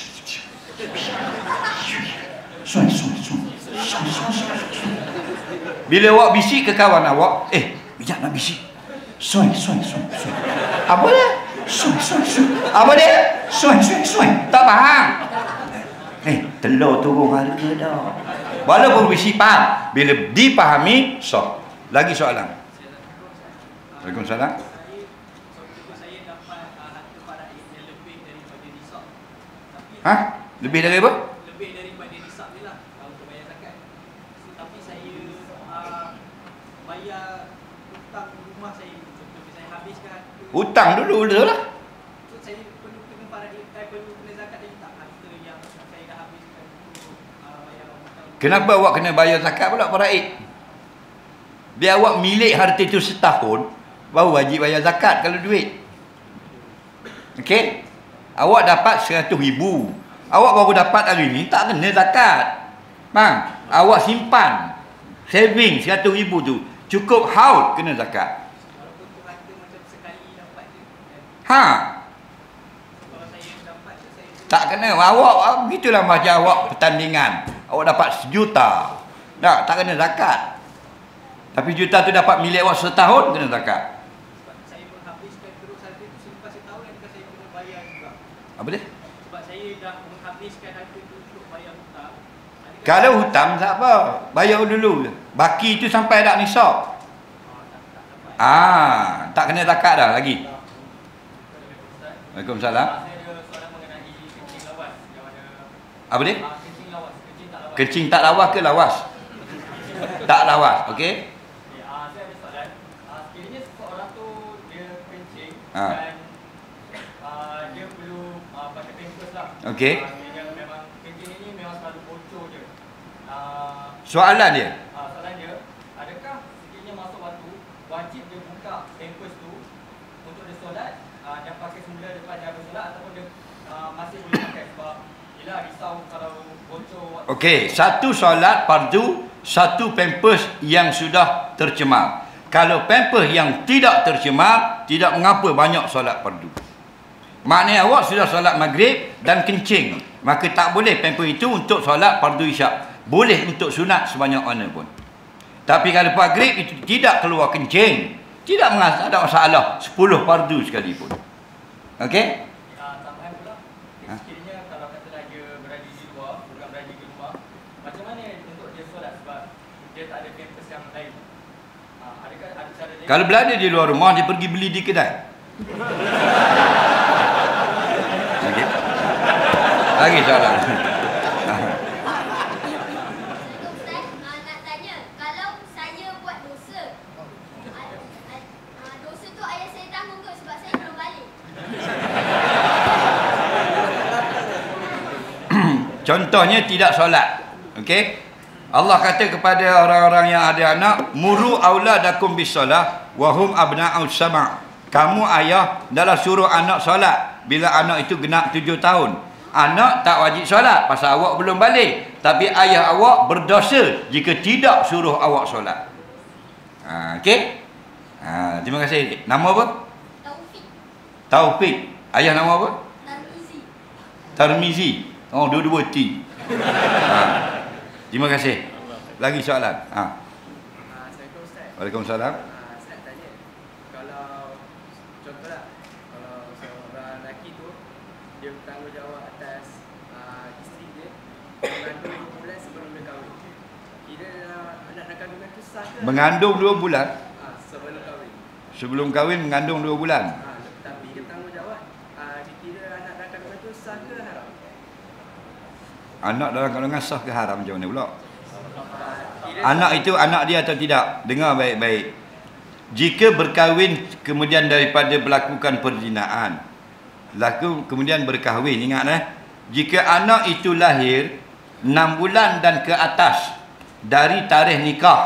Bila awak bisik ke kawan awak, bijak nak bisik. Apa dia? Apa dia? Tak faham. Telur turun harga dah. Walaupun bisik faham, bila dipahami sah. Lagi soalan. Waalaikumsalam. Lebih dari apa? Lebih daripada nisab je lah untuk bayar zakat. Tapi saya bayar hutang rumah saya. Contohnya saya habiskan hutang dulu lah. So saya perlu kena perlu kena zakat lagi tak? Harta yang saya dah habiskan untuk bayar hutang. Kenapa awak kena bayar zakat pula faraid? Biar awak milik harta itu setahun, baru wajib bayar zakat kalau duit. Okey? Awak dapat 100,000. Awak baru dapat hari ni, tak kena zakat. Bang, awak simpan saving 100,000 tu, cukup haul kena zakat. Walaupun tu harta macam sekali dapat je. Kalau saya dapat je saya Tak kena. Awak begitulah macam awak pertandingan. Awak dapat 1,000,000. Tak kena zakat. Tapi juta tu dapat milik awak setahun, kena zakat. sebab saya menghabiskan terus harta tu selepas setahun dan saya kena bayar juga. Apa dia? Sebab saya dah menghabiskan harta tu untuk bayar hutang. Kalau hutang tak apa, bayar dulu. Baki tu sampai tak nisab. Tak kena zakat dah lagi. Waalaikumsalam. Saya ada soalan mengenai kencing lawas yang ada Apa dia? kencing lawas, kencing tak lawas. Kencing tak lawas ke lawas? Tak lawas, okey? Saya ada soalan. Sekiranya seseorang tu dia kencing Ha. dan dia perlu pakai pampers lah. Okey. Yang memang kencing ini memang selalu bocor je. Soalan dia. Soalan dia, adakah sekiranya masuk waktu wajib dia buka pampers tu untuk dia solat dan pakai semula lepas dia habis solat, ataupun dia masih boleh pakai sebab yelah risau kalau bocor. Okey, satu solat fardu, satu pampers yang sudah tercemar. Kalau pampers yang tidak tercemar, tidak mengapa banyak solat fardu. Maknanya awak sudah solat maghrib dan kencing, maka tak boleh pampers itu untuk solat fardu isyak. Boleh untuk sunat sebanyak mana pun. Tapi kalau maghrib itu tidak keluar kencing, tidak ada masalah 10 fardu sekalipun. Okey? Tambahan pula, sekiranya kalau katalah dia berada di luar, bukan berada di rumah, macam mana untuk dia solat sebab dia tak ada pampers yang lain? Adakah ada cara lain? Kalau berada di luar rumah, dia pergi beli di kedai. Okey. Lagi soalan. Nak tanya, kalau saya buat dosa, dosa tu ayah saya tanggung ke sebab saya belum balik? Contohnya tidak solat. Okey? Allah kata kepada orang-orang yang ada anak, muru auladakum bisolah wa hum abna'us sama'. Kamu ayah dalam suruh anak solat bila anak itu genap 7 tahun. Anak tak wajib solat pasal awak belum balik, tapi ayah awak berdosa jika tidak suruh awak solat. Okey? Terima kasih. Nama apa? Taufik. Taufik. Ayah nama apa? Tarmizi. Tarmizi. Oh, dua-dua T. Terima kasih. Lagi soalan? Assalamualaikum Ustaz. Waalaikumsalam. Saya tanya, kalau contohlah, kalau seorang lelaki tu dia bertanggungjawab atas isteri dia mengandung 2 bulan sebelum dia kahwin. Kira anak kandungan tu sah ke? Mengandung 2 bulan. Sebelum kahwin. Sebelum kahwin mengandung 2 bulan. Tapi dia bertanggungjawab, dikira anak kandungan tu sah ke haram? Anak dalam kandungan sah ke haram macam mana pula? Anak itu anak dia atau tidak? Dengar baik-baik. Jika berkahwin kemudian daripada melakukan perzinaan, kemudian berkahwin, ingat jika anak itu lahir 6 bulan dan ke atas dari tarikh nikah,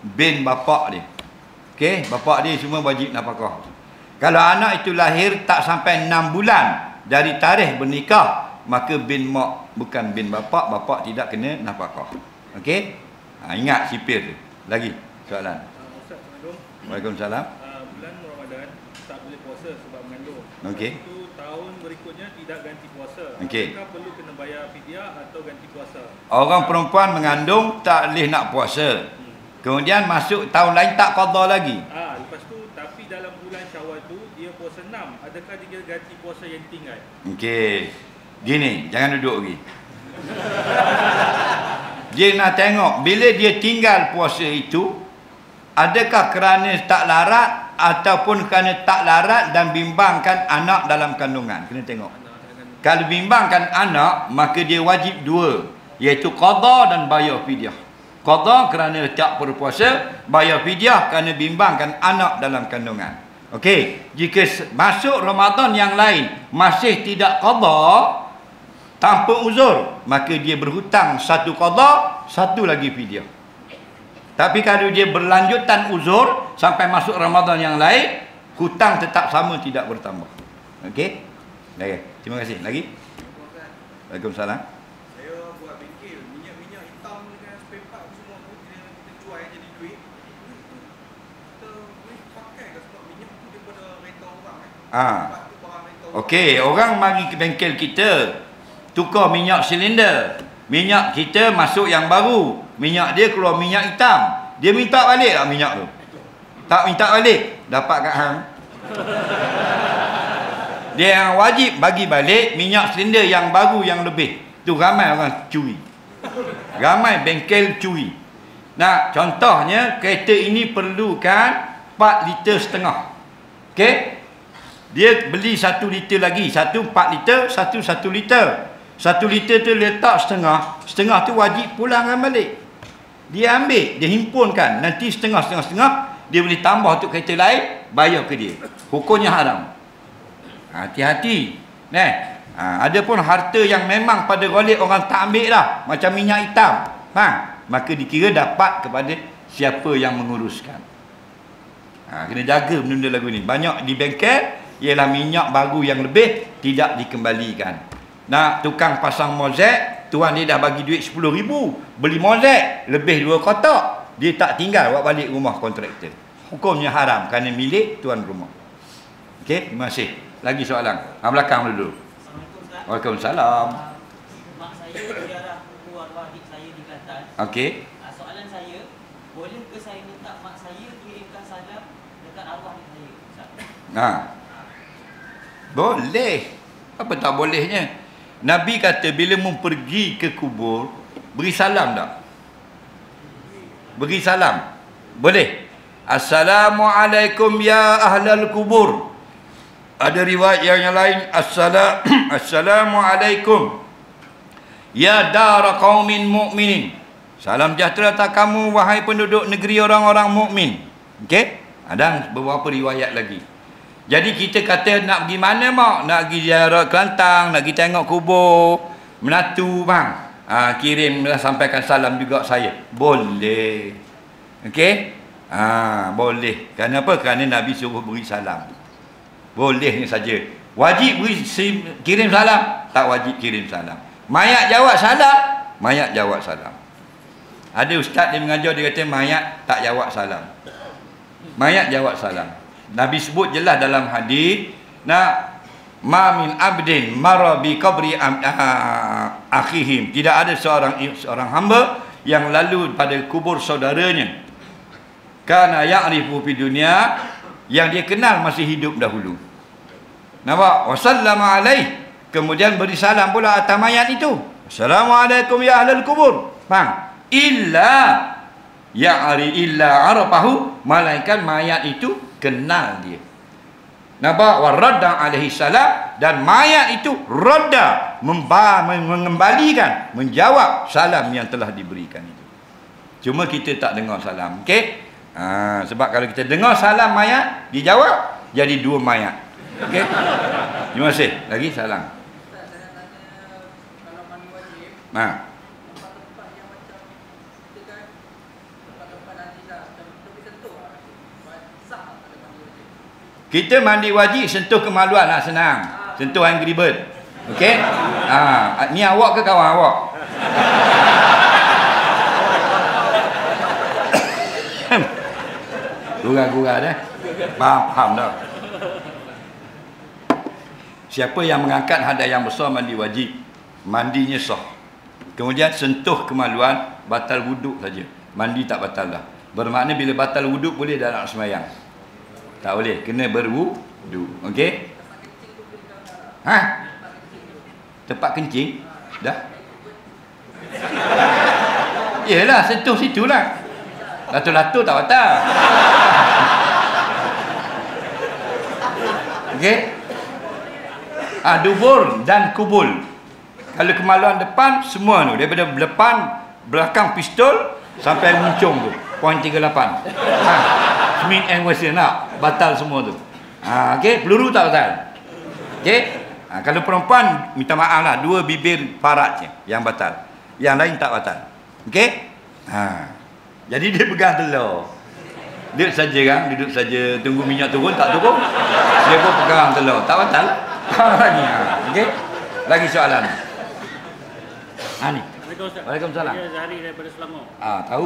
bin bapak dia. Okey, bapak dia semua wajib nafkah. Kalau anak itu lahir tak sampai 6 bulan dari tarikh bernikah, maka bin mak, bukan bin bapak, bapak tidak kena nafkah. Okey? Ingat sipir tu. Lagi soalan. Ustaz, Assalamualaikum. Waalaikumsalam. Bulan Ramadan tak boleh puasa sebab mengandung. Okey. Itu tahun berikutnya tidak ganti puasa. Okey. Apakah perlu kena bayar fidyah atau ganti puasa? Orang perempuan mengandung tak boleh nak puasa. Kemudian masuk tahun lain tak qada lagi. Lepas tu tapi dalam bulan Syawal tu dia puasa 6. Adakah dia ganti puasa yang tinggal? Okey. Gini, jangan duduk lagi. Dia nak tengok bila dia tinggal puasa itu, adakah kerana tak larat ataupun kerana tak larat dan bimbangkan anak dalam kandungan. Kena tengok. Kalau bimbangkan anak, maka dia wajib dua, iaitu qada dan bayar fidyah. Qada kerana tak berpuasa, bayar fidyah kerana bimbangkan anak dalam kandungan. Okey, jika masuk Ramadan yang lain masih tidak qada tanpa uzur, maka dia berhutang satu qada, satu lagi fidyah. Tapi kalau dia berlanjutan uzur sampai masuk Ramadan yang lain, hutang tetap sama, tidak bertambah. Okey? Okey, terima kasih. Lagi? Waalaikumsalam. Saya buat bengkel minyak-minyak hitam dengan spare part semua tu, kita jual jadi duit. Kita boleh pakai ke sebab minyak tu daripada rental orang kan? Okey, orang mari ke bengkel kita tukar minyak silinder. Minyak kita masuk yang baru, minyak dia keluar minyak hitam. Dia minta balik tak minyak tu? Tak minta balik, dapat kat hang. Dia yang wajib bagi balik minyak silinder yang baru yang lebih. Tu ramai orang curi. Ramai bengkel curi. Nah, contohnya kereta ini perlukan 4 liter setengah. Okey? Dia beli 1 liter lagi, satu 4 liter, satu 1 liter. 1 liter tu letak setengah, setengah tu wajib pulangkan balik. Dia ambil, dia himpunkan, nanti setengah, dia boleh tambah untuk kereta lain, bayar ke dia. Hukumnya haram. Hati-hati. Ada pun harta yang memang pada golek orang tak ambil dah, macam minyak hitam. Maka dikira dapat kepada siapa yang menguruskan. Kena jaga benda lagu ni. Banyak di bengkel ialah minyak baru yang lebih tidak dikembalikan. Nak tukang pasang mozek, tuan dia dah bagi duit 10,000, beli mozek lebih 2 kotak, dia tak tinggal buat balik rumah kontraktor. Hukumnya haram kerana milik tuan rumah. Okey, terima kasih. Lagi soalan. Belakang dulu. Waalaikumsalam. Mak saya ziarah buku arwah adik saya di Kelantan. Okey. Soalan saya, boleh ke saya minta mak saya kirimkan salam dekat arwah adik saya? Boleh. Apa tak bolehnya? Nabi kata bila mu pergi ke kubur, beri salam tak? Beri salam. Boleh. Assalamualaikum ya ahlal kubur. Ada riwayat yang lain, Assalamualaikum ya dar qaumin mu'minin. Salam sejahtera atas kamu wahai penduduk negeri orang-orang mukmin. Okey? Ada beberapa riwayat lagi. Jadi kita kata nak pergi mana mak? Nak pergi ziarah Kelantan, nak pergi tengok kubur menatu bang. Kirimlah, sampaikan salam juga saya. Boleh. Okey? Boleh. Kenapa? Kerana Nabi suruh beri salam. Bolehnya saja. Wajib beri kirim salam? Tak wajib kirim salam. Mayat jawab salam? Mayat jawab salam. Ada ustaz dia mengajar, dia kata mayat tak jawab salam. Mayat jawab salam. Nabi sebut jelas dalam hadis, ma min abdin mara bi qabri akhihim. Tidak ada seorang hamba yang lalu pada kubur saudaranya, kana ya'rifu fi dunya, yang dia kenal masih hidup dahulu. Nampak? Wa sallama alaih, kemudian beri salam pula atas mayat itu. Assalamualaikum ya ahlal kubur. Faham? Illa arafahu, malaikat mayat itu kenal dia. Nampak? Wa radda alaihi salam, dan mayat itu radda, mengembalikan, menjawab salam yang telah diberikan itu. Cuma kita tak dengar salam. Okey? Sebab kalau kita dengar salam mayat dijawab, jadi 2 mayat. Okey? Terima kasih. Lagi salam. Ustaz, saya nak tanya, kalau mandi wajib, tempat-tempat yang macam kita kan, tempat-tempat nanti lah, Kita mandi wajib sentuh kemaluan lah, senang. Sentuh Angry Bird. Okey? Ni awak ke kawan awak? Gurau-gurau dah. Faham dah. Siapa yang mengangkat hadas yang besar mandi wajib, mandinya sah. Kemudian sentuh kemaluan, batal wuduk saja. Mandi tak batal dah. Bermakna bila batal wuduk boleh dah nak sembahyang. Tak boleh, kena berwuduk. Okey? Tempat kencing? Dah? Yelah, sentuh situlah. Latu-latu tak batal. Okey? Dubur dan kubul. Kalau kemaluan depan, semua tu. Daripada depan, belakang pistol, sampai muncung tu. Poin 38. Smith and Wesson nak. Batal semua tu. Okey? Peluru tak batal. Okey? Kalau perempuan, minta maaf lah. 2 bibir parat je yang batal. Yang lain tak batal. Okey? Jadi dia pegang telur. Duduk saja kan? Duduk saja. Tunggu minyak turun, tak turun. Dia pun pegang telur. Tak batal lah. Lagi. Okey? Lagi soalan. Ni. Waalaikumsalam. Saya Zahari daripada Selangor. Tahu.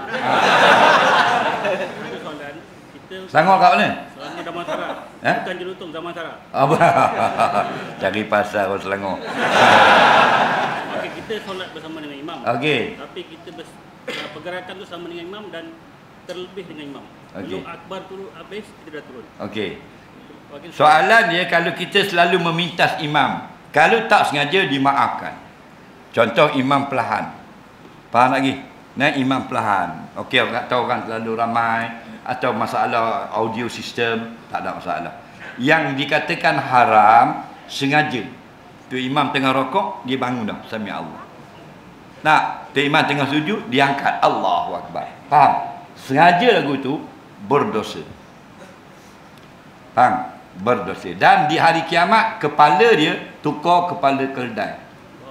Ada soalan. Kita Selangor kat mana? Selangor Damansara. Bukan Jelutong, Damansara. Cari pasal orang Selangor. Okey, kita solat bersama dengan imam. Okey. Tapi kita pergerakan tu sama dengan imam dan terlebih dengan imam. Okey. Belum akbar turun habis, kita dah turun. Okey. Soalan dia, kalau kita selalu memintas imam, kalau tak sengaja dimaafkan. Contoh imam pelahan. Faham lagi? Imam pelahan. Okey, tak tahu orang terlalu ramai atau masalah audio sistem, tak ada masalah. Yang dikatakan haram sengaja. Tu imam tengah rokok, dia bangun dah, sami Allah. Tu imam tengah sujud, dia angkat Allahu Akbar. Faham? Sengaja lagu tu berdosa. Faham? Berdosa. Dan di hari kiamat, kepala dia tukar kepala keldai.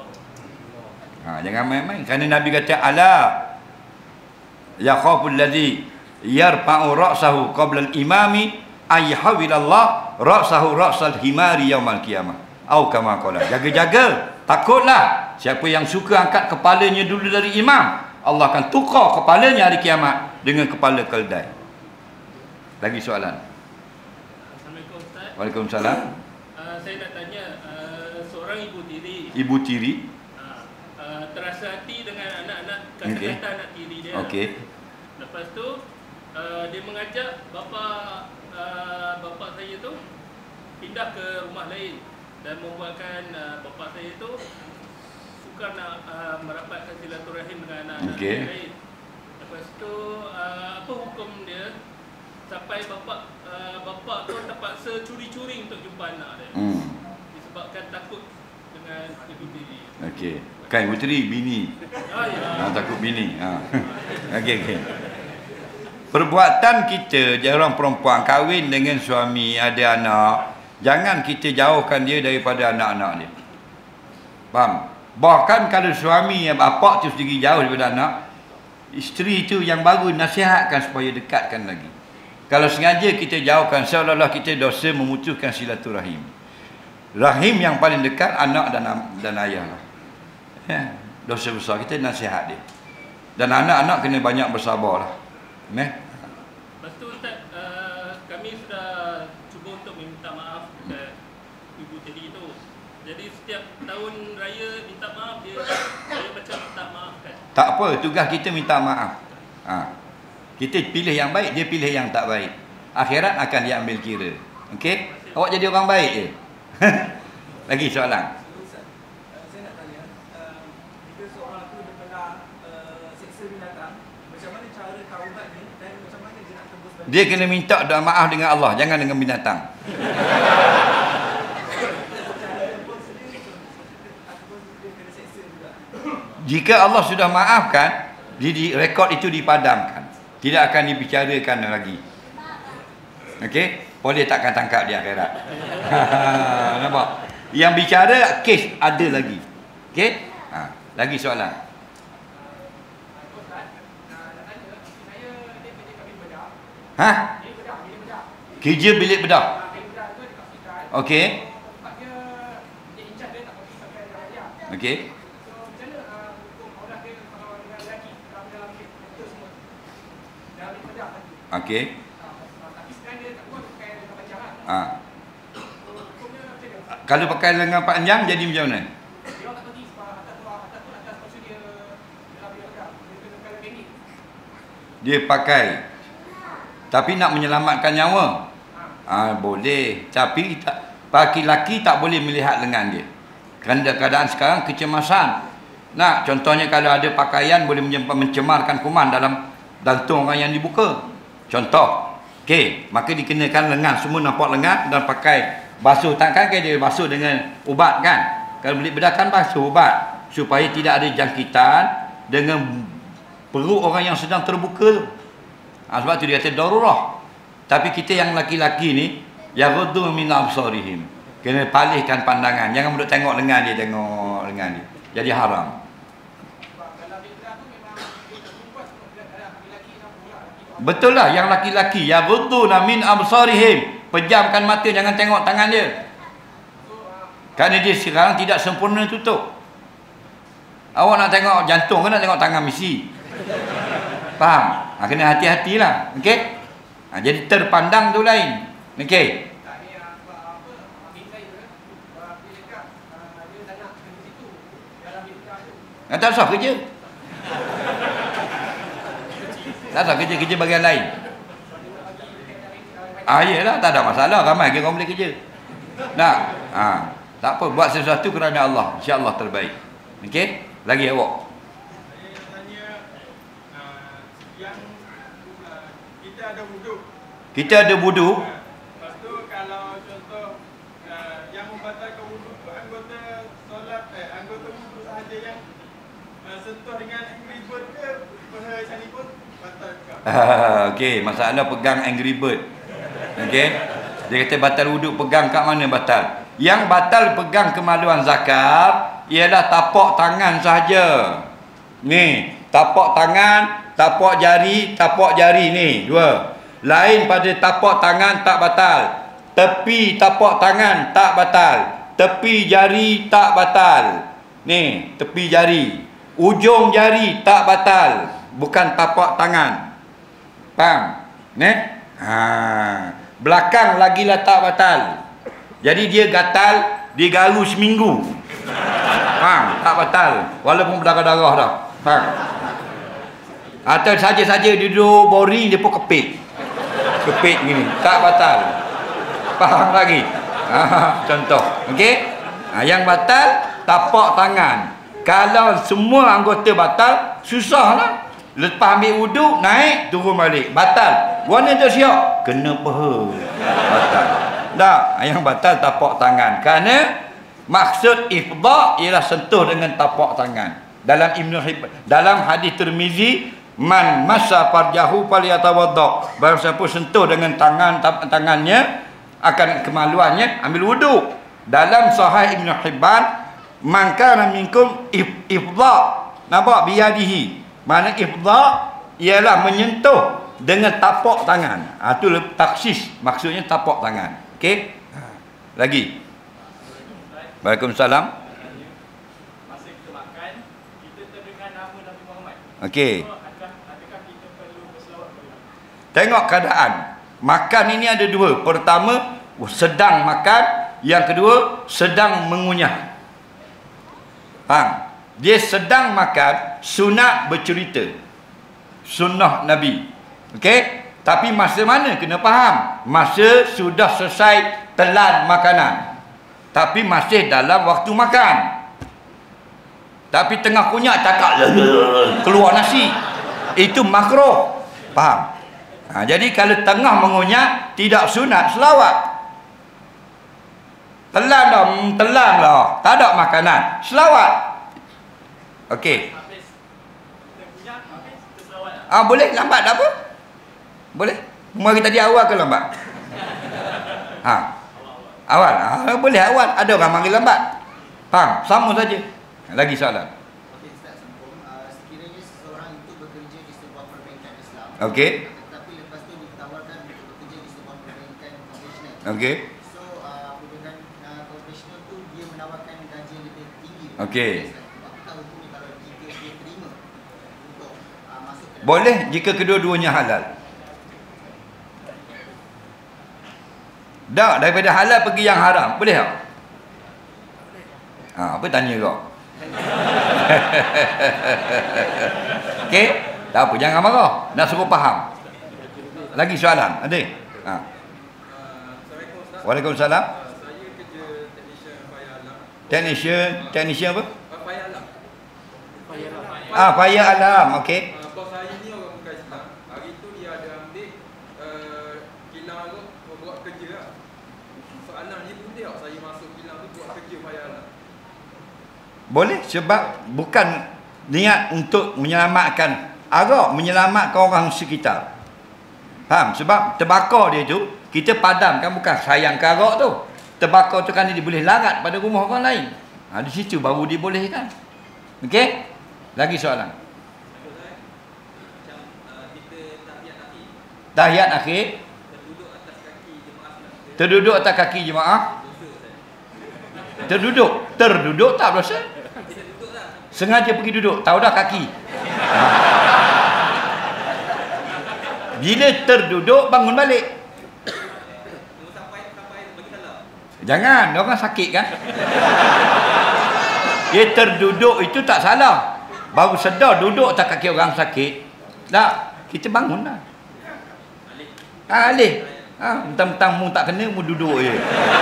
Jangan main-main. Kerana Nabi kata, ala yakhaful ladzi yarfa'u ra'sahu qabla al-imami ayhawilallah ra'sahu ra'sal himari yaumal qiyamah. Au kama qala. Jaga-jaga. Takutlah. Siapa yang suka angkat kepalanya dulu dari imam, Allah akan tukar kepalanya hari kiamat dengan kepala keldai. Lagi soalan. Assalamualaikum Ustaz. Waalaikumsalam. Saya nak tanya, seorang ibu tiri. Ibu tiri. Terasa hati dengan anak-anak, kata-kata anak tiri dia. Okey. Lepas tu dia mengajak bapa saya tu pindah ke rumah lain dan membuatkan bapa saya tu suka nak merapatkan silaturahim dengan anak-anak lain. Lepas tu apa hukum dia sampai bapa tu terpaksa curi-curi untuk jumpa anak dia. Disebabkan takut dengan ibu tiri. Okey. Kan ibu tiri, bini. Takut bini. Okey. Perbuatan kita, orang perempuan kahwin dengan suami, ada anak, jangan kita jauhkan dia daripada anak-anak dia. Faham? Bahkan kalau suami yang bapak tu sendiri jauh daripada anak, isteri tu yang baru nasihatkan supaya dekatkan lagi. Kalau sengaja kita jauhkan, seolah-olah kita dosa memutuskan silaturahim. Rahim yang paling dekat anak dan ayah lah. Dosa besar, kita nasihat dia. Dan anak-anak kena banyak bersabar lah. Lepas tu Ustaz, kami sudah cuba untuk minta maaf kepada ibu tiri tu. Jadi setiap tahun raya minta maaf, dia macam tak maafkan. Tak apa, tugas kita minta maaf. Kita pilih yang baik, dia pilih yang tak baik. Akhirat akan dia ambil kira. Okey? Awak jadi orang baik je. Lagi soalan. Dia kena minta doa maaf dengan Allah, jangan dengan binatang. Jika Allah sudah maafkan, rekod itu dipadamkan. Tidak akan dibicarakan lagi. Okey? Boleh takkan tangkap di akhirat. Nampak? Yang bicara kes ada lagi. Okey? Lagi soalan. Kerja bilik bedah. Okey. Dia incas dia tak pakai raya. Okey. So macam mana hukum aurat dia kalau dengan lelaki dalam betul semua. Dalam ibadah tadi. Okey. Tapi sekarang dia tak buat pakai dengan panjang Ha. So hukumnya macam mana? Kalau pakai lengan panjang jadi macam mana? Dia tak bagi sebab atas maksud dia dalam ibadah. Dia kena kalau pendek. Dia pakai tapi nak menyelamatkan nyawa. Boleh. Tapi laki-laki tak boleh melihat lengan dia. Kerana keadaan sekarang kecemasan. Nah, contohnya kalau ada pakaian boleh mencemarkan kuman dalam jantung orang yang dibuka. Contoh. Okey, maka dikenakan lengan, semua nampak lengan dan pakai basuh tangan kan dia basuh dengan ubat kan. Kalau beli bedah kan basuh ubat supaya tidak ada jangkitan dengan perut orang yang sedang terbuka tu. Sebab tu dia kata darurah. Tapi kita yang laki-laki ni yaghuddu min absarihim. Kena palihkan pandangan. Jangan duduk tengok lengan dia, tengok lengan dia. Jadi haram. Betul lah yang laki-laki yaghuddu min absarihim. Pejamkan mata, jangan tengok tangan dia. Kerana dia sekarang tidak sempurna tutup. Awak nak tengok jantung ke nak tengok tangan misi? Faham? Kena hati-hatilah. Okey? Jadi terpandang tu lain. Okey? Tak sah kerja. Tak sah kerja bagian lain. Yelah, tak ada masalah. Ramai lagi orang boleh kerja. Nak? Tak apa. Buat sesuatu kerana Allah. InsyaAllah terbaik. Okey? Lagi awak. Kita ada wudu. Lepas tu kalau contoh yang membatalkan wudu tu anggota solat anggota wudu sahaja yang sentuh dengan Angry Bird ke peha macam pun batal juga. Okey, masalah pegang Angry Bird. Okey. Dia kata batal wudu, pegang kat mana batal? Yang batal pegang kemaluan zakat ialah tapak tangan sahaja. Ni, tapak tangan, tapak jari ni, dua. Lain pada tapak tangan tak batal. Tepi tapak tangan tak batal. Tepi jari tak batal. Ni, tepi jari. Ujung jari tak batal. Bukan tapak tangan. Faham? Ni? Belakang lagilah tak batal. Jadi dia gatal, dia garu seminggu. Faham? Tak batal. Walaupun berdarah-darah dah. Faham? Atau saja-saja dia duduk boring, dia pun kepit. Kepit gini, tak batal. Faham lagi? Contoh. Okey? Yang batal tapak tangan. Kalau semua anggota batal, susahlah. Lepas ambil wuduk, naik, turun balik. Batal. Warna tu siap? Kena peha. Batal. Tak, yang batal tapak tangan. Kerana maksud ifdah ialah sentuh dengan tapak tangan. Dalam dalam hadis Tirmizi, man massa farjahu falyatawadda. Barang siapa sentuh dengan tangannya akan kemaluannya, ambil wuduk. Dalam Sahih Ibn Hibban, man kana minkum ifdha, nampak biyadihi. Mana ifdha ialah menyentuh dengan tapak tangan. Itu taksis, maksudnya tapak tangan. Okey? Lagi. Waalaikumsalam. Masa kita makan, kita terdengar nama Nabi Muhammad. Okey. Adakah kita perlu berselawat kepada? Tengok keadaan. Makan ini ada dua. Pertama, sedang makan. Yang kedua, sedang mengunyah. Faham? Dia sedang makan, sunat bercerita. Sunnah Nabi. Okey? Tapi masa mana? Kena faham. Masa sudah selesai telan makanan. Tapi masih dalam waktu makan. Tapi tengah kunyah cakap keluar nasi. Itu makruh. Faham? Jadi kalau tengah mengunyah, tidak sunat selawat. Telan lah. Tak ada makanan. Selawat. Okey. Boleh lambat tak apa? Boleh? Mari tadi awal ke lambat? Awal. Boleh awal. Ada orang mari lambat. Faham? Sama saja. Lagi soalan. Okey, Ustaz sambung. Sekiranya seseorang itu bekerja di sebuah perbankan Islam. Okey. Tetapi lepas tu ditawarkan untuk bekerja di sebuah perbankan konvensional. Okey. So, dengan Okey. Apakah hukumnya kalau jika dia terima untuk masuk ke dalam Boleh jika kedua-duanya halal. Dah daripada halal pergi yang haram, boleh tak? Apa tanya kau? Okey, tak apa, jangan marah. Nak suruh faham. Lagi soalan? Ada? Assalamualaikum Ustaz. Waalaikumsalam. Saya kerja teknisian fire alarm. Teknisian apa? Fire alarm. Fire alarm, okey. Bos saya ni orang bukan Islam. Hari tu dia ada ambil kilang tu buat kerja lah. Soalan ni boleh tak saya masuk kilang tu buat kerja fire alarm? Boleh, sebab bukan niat untuk menyelamatkan agak, menyelamatkan orang sekitar. Faham? Sebab terbakar dia tu, kita padamkan bukan sayang ke agak tu. Terbakar tu kan dia boleh larat pada rumah orang lain. Di situ baru dibolehkan. Okey? Lagi soalan. Tahiyat akhir. Terduduk atas kaki jemaah. Terduduk tak dosa. Sengaja pergi duduk, tahu dah kaki. Bila terduduk bangun balik. Jangan, orang sakit kan. Dia terduduk itu tak salah. Baru sedar duduk atas kaki orang sakit. Tak, kita bangun lah. Alih. Mentang-mentang mu tak kena, mu duduk je.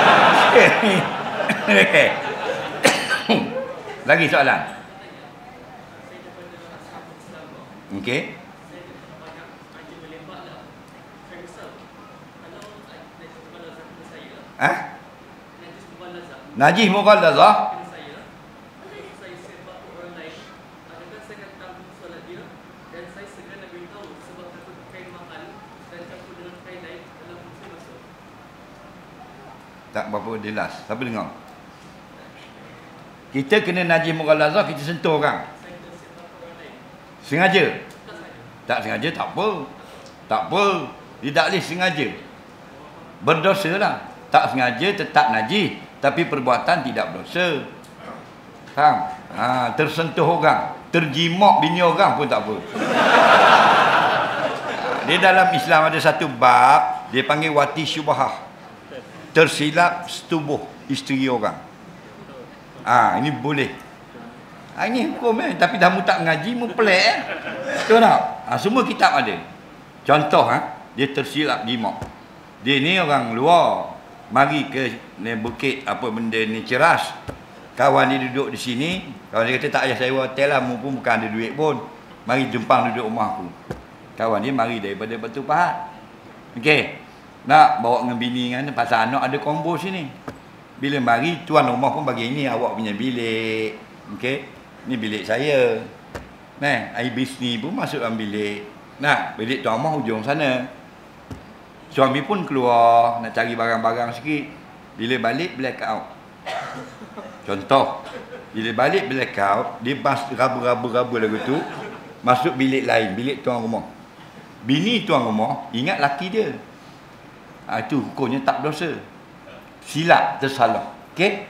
Lagi soalan. Okey. Najis mughallazah. Tak berapa jelas. Siapa dengar? Kita kena najis mughallazah, kita sentuh orang. Sengaja? Tak sengaja tak apa. Tak apa. Dia tak boleh sengaja. Berdosa lah. Tak sengaja tetap najis, tapi perbuatan tidak berdosa. Faham? Tersentuh orang, terjimak bini orang pun tak apa. Dia dalam Islam ada satu bab, dia panggil wati syubhah. Tersilap setubuh isteri orang. Ini boleh. Ini hukum tapi dah mu tak ngaji, mu pelik Betul tak? Semua kitab ada. Contoh dia tersilap jimak. Dia ni orang luar, mari ke bukit apa benda ni Ceras. Kawan dia duduk di sini, kawan dia kata tak payah sewa hotel lah, mu pun bukan ada duit pun. Mari jempang duduk rumah aku. Kawan dia mari daripada Batu Pahat. Okey. Nak bawa dengan bini kan, pasal anak ada combo sini. Bila mari tuan rumah pun bagi ini awak punya bilik. Okey. Ni bilik saya. Air bisni pun masuk dalam bilik. Bilik tuan rumah hujung sana. Suami pun keluar nak cari barang-barang sikit. Bila balik black out. Contoh, bila balik black out, dia rabu-rabu lagu tu masuk bilik lain, bilik tuan rumah. Bini tuan rumah ingat laki dia. Itu hukumnya tak berdosa. Silap, tersalah. Okey?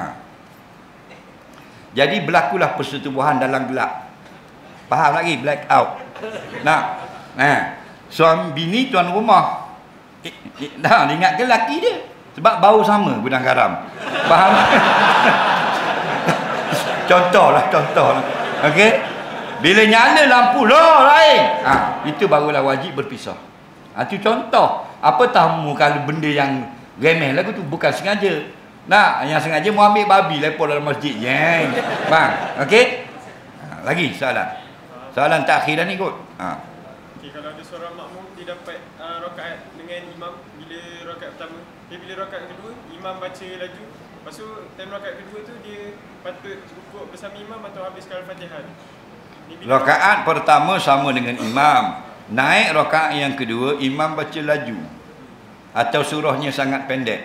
Jadi berlakulah persetubuhan dalam gelap. Faham lagi? Black out. Suami bini tuan rumah ingat ke laki dia? Sebab bau sama gudang garam. Faham? Contohlah. Okey? Bila nyala lampu lain. Itu barulah wajib berpisah. Itu contoh. Apa tahu kalau benda yang remeh lagu tu bukan sengaja. Yang sengaja mau ambil babi lepas dalam masjid. Bang, okey? Lagi soalan. Soalan takhir dah ni kot. Okey, kalau ada seorang makmum dia dapat rakaat dengan imam bila rakaat pertama, bila rakaat kedua imam baca laju. Lepas tu time rakaat kedua tu dia patut rukuk bersama imam atau habiskan Al-Fatihah. Rakaat pertama sama dengan imam. Naik rakaat yang kedua imam baca laju atau surahnya sangat pendek.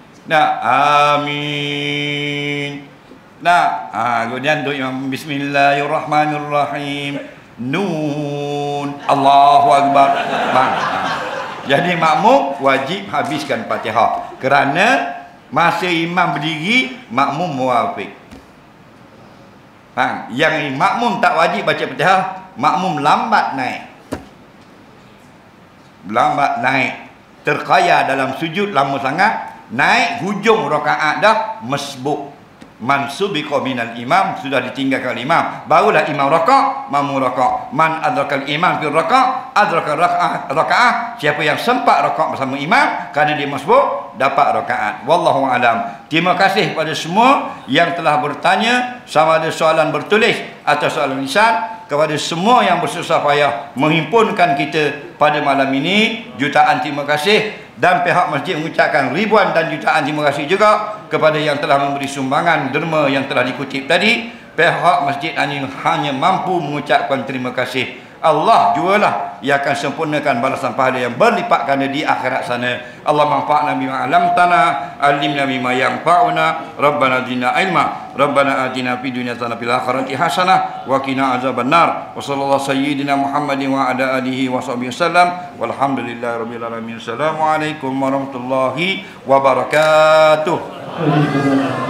Amin. Kemudian doa imam bismillahirrahmanirrahim. Nun. Allahu akbar. Jadi makmum wajib habiskan Fatihah kerana masa imam berdiri makmum muwafiq. Faham? Yang makmum tak wajib baca Fatihah, makmum lambat naik. Lambat naik. Terkaya dalam sujud lama sangat, naik hujung rakaat dah masbuk. Man subiqa minal imam, sudah ditinggalkan imam, barulah imam rakaat, makmum rakaat. Man adrakal imam fil rakaat, adraka rakaat. Siapa yang sempat rakaat bersama imam kerana dia masbuk, dapat rakaat. Wallahu alam. Terima kasih kepada semua yang telah bertanya, sama ada soalan bertulis atau soalan lisan. Kepada semua yang bersusah payah menghimpunkan kita pada malam ini, jutaan terima kasih. Dan pihak masjid mengucapkan ribuan dan jutaan terima kasih juga kepada yang telah memberi sumbangan derma yang telah dikutip tadi. Pihak masjid hanya mampu mengucapkan terima kasih. Allah jualah yang akan sempurnakan balasan pahala yang berlipat ganda di akhirat sana. Allah manfa'na bima 'allamtana, 'allimna bima yanfa'una, Rabbana zidna ilma, Rabbana atina fid dunya hasanah fil akhirati hasanah wa qina azabannar. Wa sallallahu sayyidina Muhammadin wa ala alihi wa sahbihi wasallam. Walhamdulillahirabbil alamin. Assalamualaikum warahmatullahi wabarakatuh.